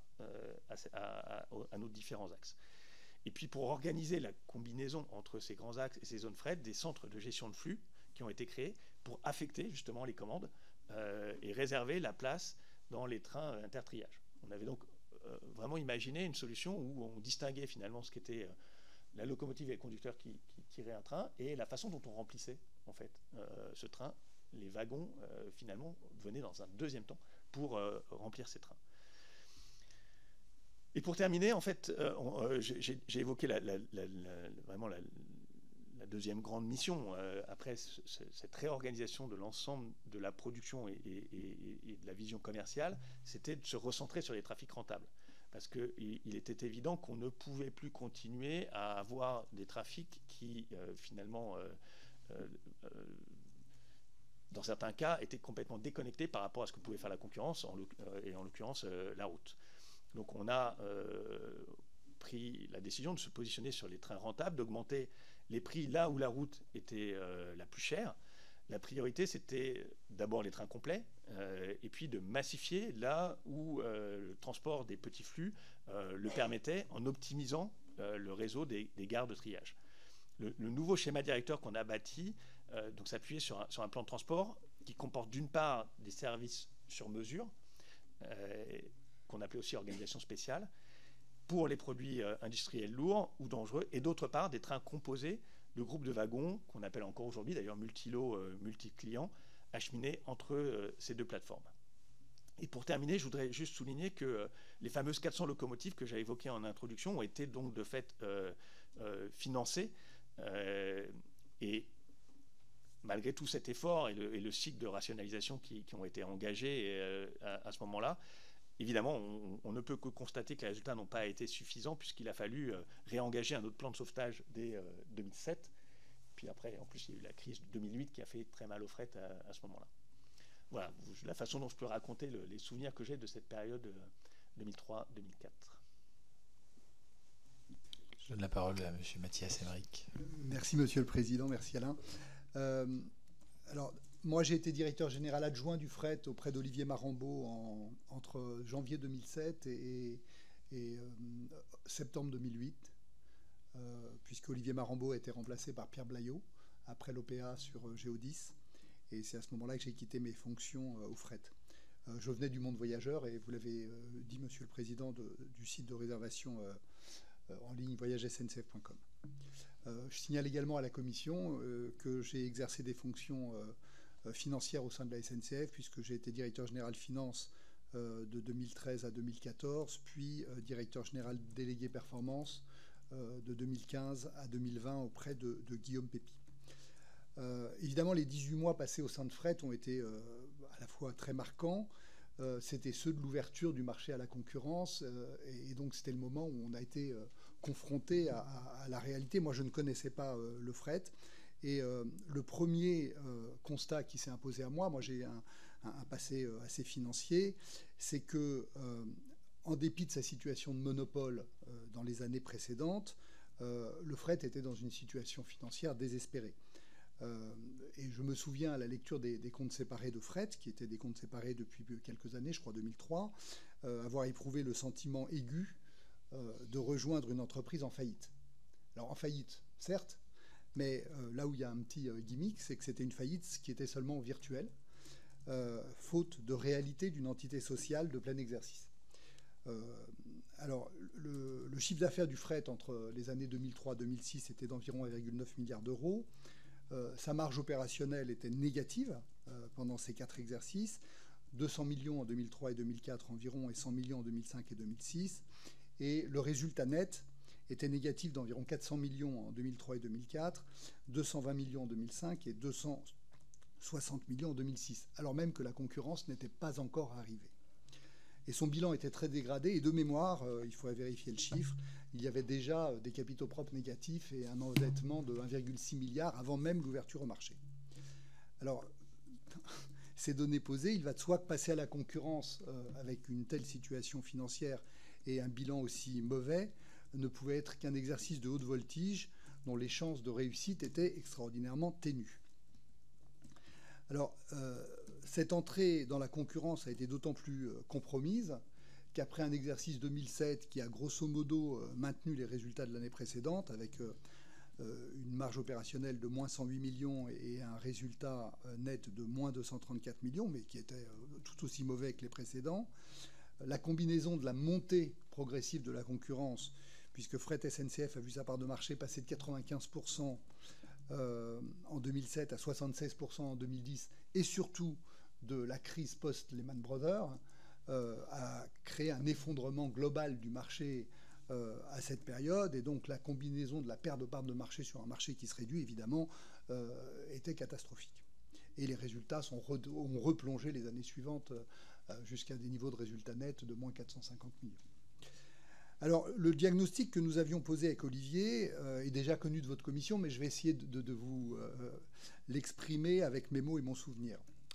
nos différents axes. Et puis pour organiser la combinaison entre ces grands axes et ces zones fret, des centres de gestion de flux qui ont été créés pour affecter justement les commandes et réserver la place dans les trains intertriage. On avait donc vraiment imaginé une solution où on distinguait finalement ce qu'était la locomotive et le conducteur qui tiraient un train, et la façon dont on remplissait en fait ce train. Les wagons finalement venaient dans un deuxième temps pour remplir ces trains. Et pour terminer, en fait, j'ai évoqué vraiment la deuxième grande mission, après cette réorganisation de l'ensemble de la production et de la vision commerciale, c'était de se recentrer sur les trafics rentables. Parce qu'il était évident qu'on ne pouvait plus continuer à avoir des trafics qui, finalement, dans certains cas, étaient complètement déconnectés par rapport à ce que pouvait faire la concurrence, et en l'occurrence la route. Donc on a pris la décision de se positionner sur les trains rentables, d'augmenter les prix là où la route était la plus chère. La priorité, c'était d'abord les trains complets, et puis de massifier là où le transport des petits flux le permettait, en optimisant le réseau des gares de triage. Le nouveau schéma directeur qu'on a bâti donc s'appuyait sur un plan de transport qui comporte d'une part des services sur mesure, qu'on appelait aussi organisation spéciale, pour les produits industriels lourds ou dangereux, et d'autre part des trains composés de groupes de wagons, qu'on appelle encore aujourd'hui d'ailleurs multi-lots, multi-clients, acheminés entre ces deux plateformes. Et pour terminer, je voudrais juste souligner que les fameuses 400 locomotives que j'ai évoquées en introduction ont été donc de fait financées, et malgré tout cet effort et le cycle de rationalisation qui ont été engagés à ce moment-là, évidemment, on ne peut que constater que les résultats n'ont pas été suffisants, puisqu'il a fallu réengager un autre plan de sauvetage dès 2007. Puis après, en plus, il y a eu la crise de 2008 qui a fait très mal au fret à ce moment-là. Voilà la façon dont je peux raconter les souvenirs que j'ai de cette période 2003-2004. Je donne la parole à M. Mathias Aymeric. Merci, Monsieur le Président. Merci, Alain. Alors, moi, j'ai été directeur général adjoint du fret auprès d'Olivier Marambeau entre janvier 2007 et septembre 2008, puisque Olivier Marambeau a été remplacé par Pierre Blaillot après l'OPA sur Géodis. Et c'est à ce moment-là que j'ai quitté mes fonctions au fret. Je venais du monde voyageur, et vous l'avez dit, Monsieur le Président, du site de réservation en ligne voyagesncf.com. Je signale également à la Commission que j'ai exercé des fonctions financières au sein de la SNCF, puisque j'ai été directeur général finance de 2013 à 2014, puis directeur général délégué performance de 2015 à 2020 auprès de Guillaume Pépi. Évidemment, les 18 mois passés au sein de Fret ont été à la fois très marquants. C'était ceux de l'ouverture du marché à la concurrence, et donc c'était le moment où on a été confronté à la réalité. Moi, je ne connaissais pas le fret, et le premier constat qui s'est imposé à moi j'ai un passé assez financier, c'est que en dépit de sa situation de monopole dans les années précédentes, le fret était dans une situation financière désespérée. Et je me souviens à la lecture des comptes séparés de fret, qui étaient des comptes séparés depuis quelques années, je crois 2003, avoir éprouvé le sentiment aigu de rejoindre une entreprise en faillite. Alors en faillite, certes, mais là où il y a un petit gimmick, c'est que c'était une faillite qui était seulement virtuelle, faute de réalité d'une entité sociale de plein exercice. Alors, le chiffre d'affaires du fret entre les années 2003 et 2006 était d'environ 1,9 milliard d'euros. Sa marge opérationnelle était négative pendant ces 4 exercices, 200 millions en 2003 et 2004 environ, et 100 millions en 2005 et 2006. Et le résultat net était négatif d'environ 400 millions en 2003 et 2004, 220 millions en 2005 et 260 millions en 2006, alors même que la concurrence n'était pas encore arrivée. Et son bilan était très dégradé, et de mémoire, il faudrait vérifier le chiffre, il y avait déjà des capitaux propres négatifs et un endettement de 1,6 milliard avant même l'ouverture au marché. Alors, ces données posées, il va de soi que passer à la concurrence avec une telle situation financière et un bilan aussi mauvais ne pouvait être qu'un exercice de haute voltige dont les chances de réussite étaient extraordinairement ténues. Alors, cette entrée dans la concurrence a été d'autant plus compromise qu'après un exercice 2007 qui a grosso modo maintenu les résultats de l'année précédente, avec une marge opérationnelle de moins 108 millions et un résultat net de moins 234 millions, mais qui était tout aussi mauvais que les précédents, la combinaison de la montée progressive de la concurrence, puisque Fret SNCF a vu sa part de marché passer de 95% en 2007 à 76% en 2010, et surtout de la crise post-Lehman Brothers a créé un effondrement global du marché à cette période, et donc la combinaison de la perte de parts de marché sur un marché qui se réduit, évidemment, était catastrophique. Et les résultats ont replongé les années suivantes jusqu'à des niveaux de résultats nets de moins 450 millions. Alors, le diagnostic que nous avions posé avec Olivier est déjà connu de votre commission, mais je vais essayer de vous l'exprimer avec mes mots et mon souvenir.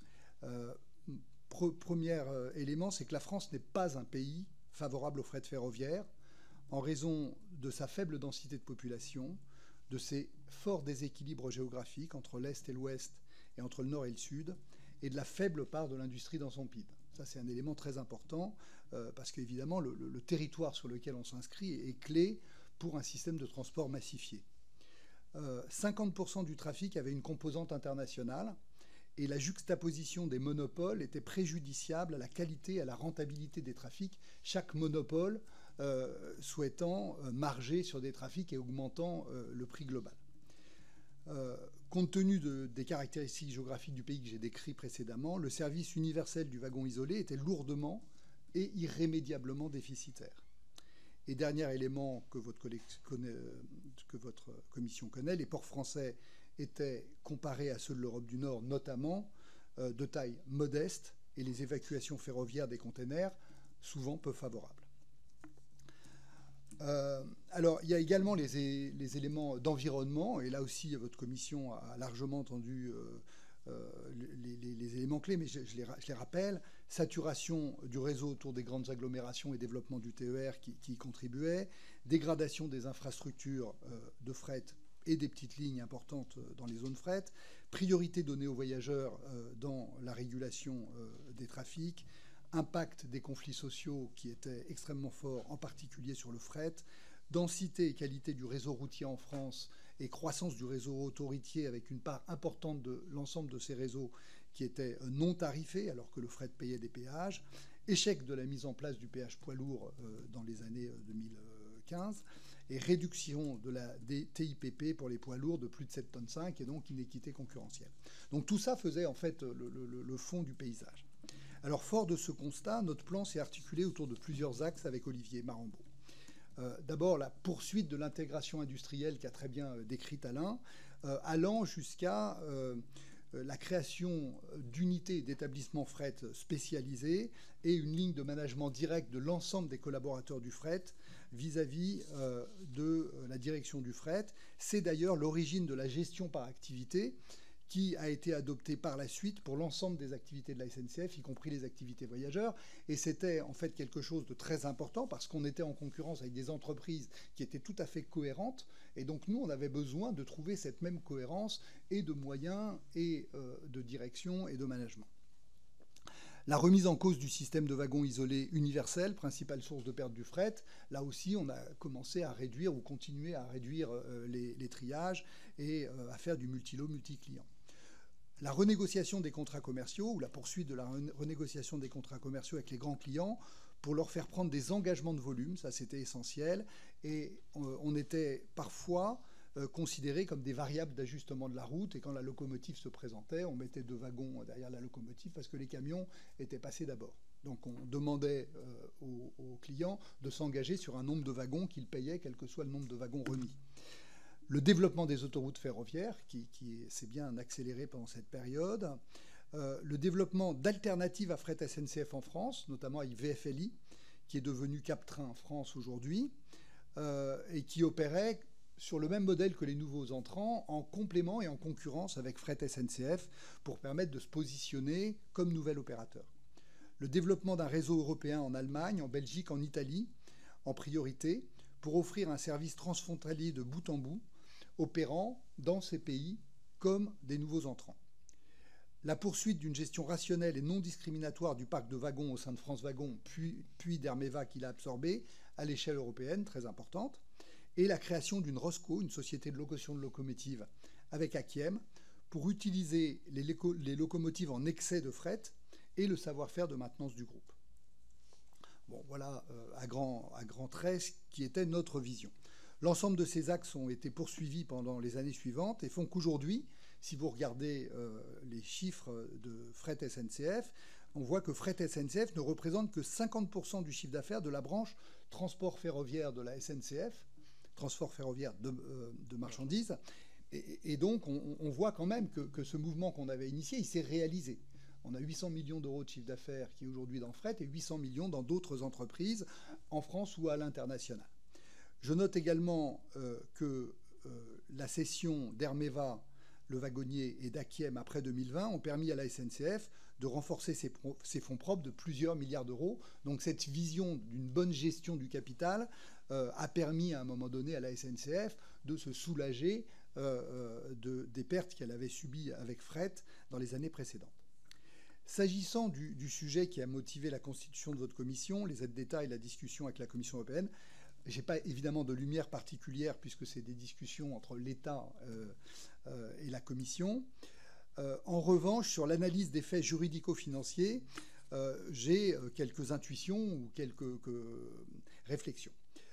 Premier élément, c'est que la France n'est pas un pays favorable au fret ferroviaire en raison de sa faible densité de population, de ses forts déséquilibres géographiques entre l'Est et l'Ouest et entre le Nord et le Sud, et de la faible part de l'industrie dans son PIB. Ça, c'est un élément très important parce qu'évidemment, le territoire sur lequel on s'inscrit est clé pour un système de transport massifié. 50% du trafic avait une composante internationale et la juxtaposition des monopoles était préjudiciable à la qualité et à la rentabilité des trafics, chaque monopole souhaitant marger sur des trafics et augmentant le prix global. Compte tenu des caractéristiques géographiques du pays que j'ai décrit précédemment, le service universel du wagon isolé était lourdement et irrémédiablement déficitaire. Et dernier élément que votre commission connaît, les ports français étaient, comparés à ceux de l'Europe du Nord notamment, de taille modeste et les évacuations ferroviaires des containers souvent peu favorables. Alors, il y a également les éléments d'environnement, et là aussi, votre commission a largement entendu les éléments clés, mais je les rappelle. Saturation du réseau autour des grandes agglomérations et développement du TER qui y contribuait, dégradation des infrastructures de fret et des petites lignes importantes dans les zones fret, priorité donnée aux voyageurs dans la régulation des trafics, impact des conflits sociaux qui étaient extrêmement forts, en particulier sur le fret, densité et qualité du réseau routier en France et croissance du réseau autoroutier avec une part importante de l'ensemble de ces réseaux qui étaient non tarifés alors que le fret payait des péages, échec de la mise en place du péage poids lourd dans les années 2015 et réduction de la TIPP pour les poids lourds de plus de 7,5 tonnes et donc inéquité concurrentielle. Donc tout ça faisait en fait le fond du paysage. Alors, fort de ce constat, notre plan s'est articulé autour de plusieurs axes avec Olivier Marambeau. D'abord, la poursuite de l'intégration industrielle qu'a très bien décrite Alain, allant jusqu'à la création d'unités d'établissements fret spécialisés et une ligne de management direct de l'ensemble des collaborateurs du fret vis-à-vis de la direction du fret. C'est d'ailleurs l'origine de la gestion par activité qui a été adopté par la suite pour l'ensemble des activités de la SNCF, y compris les activités voyageurs. Et c'était en fait quelque chose de très important parce qu'on était en concurrence avec des entreprises qui étaient tout à fait cohérentes. Et donc nous, on avait besoin de trouver cette même cohérence et de moyens et de direction et de management. La remise en cause du système de wagons isolés universel, principale source de perte du fret. Là aussi, on a commencé à réduire ou continuer à réduire les triages et à faire du multi-lot, multi-client. La renégociation des contrats commerciaux ou la poursuite de la renégociation des contrats commerciaux avec les grands clients pour leur faire prendre des engagements de volume, ça c'était essentiel. Et on était parfois considérés comme des variables d'ajustement de la route. Et quand la locomotive se présentait, on mettait 2 wagons derrière la locomotive parce que les camions étaient passés d'abord. Donc on demandait aux clients de s'engager sur un nombre de wagons qu'ils payaient, quel que soit le nombre de wagons remis. Le développement des autoroutes ferroviaires, qui s'est bien accéléré pendant cette période. Le développement d'alternatives à fret SNCF en France, notamment avec VFLI, qui est devenu Cap Train France aujourd'hui, et qui opérait sur le même modèle que les nouveaux entrants, en complément et en concurrence avec fret SNCF, pour permettre de se positionner comme nouvel opérateur. Le développement d'un réseau européen en Allemagne, en Belgique, en Italie, en priorité, pour offrir un service transfrontalier de bout en bout, opérant dans ces pays comme des nouveaux entrants. La poursuite d'une gestion rationnelle et non discriminatoire du parc de wagons au sein de France Wagon, puis d'Hermeva qui l'a absorbé, à l'échelle européenne, très importante, et la création d'une ROSCO, une société de location de locomotives, avec Akiem, pour utiliser les locomotives en excès de fret et le savoir-faire de maintenance du groupe. Bon, voilà à grands traits ce qui était notre vision. L'ensemble de ces axes ont été poursuivis pendant les années suivantes et font qu'aujourd'hui, si vous regardez les chiffres de Fret SNCF, on voit que Fret SNCF ne représente que 50% du chiffre d'affaires de la branche transport ferroviaire de la SNCF, transport ferroviaire de marchandises. Et donc, on voit quand même que ce mouvement qu'on avait initié, il s'est réalisé. On a 800 millions d'euros de chiffre d'affaires qui est aujourd'hui dans Fret et 800 millions dans d'autres entreprises en France ou à l'international. Je note également que la cession d'Hermeva, le wagonnier, et d'Akiem après 2020 ont permis à la SNCF de renforcer ses fonds propres de plusieurs milliards d'euros. Donc cette vision d'une bonne gestion du capital a permis à un moment donné à la SNCF de se soulager des pertes qu'elle avait subies avec Fret dans les années précédentes. S'agissant du sujet qui a motivé la constitution de votre commission, les aides d'État et la discussion avec la Commission européenne, je n'ai pas évidemment de lumière particulière puisque c'est des discussions entre l'État et la Commission. En revanche, sur l'analyse des faits juridico-financiers, j'ai quelques intuitions ou quelques réflexions.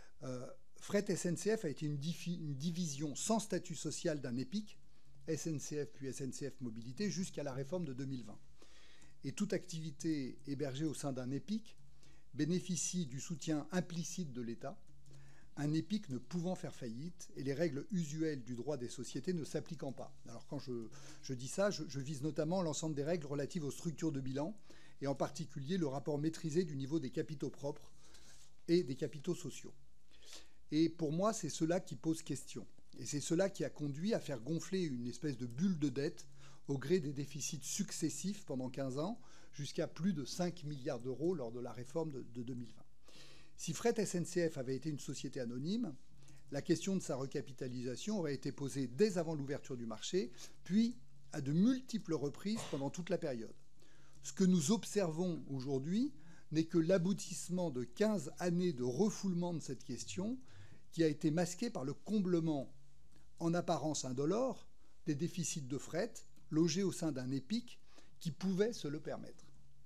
Fret SNCF a été une division sans statut social d'un EPIC, SNCF puis SNCF Mobilité, jusqu'à la réforme de 2020. Et toute activité hébergée au sein d'un EPIC bénéficie du soutien implicite de l'État, un EPIC ne pouvant faire faillite et les règles usuelles du droit des sociétés ne s'appliquant pas. Alors quand je dis ça, je vise notamment l'ensemble des règles relatives aux structures de bilan et en particulier le rapport maîtrisé du niveau des capitaux propres et des capitaux sociaux. Et pour moi, c'est cela qui pose question. Et c'est cela qui a conduit à faire gonfler une espèce de bulle de dette au gré des déficits successifs pendant 15 ans, jusqu'à plus de 5 milliards d'euros lors de la réforme de 2020. Si Fret SNCF avait été une société anonyme, la question de sa recapitalisation aurait été posée dès avant l'ouverture du marché, puis à de multiples reprises pendant toute la période. Ce que nous observons aujourd'hui n'est que l'aboutissement de 15 années de refoulement de cette question qui a été masqué par le comblement, en apparence indolore, des déficits de fret logés au sein d'un EPIC qui pouvait se le permettre.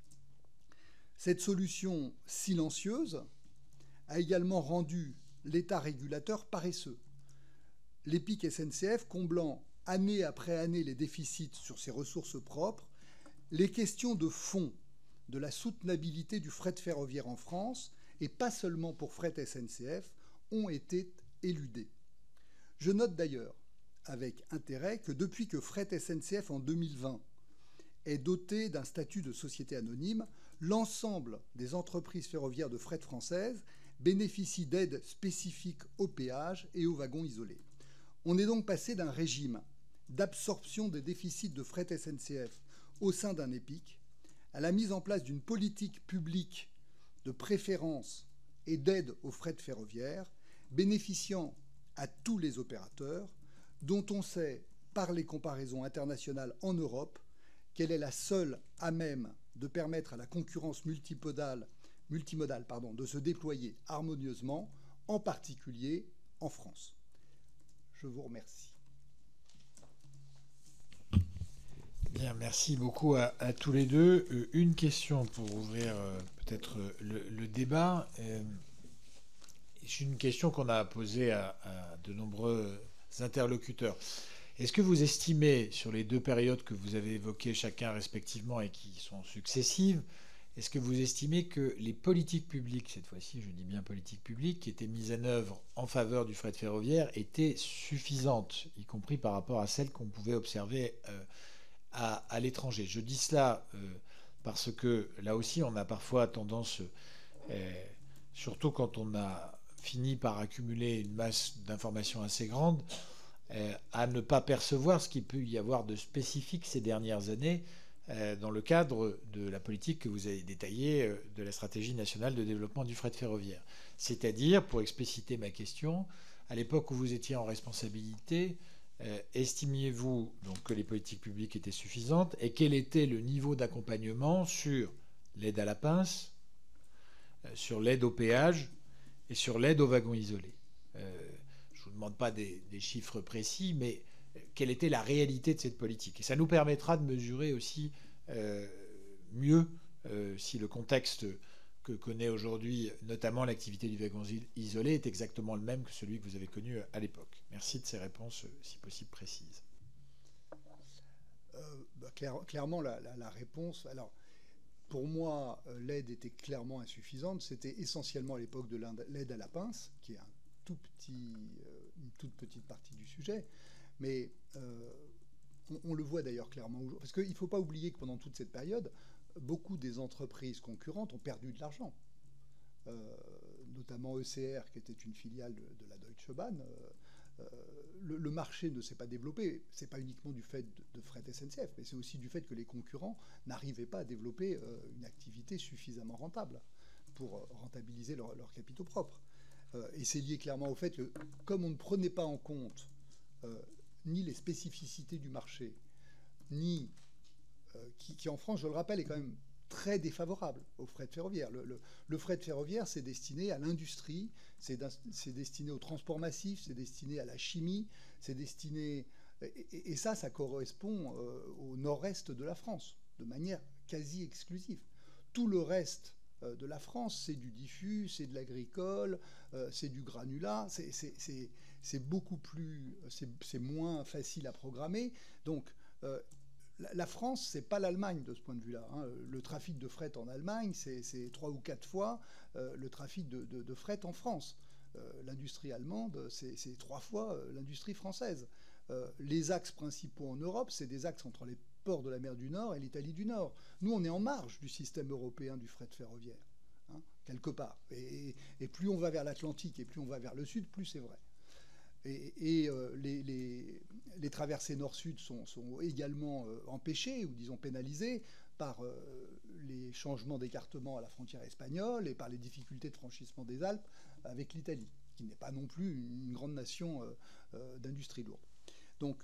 Cette solution silencieuse a également rendu l'État régulateur paresseux. L'EPIC SNCF comblant année après année les déficits sur ses ressources propres, les questions de fond de la soutenabilité du fret ferroviaire en France, et pas seulement pour Fret SNCF, ont été éludées. Je note d'ailleurs avec intérêt que depuis que Fret SNCF en 2020 est doté d'un statut de société anonyme, l'ensemble des entreprises ferroviaires de fret françaises bénéficient d'aides spécifiques aux péages et aux wagons isolés. On est donc passé d'un régime d'absorption des déficits de Fret SNCF au sein d'un EPIC à la mise en place d'une politique publique de préférence et d'aide au fret ferroviaire, bénéficiant à tous les opérateurs, dont on sait, par les comparaisons internationales en Europe, qu'elle est la seule à même de permettre à la concurrence multimodale de se déployer harmonieusement, en particulier en France. Je vous remercie. Bien, merci beaucoup à tous les deux. Une question pour ouvrir peut-être le débat. C'est une question qu'on a posée à de nombreux interlocuteurs. Est-ce que vous estimez, sur les deux périodes que vous avez évoquées chacun respectivement et qui sont successives, est-ce que vous estimez que les politiques publiques, cette fois-ci je dis bien politiques publiques, qui étaient mises en œuvre en faveur du fret ferroviaire étaient suffisantes, y compris par rapport à celles qu'on pouvait observer à l'étranger? Je dis cela parce que là aussi on a parfois tendance, surtout quand on a fini par accumuler une masse d'informations assez grande, à ne pas percevoir ce qu'il peut y avoir de spécifique ces dernières années dans le cadre de la politique que vous avez détaillée de la stratégie nationale de développement du fret ferroviaire. C'est-à-dire, pour expliciter ma question, à l'époque où vous étiez en responsabilité, estimiez-vous donc que les politiques publiques étaient suffisantes et quel était le niveau d'accompagnement sur l'aide à la pince, sur l'aide au péage et sur l'aide aux wagons isolés? Je ne vous demande pas des chiffres précis, mais quelle était la réalité de cette politique? Et ça nous permettra de mesurer aussi mieux si le contexte que connaît aujourd'hui, notamment l'activité du wagon isolé, est exactement le même que celui que vous avez connu à l'époque. Merci de ces réponses, si possible, précises. Clairement, la réponse... Alors, pour moi, l'aide était clairement insuffisante. C'était essentiellement à l'époque de l'aide à la pince, qui est une toute petite partie du sujet. Mais on le voit d'ailleurs clairement aujourd'hui. Parce qu'il ne faut pas oublier que pendant toute cette période, beaucoup des entreprises concurrentes ont perdu de l'argent. Notamment ECR, qui était une filiale de la Deutsche Bahn. Le marché ne s'est pas développé. Ce n'est pas uniquement du fait de Fret SNCF, mais c'est aussi du fait que les concurrents n'arrivaient pas à développer une activité suffisamment rentable pour rentabiliser leurs capitaux propres. Et c'est lié clairement au fait que, comme on ne prenait pas en compte ni les spécificités du marché, ni qui en France, je le rappelle, est quand même très défavorable au fret ferroviaire. Le fret ferroviaire, c'est destiné à l'industrie, c'est destiné au transport massif, c'est destiné à la chimie, c'est destiné... Et ça correspond au nord-est de la France, de manière quasi exclusive. Tout le reste de la France, c'est du diffus, c'est de l'agricole, c'est du granulat, c'est beaucoup plus... c'est moins facile à programmer. Donc... la France, c'est pas l'Allemagne de ce point de vue-là. Hein. Le trafic de fret en Allemagne, c'est 3 ou 4 fois le trafic de fret en France. L'industrie allemande, c'est 3 fois l'industrie française. Les axes principaux en Europe, c'est des axes entre les ports de la mer du Nord et l'Italie du Nord. Nous, on est en marge du système européen du fret ferroviaire, hein, quelque part. Et plus on va vers l'Atlantique et plus on va vers le Sud, plus c'est vrai. Et les traversées nord-sud sont également empêchées ou disons pénalisées par les changements d'écartement à la frontière espagnole et par les difficultés de franchissement des Alpes avec l'Italie, qui n'est pas non plus une grande nation d'industrie lourde. Donc,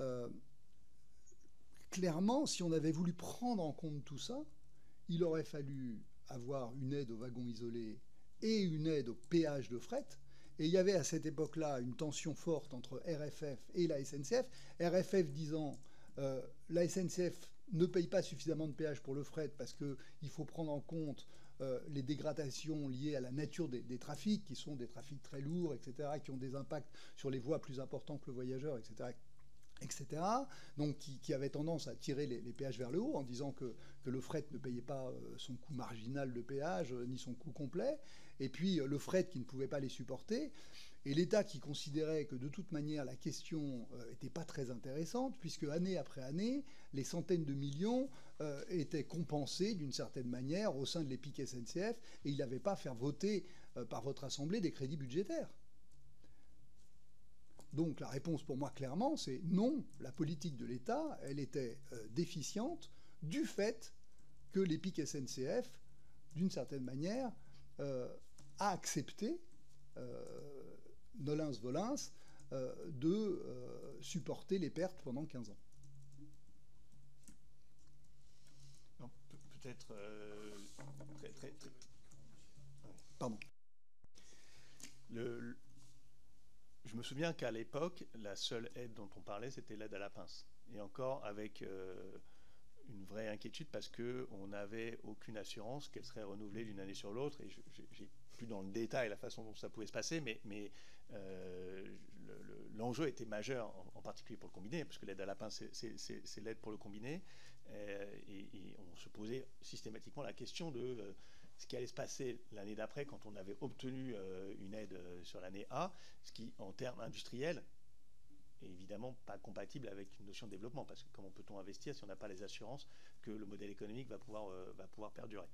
clairement, si on avait voulu prendre en compte tout ça, il aurait fallu avoir une aide aux wagons isolés et une aide au péage de fret. Et il y avait à cette époque-là une tension forte entre RFF et la SNCF. RFF disant la SNCF ne paye pas suffisamment de péage pour le fret parce qu'il faut prendre en compte les dégradations liées à la nature des trafics, qui sont des trafics très lourds, etc., qui ont des impacts sur les voies plus importants que le voyageur, etc., donc qui avait tendance à tirer les péages vers le haut en disant que le fret ne payait pas son coût marginal de péage ni son coût complet, et puis le fret qui ne pouvait pas les supporter, et l'État qui considérait que de toute manière la question n'était pas très intéressante, puisque année après année, les centaines de millions étaient compensés d'une certaine manière au sein de l'EPIC SNCF, et il n'avait pas à faire voter par votre Assemblée des crédits budgétaires. Donc la réponse pour moi clairement c'est non, la politique de l'État elle était déficiente du fait que l'EPIC SNCF d'une certaine manière a accepté nolens volens de supporter les pertes pendant 15 ans. Peut-être très... Pardon. Je me souviens qu'à l'époque, la seule aide dont on parlait, c'était l'aide à la pince. Et encore avec une vraie inquiétude parce qu'on n'avait aucune assurance qu'elle serait renouvelée d'une année sur l'autre. Et j'ai plus dans le détail la façon dont ça pouvait se passer, mais l'enjeu était majeur, en particulier pour le combiné, parce que l'aide à la pince, c'est l'aide pour le combiné. Et on se posait systématiquement la question de... ce qui allait se passer l'année d'après quand on avait obtenu une aide sur l'année A, ce qui, en termes industriels, est évidemment pas compatible avec une notion de développement, parce que comment peut-on investir si on n'a pas les assurances que le modèle économique va pouvoir perdurer.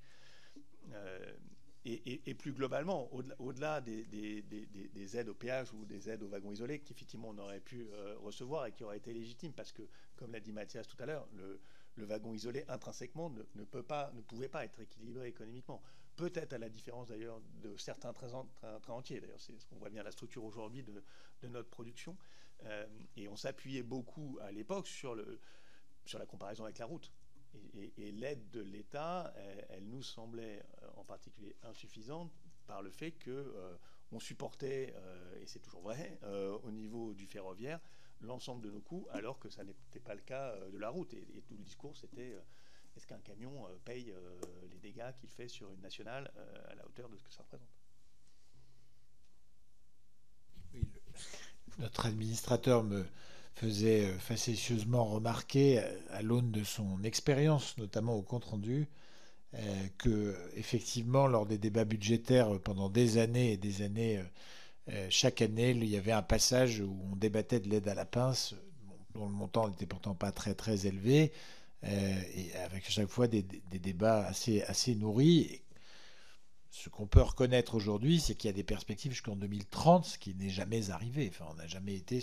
Et plus globalement, au-delà des aides au péage ou des aides aux wagons isolés qu'effectivement on aurait pu recevoir et qui auraient été légitimes, parce que, comme l'a dit Mathias tout à l'heure, le wagon isolé intrinsèquement ne pouvait pas être équilibré économiquement. Peut-être à la différence d'ailleurs de certains trains entiers. D'ailleurs, c'est ce qu'on voit bien la structure aujourd'hui de notre production. Et on s'appuyait beaucoup à l'époque sur la comparaison avec la route. Et l'aide de l'État, elle nous semblait en particulier insuffisante par le fait qu'on supportait, et c'est toujours vrai, au niveau du ferroviaire, l'ensemble de nos coûts, alors que ça n'était pas le cas de la route. Et tout le discours, c'était est-ce qu'un camion paye les dégâts qu'il fait sur une nationale à la hauteur de ce que ça représente? Oui, notre administrateur me faisait facétieusement remarquer, à l'aune de son expérience, notamment au compte-rendu, que effectivement, lors des débats budgétaires pendant des années et des années, chaque année, il y avait un passage où on débattait de l'aide à la pince, dont le montant n'était pourtant pas très très élevé, et avec à chaque fois des débats assez nourris. Et ce qu'on peut reconnaître aujourd'hui, c'est qu'il y a des perspectives jusqu'en 2030, ce qui n'est jamais arrivé. Enfin, on n'a jamais été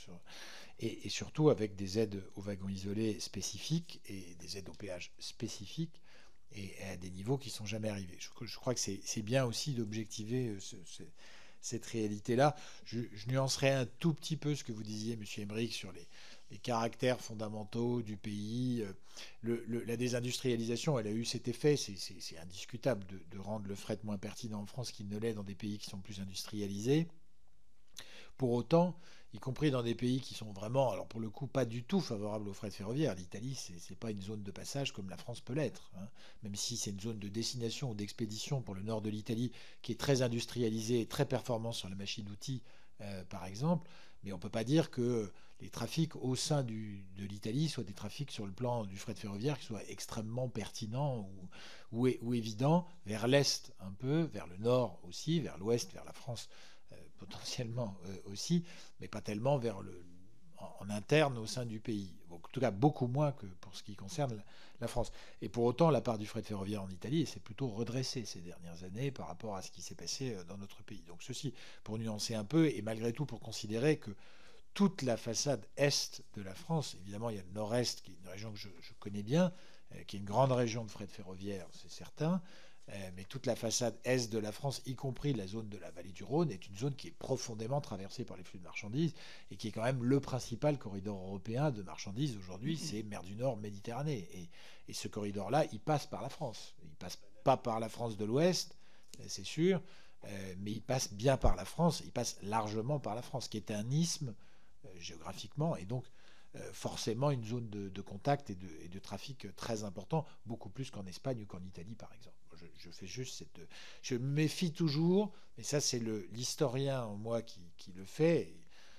et surtout avec des aides aux wagons isolés spécifiques et des aides au péage spécifiques et à des niveaux qui ne sont jamais arrivés. Je crois que c'est bien aussi d'objectiver cette réalité-là. Je nuancerai un tout petit peu ce que vous disiez, M. Emmerich, sur les caractères fondamentaux du pays. La désindustrialisation, elle a eu cet effet, c'est indiscutable, de rendre le fret moins pertinent en France qu'il ne l'est dans des pays qui sont plus industrialisés. Pour autant, y compris dans des pays qui sont vraiment, alors pour le coup, pas du tout favorables au fret ferroviaire. L'Italie, c'est pas une zone de passage comme la France peut l'être, hein. Même si c'est une zone de destination ou d'expédition pour le nord de l'Italie qui est très industrialisée et très performante sur la machine-outil, par exemple. Mais on ne peut pas dire que les trafics au sein de l'Italie soient des trafics sur le plan du fret ferroviaire qui soient extrêmement pertinents ou évidents, vers l'est un peu, vers le nord aussi, vers l'ouest, vers la France potentiellement aussi, mais pas tellement en interne au sein du pays. En tout cas, beaucoup moins que pour ce qui concerne la France. Et pour autant, la part du fret ferroviaire en Italie s'est plutôt redressée ces dernières années par rapport à ce qui s'est passé dans notre pays. Donc ceci, pour nuancer un peu, et malgré tout pour considérer que toute la façade est de la France, évidemment il y a le nord-est, qui est une région que je connais bien, qui est une grande région de fret ferroviaire, c'est certain, mais toute la façade est de la France, y compris la zone de la vallée du Rhône, est une zone qui est profondément traversée par les flux de marchandises et qui est quand même le principal corridor européen de marchandises aujourd'hui, c'est mer du Nord, Méditerranée. Et ce corridor-là, il passe par la France. Il passe pas par la France de l'Ouest, c'est sûr, mais il passe bien par la France, il passe largement par la France, qui est un isthme géographiquement, et donc forcément une zone de contact et de trafic très important, beaucoup plus qu'en Espagne ou qu'en Italie, par exemple. Je fais juste je me méfie toujours, mais ça c'est l'historien en moi qui le fait,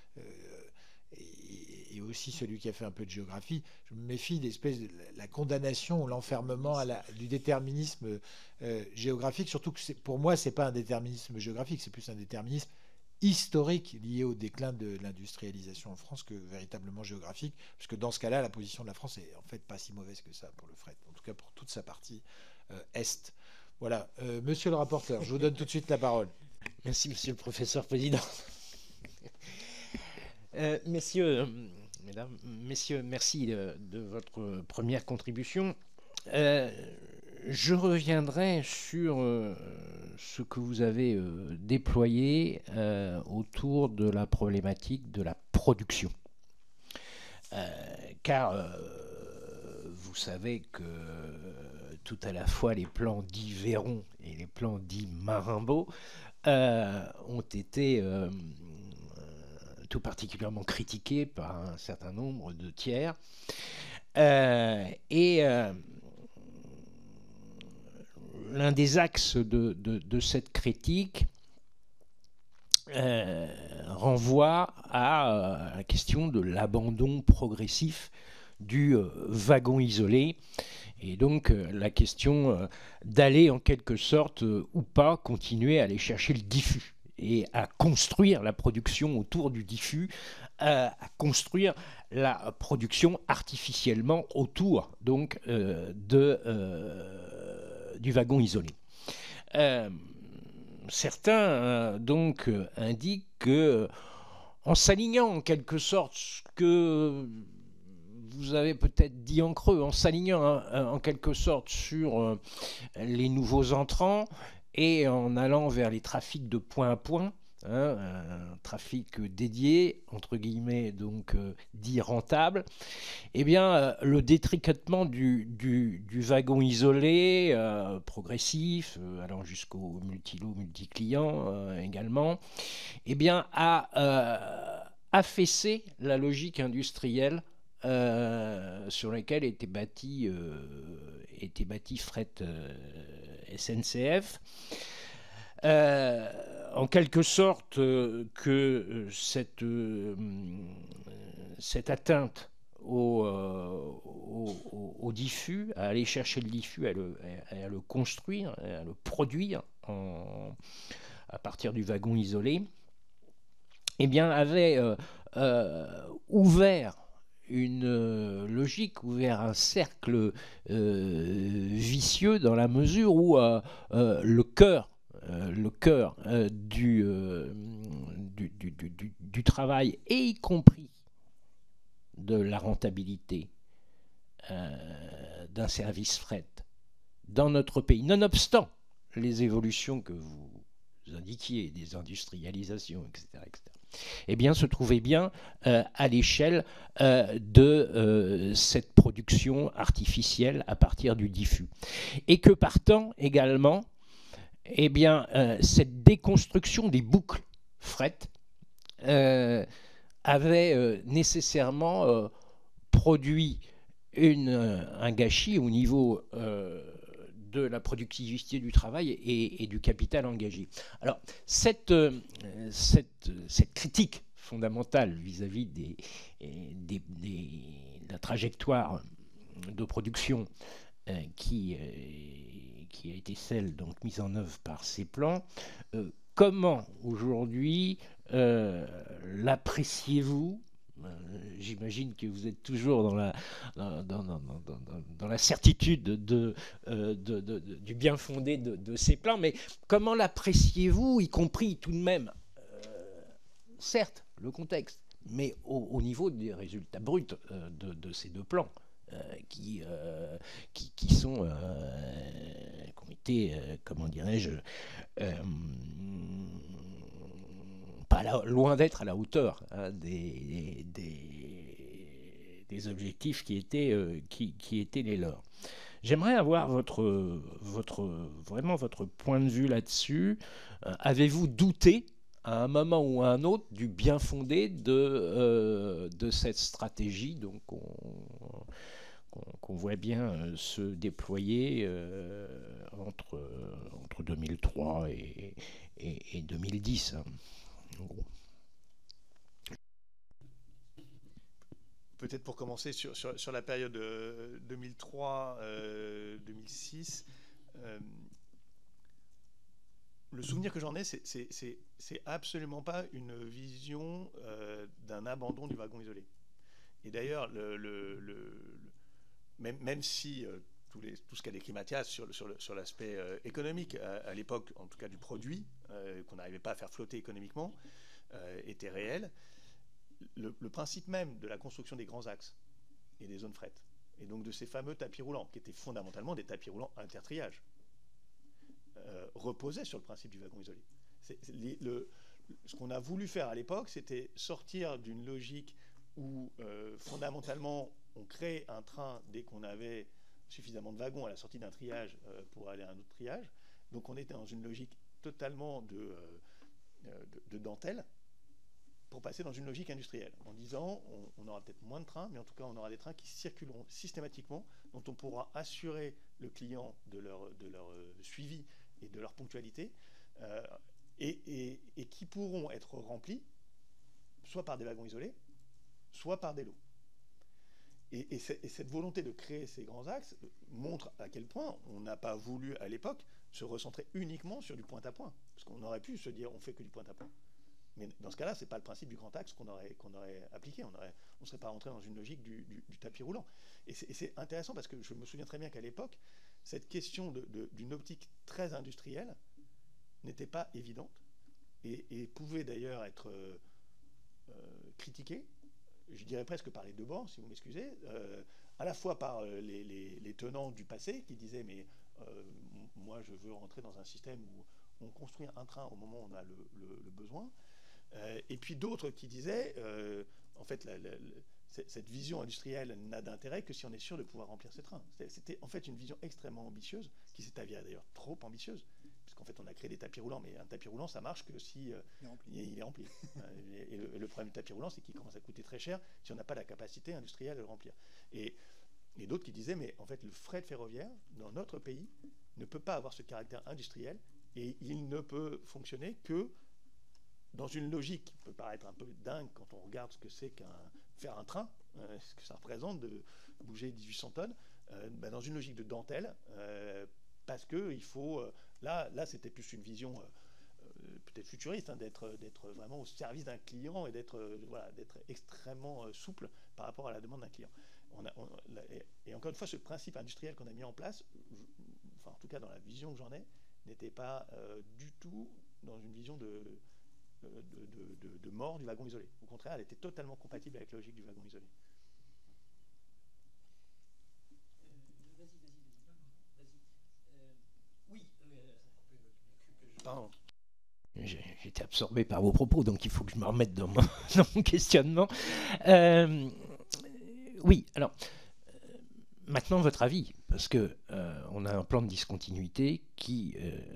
et aussi celui qui a fait un peu de géographie. Je me méfie d'espèce de la condamnation ou l'enfermement du déterminisme géographique, surtout que pour moi c'est pas un déterminisme géographique, c'est plus un déterminisme historique lié au déclin de l'industrialisation en France que véritablement géographique, parce que dans ce cas-là, la position de la France est en fait pas si mauvaise que ça pour le fret, en tout cas pour toute sa partie est. Voilà, monsieur le rapporteur, je vous donne tout de suite la parole. Merci, monsieur le professeur président. Messieurs, mesdames, messieurs, merci de votre première contribution. Je reviendrai sur ce que vous avez déployé autour de la problématique de la production. Car vous savez que tout à la fois les plans dits Véron et les plans dits Marimbaud ont été tout particulièrement critiqués par un certain nombre de tiers. L'un des axes de cette critique renvoie à la question de l'abandon progressif du wagon isolé, et donc la question d'aller en quelque sorte ou pas continuer à aller chercher le diffus et à construire la production autour du diffus, à construire la production artificiellement autour donc du wagon isolé. Certains donc indiquent que, en s'alignant en quelque sorte ce que vous avez peut-être dit en creux, en s'alignant en quelque sorte sur les nouveaux entrants et en allant vers les trafics de point à point, un trafic dédié, entre guillemets, donc dit rentable, eh bien, le détricotement du wagon isolé, progressif, allant jusqu'au multi-lot, multi-client également, eh bien, a affaissé la logique industrielle sur laquelle était bâti fret SNCF. En quelque sorte que cette atteinte au diffus, à aller chercher le diffus, à le construire, à le produire à partir du wagon isolé, eh bien, avait ouvert une logique, ouvert un cercle vicieux dans la mesure où le cœur du travail, et y compris de la rentabilité d'un service fret dans notre pays, nonobstant les évolutions que vous indiquiez, des industrialisations, etc., eh bien, se trouvait bien à l'échelle de cette production artificielle à partir du diffus. Et que partant également, eh bien, cette déconstruction des boucles fret avait nécessairement produit un gâchis au niveau de la productivité du travail et du capital engagé. Alors, cette critique fondamentale vis-à-vis de la trajectoire de production qui a été celle donc mise en œuvre par ces plans, comment aujourd'hui l'appréciez-vous ? J'imagine que vous êtes toujours dans la certitude du bien fondé de ces plans, mais comment l'appréciez-vous, y compris tout de même, certes, le contexte, mais au niveau des résultats bruts de ces deux plans qui ont été, comment dirais-je, pas loin d'être à la hauteur des objectifs qui étaient les leurs. J'aimerais avoir vraiment votre point de vue là-dessus. Avez-vous douté à un moment ou à un autre du bien fondé de cette stratégie donc qu'on voit bien se déployer entre 2003 et 2010 Peut-être pour commencer sur la période 2003-2006, le souvenir que j'en ai, c'est absolument pas une vision d'un abandon du wagon isolé. Et d'ailleurs, même si tout ce qu'a décrit Mathias sur l'aspect économique, à l'époque, en tout cas du produit, qu'on n'arrivait pas à faire flotter économiquement, était réel, le principe même de la construction des grands axes et des zones fret, et donc de ces fameux tapis roulants, qui étaient fondamentalement des tapis roulants intertriage, reposait sur le principe du wagon isolé. Ce qu'on a voulu faire à l'époque, c'était sortir d'une logique où fondamentalement on crée un train dès qu'on avait suffisamment de wagons à la sortie d'un triage pour aller à un autre triage. Donc on était dans une logique totalement de dentelle pour passer dans une logique industrielle, en disant on aura peut-être moins de trains, mais en tout cas on aura des trains qui circuleront systématiquement, dont on pourra assurer le client de leur suivi et de leur ponctualité, et qui pourront être remplis soit par des wagons isolés, soit par des lots. Et cette volonté de créer ces grands axes montre à quel point on n'a pas voulu à l'époque se recentrer uniquement sur du point-à-point, parce qu'on aurait pu se dire on fait que du point-à-point. Mais dans ce cas-là, c'est pas le principe du grand axe qu'on aurait appliqué. On ne serait pas rentré dans une logique du tapis roulant. Et c'est intéressant parce que je me souviens très bien qu'à l'époque, cette question d'une optique très industrielle n'était pas évidente et pouvait d'ailleurs être critiquée, je dirais presque par les deux bords, si vous m'excusez, à la fois par les tenants du passé qui disaient mais moi je veux rentrer dans un système où on construit un train au moment où on a le besoin, et puis d'autres qui disaient en fait cette vision industrielle n'a d'intérêt que si on est sûr de pouvoir remplir ces trains. C'était en fait une vision extrêmement ambitieuse qui s'est avérée d'ailleurs trop ambitieuse, puisqu'en fait on a créé des tapis roulants, mais un tapis roulant ça marche que si il est rempli. Et le problème du tapis roulant, c'est qu'il commence à coûter très cher si on n'a pas la capacité industrielle de le remplir. Et d'autres qui disaient mais en fait le fret ferroviaire dans notre pays ne peut pas avoir ce caractère industriel et il ne peut fonctionner que dans une logique qui peut paraître un peu dingue quand on regarde ce que c'est faire un train, ce que ça représente de bouger 1800 tonnes, dans une logique de dentelle, parce que il faut... là c'était plus une vision peut-être futuriste, d'être vraiment au service d'un client et d'être extrêmement souple par rapport à la demande d'un client. Et encore une fois, ce principe industriel qu'on a mis en place, enfin en tout cas dans la vision que j'en ai, n'était pas du tout dans une vision de mort du wagon isolé. Au contraire, elle était totalement compatible avec la logique du wagon isolé. Pardon. J'étais absorbé par vos propos, donc il faut que je me remette dans mon questionnement. Oui, alors, maintenant votre avis, parce que on a un plan de discontinuité qui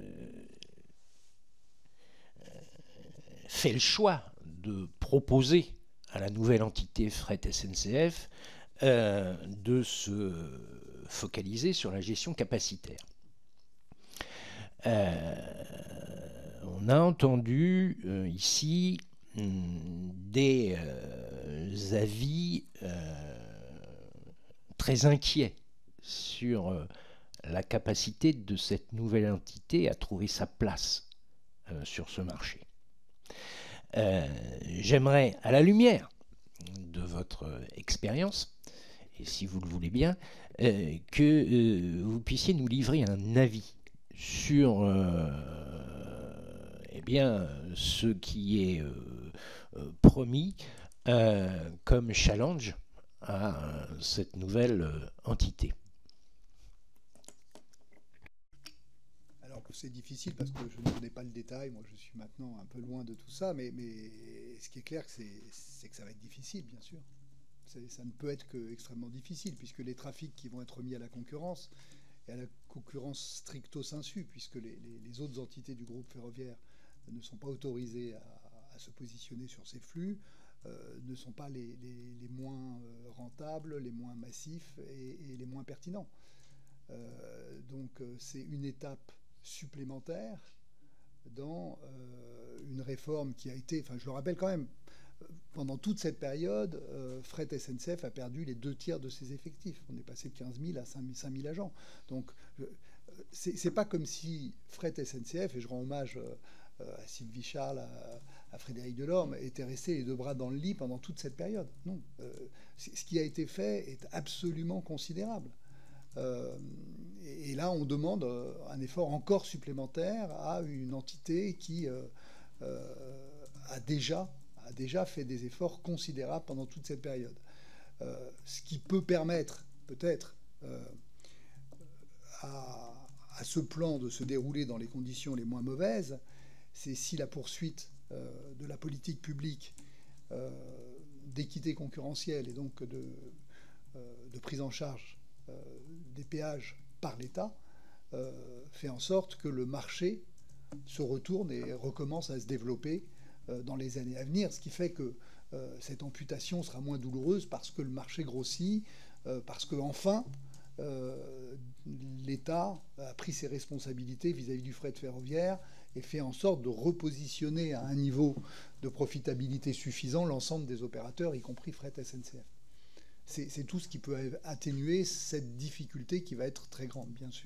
fait le choix de proposer à la nouvelle entité Fret SNCF de se focaliser sur la gestion capacitaire. On a entendu ici des avis très inquiets sur la capacité de cette nouvelle entité à trouver sa place sur ce marché. J'aimerais, à la lumière de votre expérience, et si vous le voulez bien, que vous puissiez nous livrer un avis sur ce qui est promis comme challenge à cette nouvelle entité. Alors c'est difficile parce que je ne connais pas le détail, moi je suis maintenant un peu loin de tout ça, mais ce qui est clair, c'est que ça va être difficile, bien sûr. Ça ne peut être que extrêmement difficile, puisque les trafics qui vont être mis à la concurrence, et à la concurrence stricto sensu, puisque les autres entités du groupe ferroviaire ne sont pas autorisées à se positionner sur ces flux, ne sont pas les moins rentables, les moins massifs et les moins pertinents. Donc c'est une étape supplémentaire dans une réforme qui a été, enfin je le rappelle quand même, pendant toute cette période, Fret SNCF a perdu les 2/3 de ses effectifs. On est passé de 15 000 à 5 000 agents. Donc, c'est pas comme si Fret SNCF, et je rends hommage à Sylvie Charles, à Frédéric Delorme, était resté les deux bras dans le lit pendant toute cette période. Non. Ce qui a été fait est absolument considérable. Et là, on demande un effort encore supplémentaire à une entité qui a déjà fait des efforts considérables pendant toute cette période. Ce qui peut permettre, peut-être, à ce plan de se dérouler dans les conditions les moins mauvaises, c'est si la poursuite de la politique publique d'équité concurrentielle et donc de prise en charge des péages par l'État fait en sorte que le marché se retourne et recommence à se développer dans les années à venir, ce qui fait que cette amputation sera moins douloureuse parce que le marché grossit, parce que enfin l'État a pris ses responsabilités vis-à-vis du fret ferroviaire et fait en sorte de repositionner à un niveau de profitabilité suffisant l'ensemble des opérateurs, y compris Fret SNCF. C'est tout ce qui peut atténuer cette difficulté qui va être très grande, bien sûr.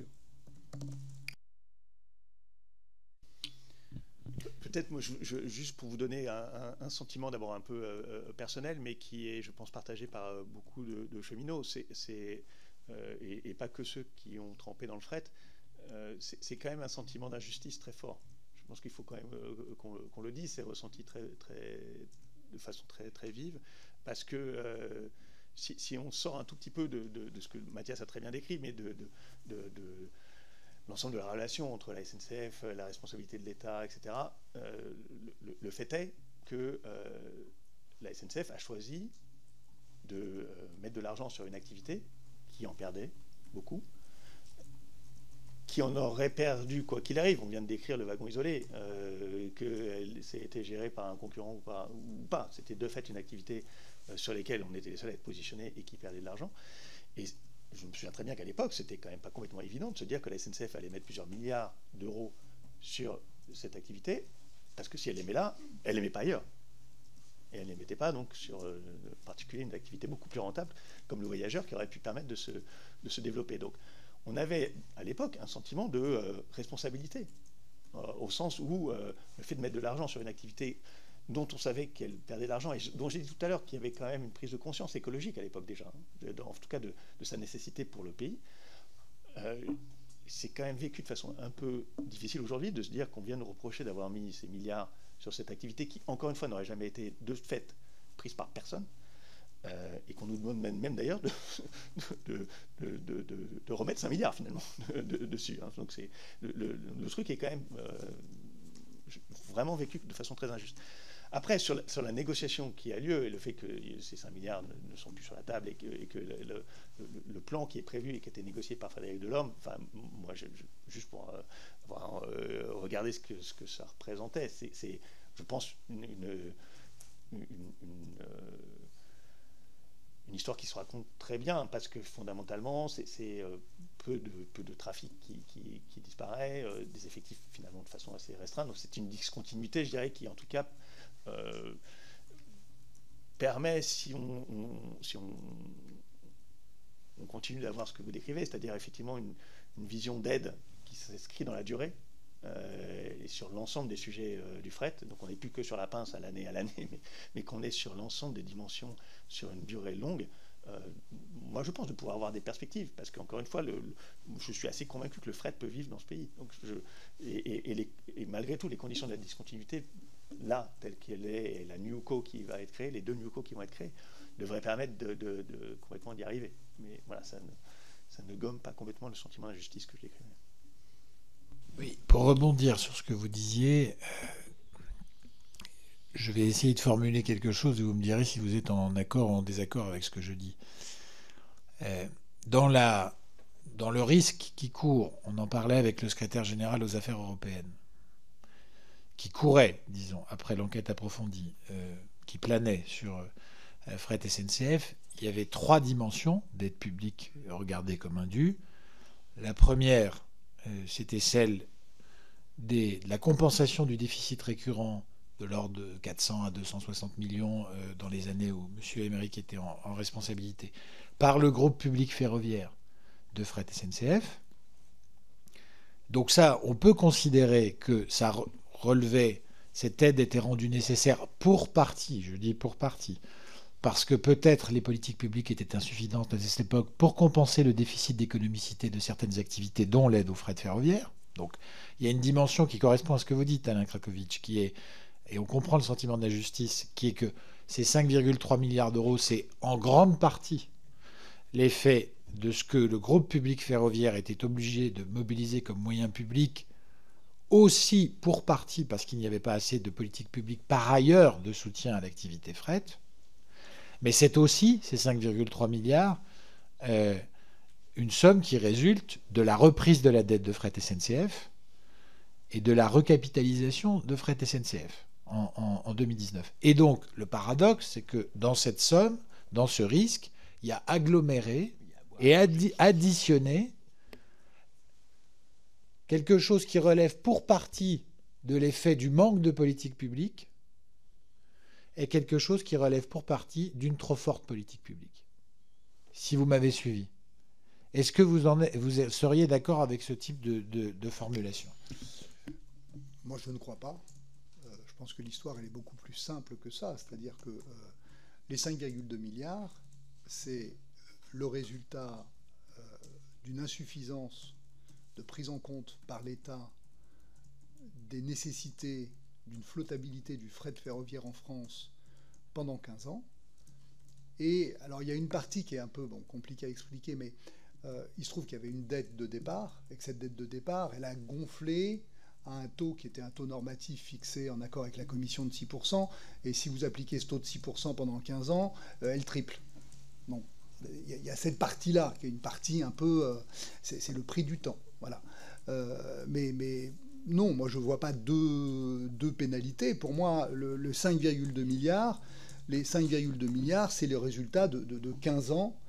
Peut-être, moi, juste pour vous donner un sentiment d'abord un peu personnel, mais qui est, je pense, partagé par beaucoup de cheminots, et pas que ceux qui ont trempé dans le fret, c'est quand même un sentiment d'injustice très fort. Je pense qu'il faut quand même qu'on le dise, c'est ressenti de façon très, très vive, parce que si on sort un tout petit peu de ce que Mathias a très bien décrit, mais de l'ensemble de la relation entre la SNCF, la responsabilité de l'État, etc., le fait est que la SNCF a choisi de mettre de l'argent sur une activité qui en perdait beaucoup, qui en aurait perdu quoi qu'il arrive. On vient de décrire le wagon isolé, que c'était géré par un concurrent ou pas. C'était de fait une activité sur laquelle on était les seuls à être positionnés et qui perdait de l'argent. Et je me souviens très bien qu'à l'époque, c'était quand même pas complètement évident de se dire que la SNCF allait mettre plusieurs milliards d'euros sur cette activité Parce que si elle les met là, elle les met pas ailleurs. Et elle ne les mettait pas donc sur, en particulier, une activité beaucoup plus rentable, comme le voyageur, qui aurait pu permettre de se développer. Donc, on avait, à l'époque, un sentiment de responsabilité, au sens où le fait de mettre de l'argent sur une activité dont on savait qu'elle perdait de l'argent, et dont j'ai dit tout à l'heure qu'il y avait quand même une prise de conscience écologique à l'époque déjà, en tout cas de sa nécessité pour le pays, c'est quand même vécu de façon un peu difficile aujourd'hui de se dire qu'on vient nous reprocher d'avoir mis ces milliards sur cette activité qui, encore une fois, n'aurait jamais été de fait prise par personne, et qu'on nous demande même d'ailleurs de remettre 5 milliards finalement dessus. Hein. Donc le truc est quand même vraiment vécu de façon très injuste. Après, sur la négociation qui a lieu et le fait que ces 5 milliards ne sont plus sur la table et que le plan qui est prévu et qui a été négocié par Frédéric Delorme, enfin, moi, juste pour avoir regardé ce que ça représentait, c'est je pense, une histoire qui se raconte très bien, parce que fondamentalement, c'est peu de trafic qui disparaît, des effectifs finalement de façon assez restreinte. Donc c'est une discontinuité, je dirais, qui en tout cas permet, si on continue d'avoir ce que vous décrivez, c'est-à-dire effectivement une vision d'aide qui s'inscrit dans la durée, et sur l'ensemble des sujets du fret. Donc on n'est plus que sur la pince à l'année, mais qu'on est sur l'ensemble des dimensions sur une durée longue. Moi, je pense de pouvoir avoir des perspectives, parce qu'encore une fois, je suis assez convaincu que le fret peut vivre dans ce pays. Donc et malgré tout, les conditions de la discontinuité, là, telle qu'elle est, et la NewCo qui va être créée, les 2 NewCo qui vont être créées, devraient permettre de complètement d'y arriver. Mais voilà, ça ne gomme pas complètement le sentiment d'injustice que je décrivais. Oui, pour rebondir sur ce que vous disiez, je vais essayer de formuler quelque chose et vous me direz si vous êtes en accord ou en désaccord avec ce que je dis. Dans le risque qui court, on en parlait avec le secrétaire général aux affaires européennes, qui courait, disons, après l'enquête approfondie, qui planait sur Fret SNCF, il y avait 3 dimensions d'aide publique regardées comme indues. La première, c'était celle de la compensation du déficit récurrent de l'ordre de 400 à 260 millions dans les années où M. Émeric était en responsabilité, par le groupe public ferroviaire de Fret SNCF. Donc ça, on peut considérer que ça relevait, cette aide était rendue nécessaire pour partie, je dis pour partie, parce que peut-être les politiques publiques étaient insuffisantes à cette époque pour compenser le déficit d'économicité de certaines activités, dont l'aide au fret ferroviaire. Donc il y a une dimension qui correspond à ce que vous dites, Alain Cracovitch, qui est, et on comprend le sentiment d'injustice, qui est que ces 5,3 milliards d'euros, c'est en grande partie l'effet de ce que le groupe public ferroviaire était obligé de mobiliser comme moyen public, aussi pour partie parce qu'il n'y avait pas assez de politique publique par ailleurs de soutien à l'activité fret. Mais c'est aussi, ces 5,3 milliards, une somme qui résulte de la reprise de la dette de Fret SNCF et de la recapitalisation de Fret SNCF en 2019. Et donc, le paradoxe, c'est que dans cette somme, dans ce risque, il y a aggloméré et additionné quelque chose qui relève pour partie de l'effet du manque de politique publique et quelque chose qui relève pour partie d'une trop forte politique publique. Si vous m'avez suivi. Est-ce que vous seriez d'accord avec ce type de formulation? Moi, je ne crois pas. Je pense que l'histoire, elle est beaucoup plus simple que ça. C'est-à-dire que les 5,2 milliards, c'est le résultat d'une insuffisance de prise en compte par l'État des nécessités d'une flottabilité du fret ferroviaire en France pendant 15 ans. Et alors, il y a une partie qui est un peu compliquée à expliquer, mais il se trouve qu'il y avait une dette de départ, et que cette dette de départ, elle a gonflé à un taux qui était un taux normatif fixé en accord avec la Commission de 6%, et si vous appliquez ce taux de 6% pendant 15 ans, elle triple. Donc, il y a cette partie-là, qui est une partie un peu... c'est le prix du temps, voilà. Mais non, moi, je ne vois pas deux pénalités. Pour moi, le 5,2 milliards, les 5,2 milliards, c'est le résultat de 15 ans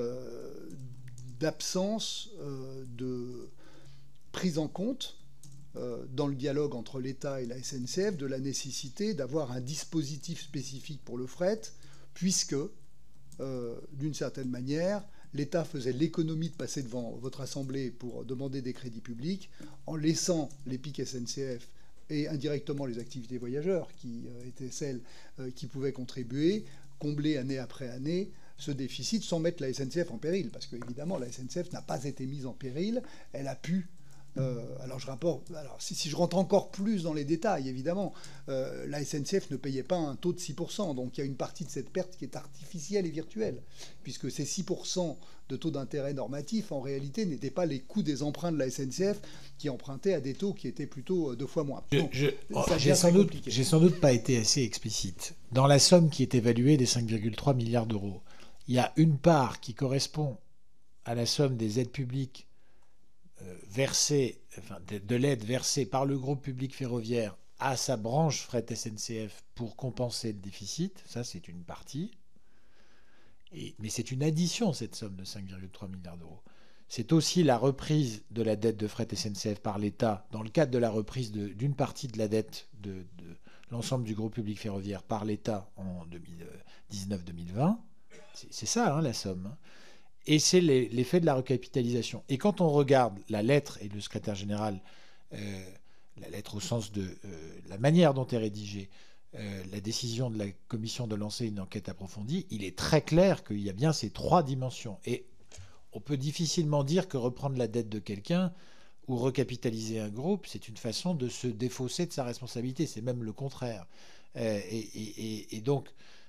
d'absence de prise en compte dans le dialogue entre l'État et la SNCF, de la nécessité d'avoir un dispositif spécifique pour le fret, puisque, d'une certaine manière, l'État faisait l'économie de passer devant votre Assemblée pour demander des crédits publics en laissant les pics SNCF et indirectement les activités voyageurs, qui étaient celles qui pouvaient contribuer, combler année après année ce déficit sans mettre la SNCF en péril. Parce qu'évidemment, la SNCF n'a pas été mise en péril. Elle a pu... alors si je rentre encore plus dans les détails, évidemment, la SNCF ne payait pas un taux de 6%. Donc il y a une partie de cette perte qui est artificielle et virtuelle, puisque ces 6% de taux d'intérêt normatif, en réalité, n'étaient pas les coûts des emprunts de la SNCF qui empruntaient à des taux qui étaient plutôt 2 fois moins. J'ai sans doute pas été assez explicite. Dans la somme qui est évaluée des 5,3 milliards d'euros, il y a une part qui correspond à la somme des aides publiques versée, enfin de l'aide versée par le groupe public ferroviaire à sa branche fret SNCF pour compenser le déficit. Ça, c'est une partie. Mais c'est une addition, cette somme de 5,3 milliards d'euros. C'est aussi la reprise de la dette de fret SNCF par l'État dans le cadre de la reprise d'une partie de la dette de l'ensemble du groupe public ferroviaire par l'État en 2019-2020. C'est ça, hein, la somme. Et c'est l'effet de la recapitalisation. Et quand on regarde la lettre, et le secrétaire général, la lettre au sens de la manière dont est rédigée la décision de la commission de lancer une enquête approfondie, il est très clair qu'il y a bien ces 3 dimensions. Et on peut difficilement dire que reprendre la dette de quelqu'un ou recapitaliser un groupe, c'est une façon de se défausser de sa responsabilité. C'est même le contraire. Et donc...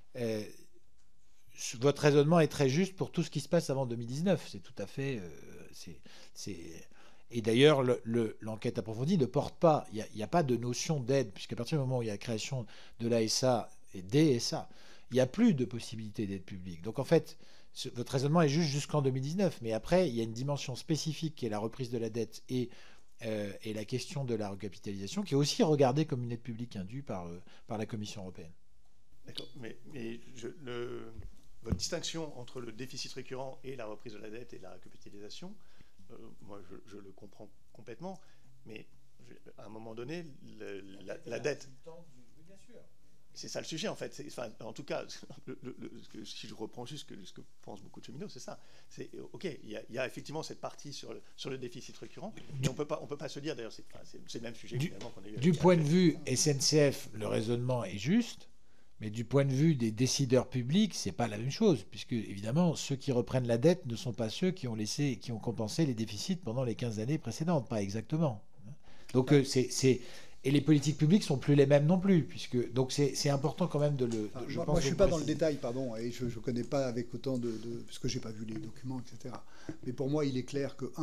votre raisonnement est très juste pour tout ce qui se passe avant 2019. C'est tout à fait... Et d'ailleurs, l'enquête approfondie ne porte pas... Il n'y a pas de notion d'aide, puisqu'à partir du moment où il y a la création de l'ASA et des SA, il n'y a plus de possibilité d'aide publique. Donc en fait, votre raisonnement est juste jusqu'en 2019. Mais après, il y a une dimension spécifique qui est la reprise de la dette et la question de la recapitalisation, qui est aussi regardée comme une aide publique indue par la Commission européenne. D'accord, mais votre distinction entre le déficit récurrent et la reprise de la dette et la recapitalisation, moi je le comprends complètement, mais à un moment donné, la dette... C'est ça le sujet en fait. Enfin, en tout cas, si je reprends juste ce que pensent beaucoup de cheminots, c'est ça. C'est ok, il y a effectivement cette partie sur le déficit récurrent, mais on peut pas se dire d'ailleurs, c'est le même sujet finalement qu'on a eu. Du point de vue SNCF, le raisonnement est juste. Mais du point de vue des décideurs publics, c'est pas la même chose, puisque évidemment, ceux qui reprennent la dette ne sont pas ceux qui ont compensé les déficits pendant les 15 années précédentes, pas exactement. Donc et les politiques publiques sont plus les mêmes non plus, puisque donc c'est important quand même de le. Moi, je suis pas dans le détail, pardon, et je connais pas avec autant parce que j'ai pas vu les documents, etc. Mais pour moi, il est clair que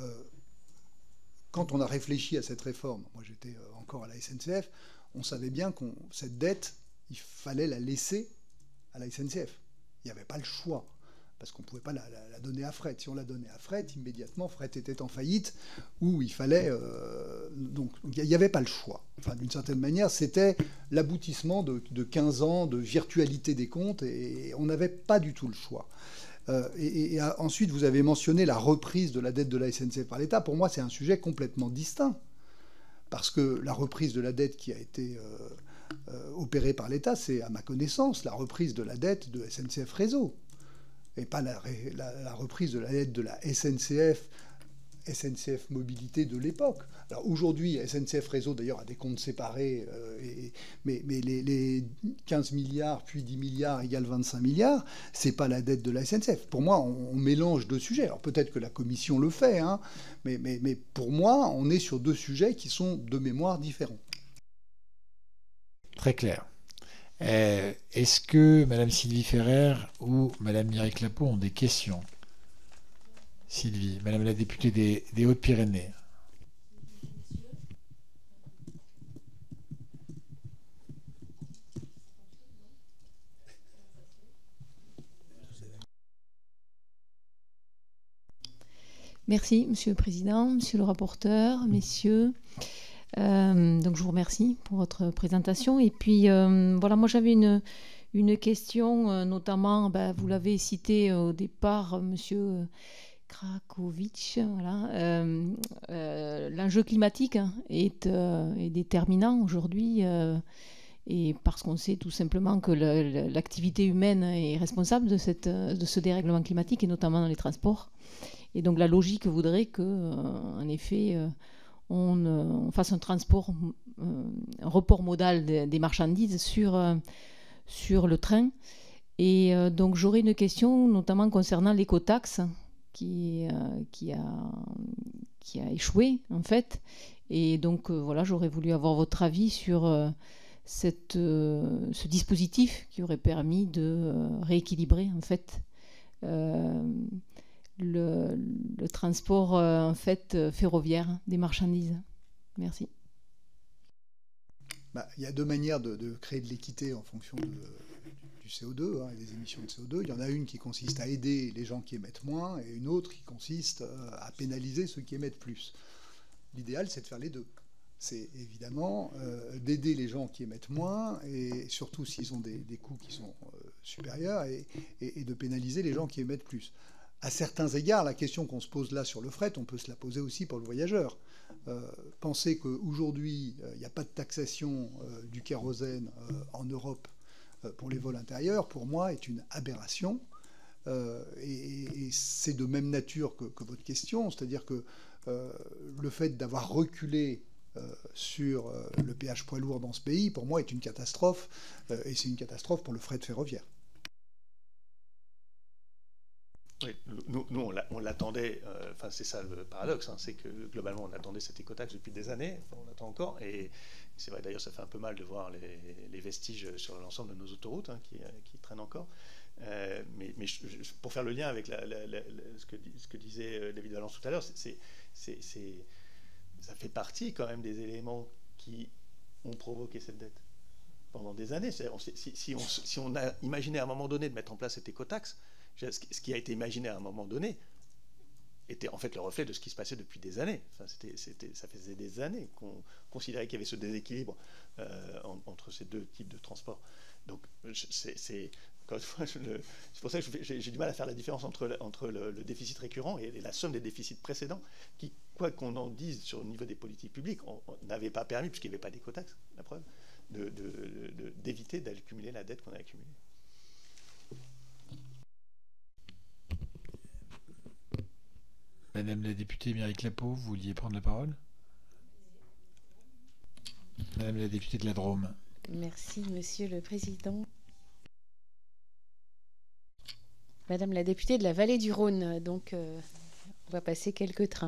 quand on a réfléchi à cette réforme, moi j'étais encore à la SNCF, on savait bien cette dette, il fallait la laisser à la SNCF. Il n'y avait pas le choix, parce qu'on ne pouvait pas la donner à fret. Si on la donnait à fret, immédiatement, fret était en faillite, où il fallait... donc il n'y avait pas le choix. Enfin, d'une certaine manière, c'était l'aboutissement de 15 ans de virtualité des comptes, et on n'avait pas du tout le choix. Et ensuite, vous avez mentionné la reprise de la dette de la SNCF par l'État. Pour moi, c'est un sujet complètement distinct, parce que la reprise de la dette qui a été... opéré par l'État, c'est, à ma connaissance, la reprise de la dette de SNCF Réseau, et pas la reprise de la dette de la SNCF Mobilité de l'époque. Alors aujourd'hui, SNCF Réseau, d'ailleurs, a des comptes séparés, mais les 15 milliards, puis 10 milliards égale 25 milliards, c'est pas la dette de la SNCF. Pour moi, on mélange 2 sujets. Alors peut-être que la Commission le fait, hein, mais pour moi, on est sur 2 sujets qui sont de mémoire différents. Très clair. Est-ce que Mme Sylvie Ferrer ou Mme Mireille Clapeau ont des questions? Sylvie, Madame la députée des Hautes-Pyrénées. Merci, Monsieur le Président, Monsieur le rapporteur, messieurs. Donc je vous remercie pour votre présentation. Et puis voilà, moi j'avais une question, notamment, vous l'avez cité au départ, Monsieur Krakowicz, voilà. L'enjeu climatique est déterminant aujourd'hui, et parce qu'on sait tout simplement que l'activité humaine est responsable de ce dérèglement climatique, et notamment dans les transports. Et donc la logique voudrait qu'en effet, on fasse un report modal des marchandises sur le train. Et donc j'aurais une question notamment concernant l'écotaxe qui a échoué en fait. Et donc voilà, j'aurais voulu avoir votre avis sur ce dispositif qui aurait permis de rééquilibrer en fait le transport en fait ferroviaire des marchandises. Merci. Il y a deux manières de créer de l'équité en fonction du CO2 et des émissions de CO2. Il y en a une qui consiste à aider les gens qui émettent moins et une autre qui consiste à pénaliser ceux qui émettent plus. L'idéal, c'est de faire les deux. C'est évidemment d'aider les gens qui émettent moins, et surtout s'ils ont des coûts qui sont supérieurs, et de pénaliser les gens qui émettent plus. À certains égards, la question qu'on se pose là sur le fret, on peut se la poser aussi pour le voyageur. Penser qu'aujourd'hui, il n'y a pas de taxation du kérosène en Europe pour les vols intérieurs, pour moi, est une aberration. Et c'est de même nature que votre question, c'est-à-dire que le fait d'avoir reculé sur le péage poids lourd dans ce pays, pour moi, est une catastrophe, et c'est une catastrophe pour le fret ferroviaire. Oui, nous on l'attendait, enfin c'est ça le paradoxe, c'est que globalement on attendait cette écotaxe depuis des années, on l'attend encore, et c'est vrai d'ailleurs ça fait un peu mal de voir les vestiges sur l'ensemble de nos autoroutes qui traînent encore. Mais pour faire le lien avec ce que disait David Valence tout à l'heure, ça fait partie quand même des éléments qui ont provoqué cette dette pendant des années. Si on a imaginé à un moment donné de mettre en place cette écotaxe, ce qui a été imaginé à un moment donné était en fait le reflet de ce qui se passait depuis des années. Enfin, ça faisait des années qu'on considérait qu'il y avait ce déséquilibre entre ces deux types de transport. Donc c'est pour ça que j'ai du mal à faire la différence entre le déficit récurrent et la somme des déficits précédents qui, quoi qu'on en dise sur le niveau des politiques publiques, n'avait pas permis, puisqu'il n'y avait pas d'écotaxe, la preuve, d'éviter d'accumuler la dette qu'on a accumulée. Madame la députée Mireille Clapeau, vous vouliez prendre la parole? Madame la députée de la Drôme. Merci, Monsieur le Président. Madame la députée de la Vallée du Rhône, donc on va passer quelques trains.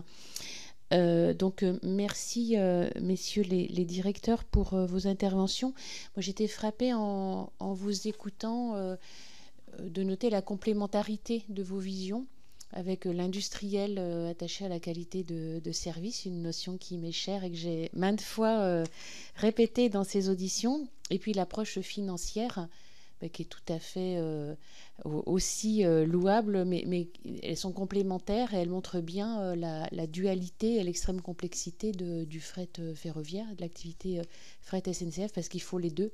Merci, messieurs les directeurs, pour vos interventions. Moi, j'étais frappée en vous écoutant de noter la complémentarité de vos visions avec l'industriel attaché à la qualité de service, une notion qui m'est chère et que j'ai maintes fois répétée dans ces auditions, et puis l'approche financière qui est tout à fait aussi louable, mais elles sont complémentaires et elles montrent bien la dualité et l'extrême complexité du fret ferroviaire, de l'activité fret SNCF, parce qu'il faut les deux.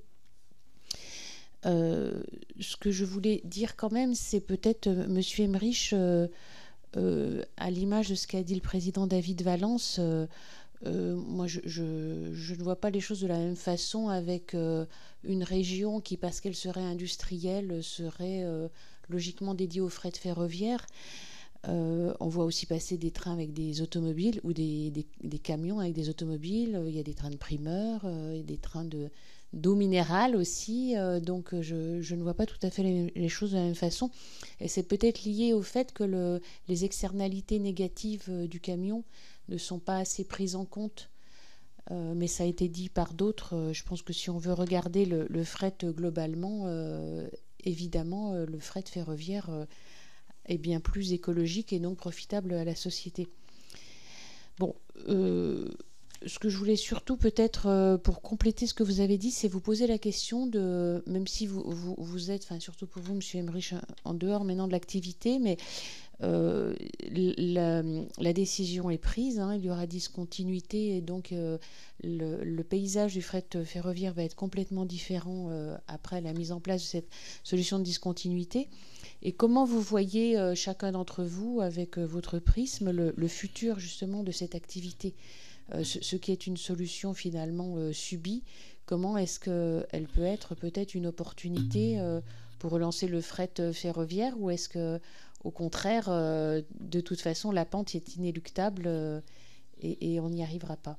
Ce que je voulais dire quand même, c'est peut-être, Monsieur Emmerich, à l'image de ce qu'a dit le président David Valence, moi je ne vois pas les choses de la même façon avec une région qui, parce qu'elle serait industrielle, serait logiquement dédiée au fret ferroviaire. On voit aussi passer des trains avec des automobiles ou des camions avec des automobiles. Il y a des trains de primeurs, il y a des trains d'eau minérale aussi. Donc je ne vois pas tout à fait les choses de la même façon. Et c'est peut-être lié au fait que les externalités négatives du camion ne sont pas assez prises en compte. Mais ça a été dit par d'autres. Je pense que si on veut regarder le fret globalement, évidemment, le fret ferroviaire est bien plus écologique et donc profitable à la société. Bon, ce que je voulais surtout peut-être, pour compléter ce que vous avez dit, c'est vous poser la question de, même si vous êtes, enfin surtout pour vous, Monsieur Emmerich, en dehors maintenant de l'activité, mais la décision est prise, hein, il y aura discontinuité et donc le paysage du fret ferroviaire va être complètement différent après la mise en place de cette solution de discontinuité. Et comment vous voyez chacun d'entre vous, avec votre prisme, le futur justement de cette activité, ce qui est une solution finalement subie, comment est-ce qu'elle peut être peut-être une opportunité pour relancer le fret ferroviaire, ou est-ce que au contraire, de toute façon, la pente est inéluctable et on n'y arrivera pas?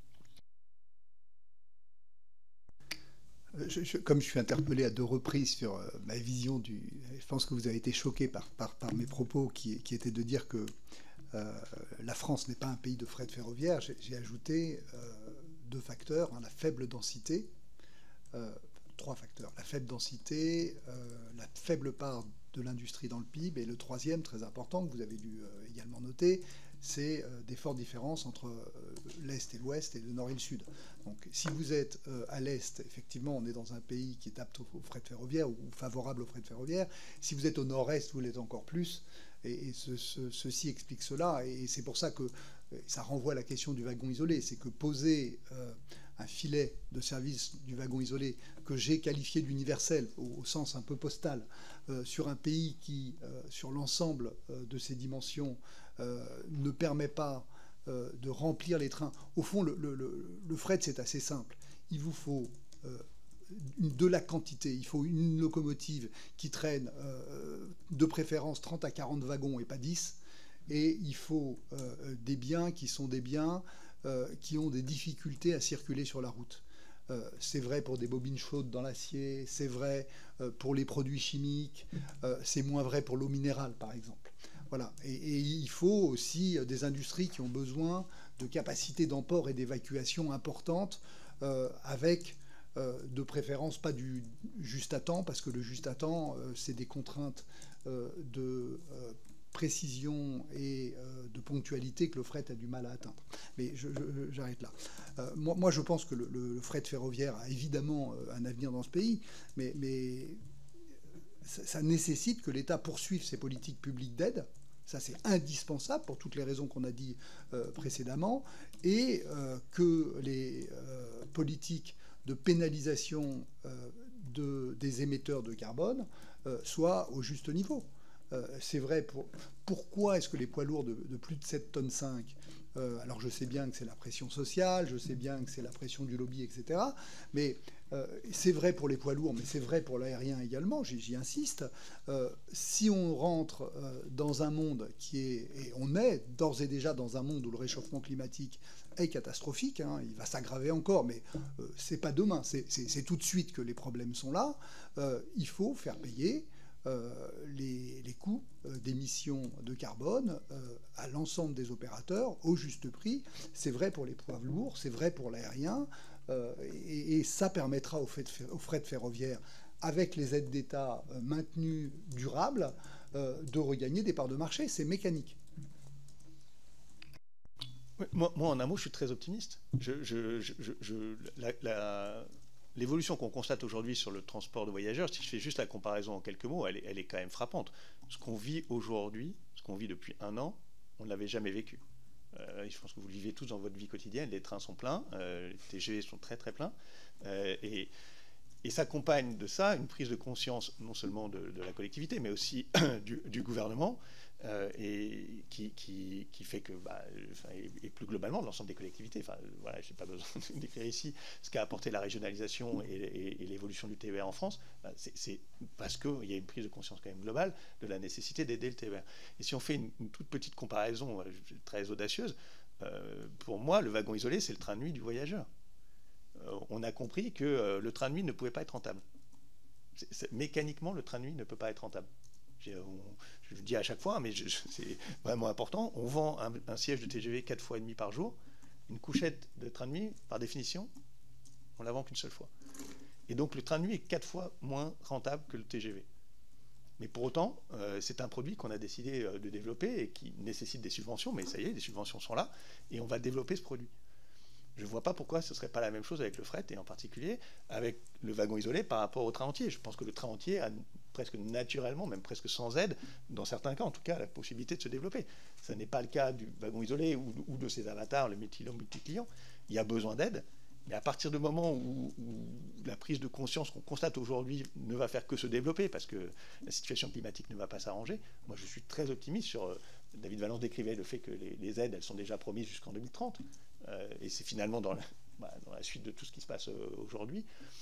Comme je suis interpellé à 2 reprises sur ma vision je pense que vous avez été choqué par mes propos qui étaient de dire que la France n'est pas un pays de fret ferroviaire. J'ai ajouté 2 facteurs, hein, la faible densité, 3 facteurs, la faible densité, la faible part de l'industrie dans le PIB, et le 3e, très important, que vous avez dû également noter, c'est des fortes différences entre l'Est et l'Ouest et le Nord et le Sud. Donc si vous êtes à l'Est, effectivement, on est dans un pays qui est apte au fret ferroviaire ou favorable au fret ferroviaire. Si vous êtes au Nord-Est, vous l'êtes encore plus. Et ceci explique cela. Et c'est pour ça que ça renvoie à la question du wagon isolé. C'est que poser un filet de service du wagon isolé que j'ai qualifié d'universel au sens un peu postal sur un pays qui, sur l'ensemble de ses dimensions, ne permet pas de remplir les trains. Au fond, le fret, c'est assez simple. Il vous faut de la quantité. Il faut une locomotive qui traîne de préférence 30 à 40 wagons et pas 10. Et il faut des biens qui sont des biens qui ont des difficultés à circuler sur la route. C'est vrai pour des bobines chaudes dans l'acier, c'est vrai pour les produits chimiques, c'est moins vrai pour l'eau minérale, par exemple. Voilà. Et il faut aussi des industries qui ont besoin de capacités d'emport et d'évacuation importantes, avec de préférence pas du juste à temps, parce que le juste à temps, c'est des contraintes de précision et de ponctualité que le fret a du mal à atteindre. Mais j'arrête là. Moi, je pense que le fret ferroviaire a évidemment un avenir dans ce pays, mais ça nécessite que l'État poursuive ses politiques publiques d'aide. Ça, c'est indispensable pour toutes les raisons qu'on a dit précédemment, et que les politiques de pénalisation des émetteurs de carbone soient au juste niveau. C'est vrai pourquoi est-ce que les poids lourds de plus de 7 tonnes 5, alors je sais bien que c'est la pression sociale, je sais bien que c'est la pression du lobby, etc. Mais c'est vrai pour les poids lourds, mais c'est vrai pour l'aérien également, j'y insiste. Si on rentre dans un monde et on est d'ores et déjà dans un monde où le réchauffement climatique est catastrophique, hein, il va s'aggraver encore, mais c'est pas demain, c'est tout de suite que les problèmes sont là. Il faut faire payer les coûts d'émissions de carbone à l'ensemble des opérateurs au juste prix. C'est vrai pour les poids lourds, c'est vrai pour l'aérien, et ça permettra au fret ferroviaire, avec les aides d'État maintenues durables, de regagner des parts de marché. C'est mécanique. Moi, en un mot, je suis très optimiste. L'évolution qu'on constate aujourd'hui sur le transport de voyageurs, si je fais juste la comparaison en quelques mots, elle est quand même frappante. Ce qu'on vit aujourd'hui, ce qu'on vit depuis 1 an, on ne l'avait jamais vécu. Je pense que vous le vivez tous dans votre vie quotidienne. Les trains sont pleins, les TGV sont très très pleins. Et s'accompagne de ça une prise de conscience non seulement de la collectivité, mais aussi du gouvernement, et qui fait que, et plus globalement de l'ensemble des collectivités, voilà, je n'ai pas besoin de décrire ici ce qu'a apporté la régionalisation et l'évolution du TER en France, c'est parce qu'il y a une prise de conscience quand même globale de la nécessité d'aider le TER. Et si on fait une toute petite comparaison très audacieuse, pour moi, le wagon isolé, c'est le train de nuit du voyageur. On a compris que le train de nuit ne pouvait pas être rentable. Mécaniquement, le train de nuit ne peut pas être rentable. Je le dis à chaque fois, mais c'est vraiment important. On vend un siège de TGV 4 fois et demi par jour. Une couchette de train de nuit, par définition, on la vend qu'une seule fois. Et donc le train de nuit est 4 fois moins rentable que le TGV. Mais pour autant, c'est un produit qu'on a décidé de développer et qui nécessite des subventions. Mais ça y est, les subventions sont là et on va développer ce produit. Je ne vois pas pourquoi ce ne serait pas la même chose avec le fret, et en particulier avec le wagon isolé par rapport au train entier. Je pense que le train entier a presque naturellement, même presque sans aide, dans certains cas en tout cas, la possibilité de se développer. Ce n'est pas le cas du wagon isolé ou de ces avatars, le multi-client. Il y a besoin d'aide. Mais à partir du moment où la prise de conscience qu'on constate aujourd'hui ne va faire que se développer parce que la situation climatique ne va pas s'arranger, moi je suis très optimiste sur... David Valence décrivait le fait que les aides, elles sont déjà promises jusqu'en 2030. Et c'est finalement dans la suite de tout ce qui se passe aujourd'hui.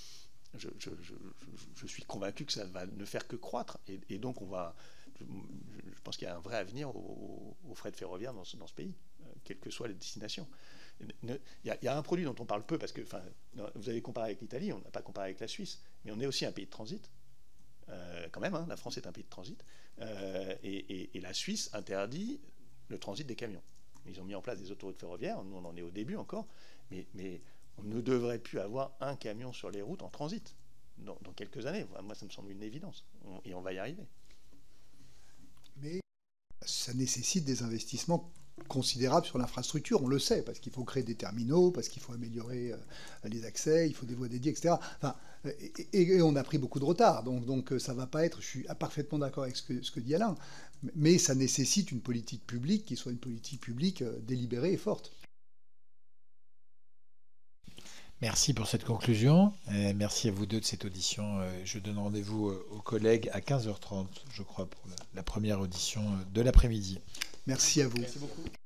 Je suis convaincu que ça va ne faire que croître. Et donc je pense qu'il y a un vrai avenir au fret ferroviaire dans ce pays, quelles que soient les destinations. Il y a un produit dont on parle peu, parce que vous avez comparé avec l'Italie, on n'a pas comparé avec la Suisse, mais on est aussi un pays de transit. Quand même, hein, la France est un pays de transit. Et la Suisse interdit le transit des camions. Ils ont mis en place des autoroutes ferroviaires, nous on en est au début encore, mais on ne devrait plus avoir un camion sur les routes en transit dans quelques années. Moi, ça me semble une évidence, et on va y arriver. Mais ça nécessite des investissements considérables sur l'infrastructure, on le sait, parce qu'il faut créer des terminaux, parce qu'il faut améliorer les accès, il faut des voies dédiées, etc. Enfin, et on a pris beaucoup de retard, donc ça ne va pas être, je suis parfaitement d'accord avec ce que dit Alain, mais ça nécessite une politique publique qui soit une politique publique délibérée et forte. Merci pour cette conclusion. Merci à vous deux de cette audition. Je donne rendez-vous aux collègues à 15h30, je crois, pour la première audition de l'après-midi. Merci à vous. Merci beaucoup.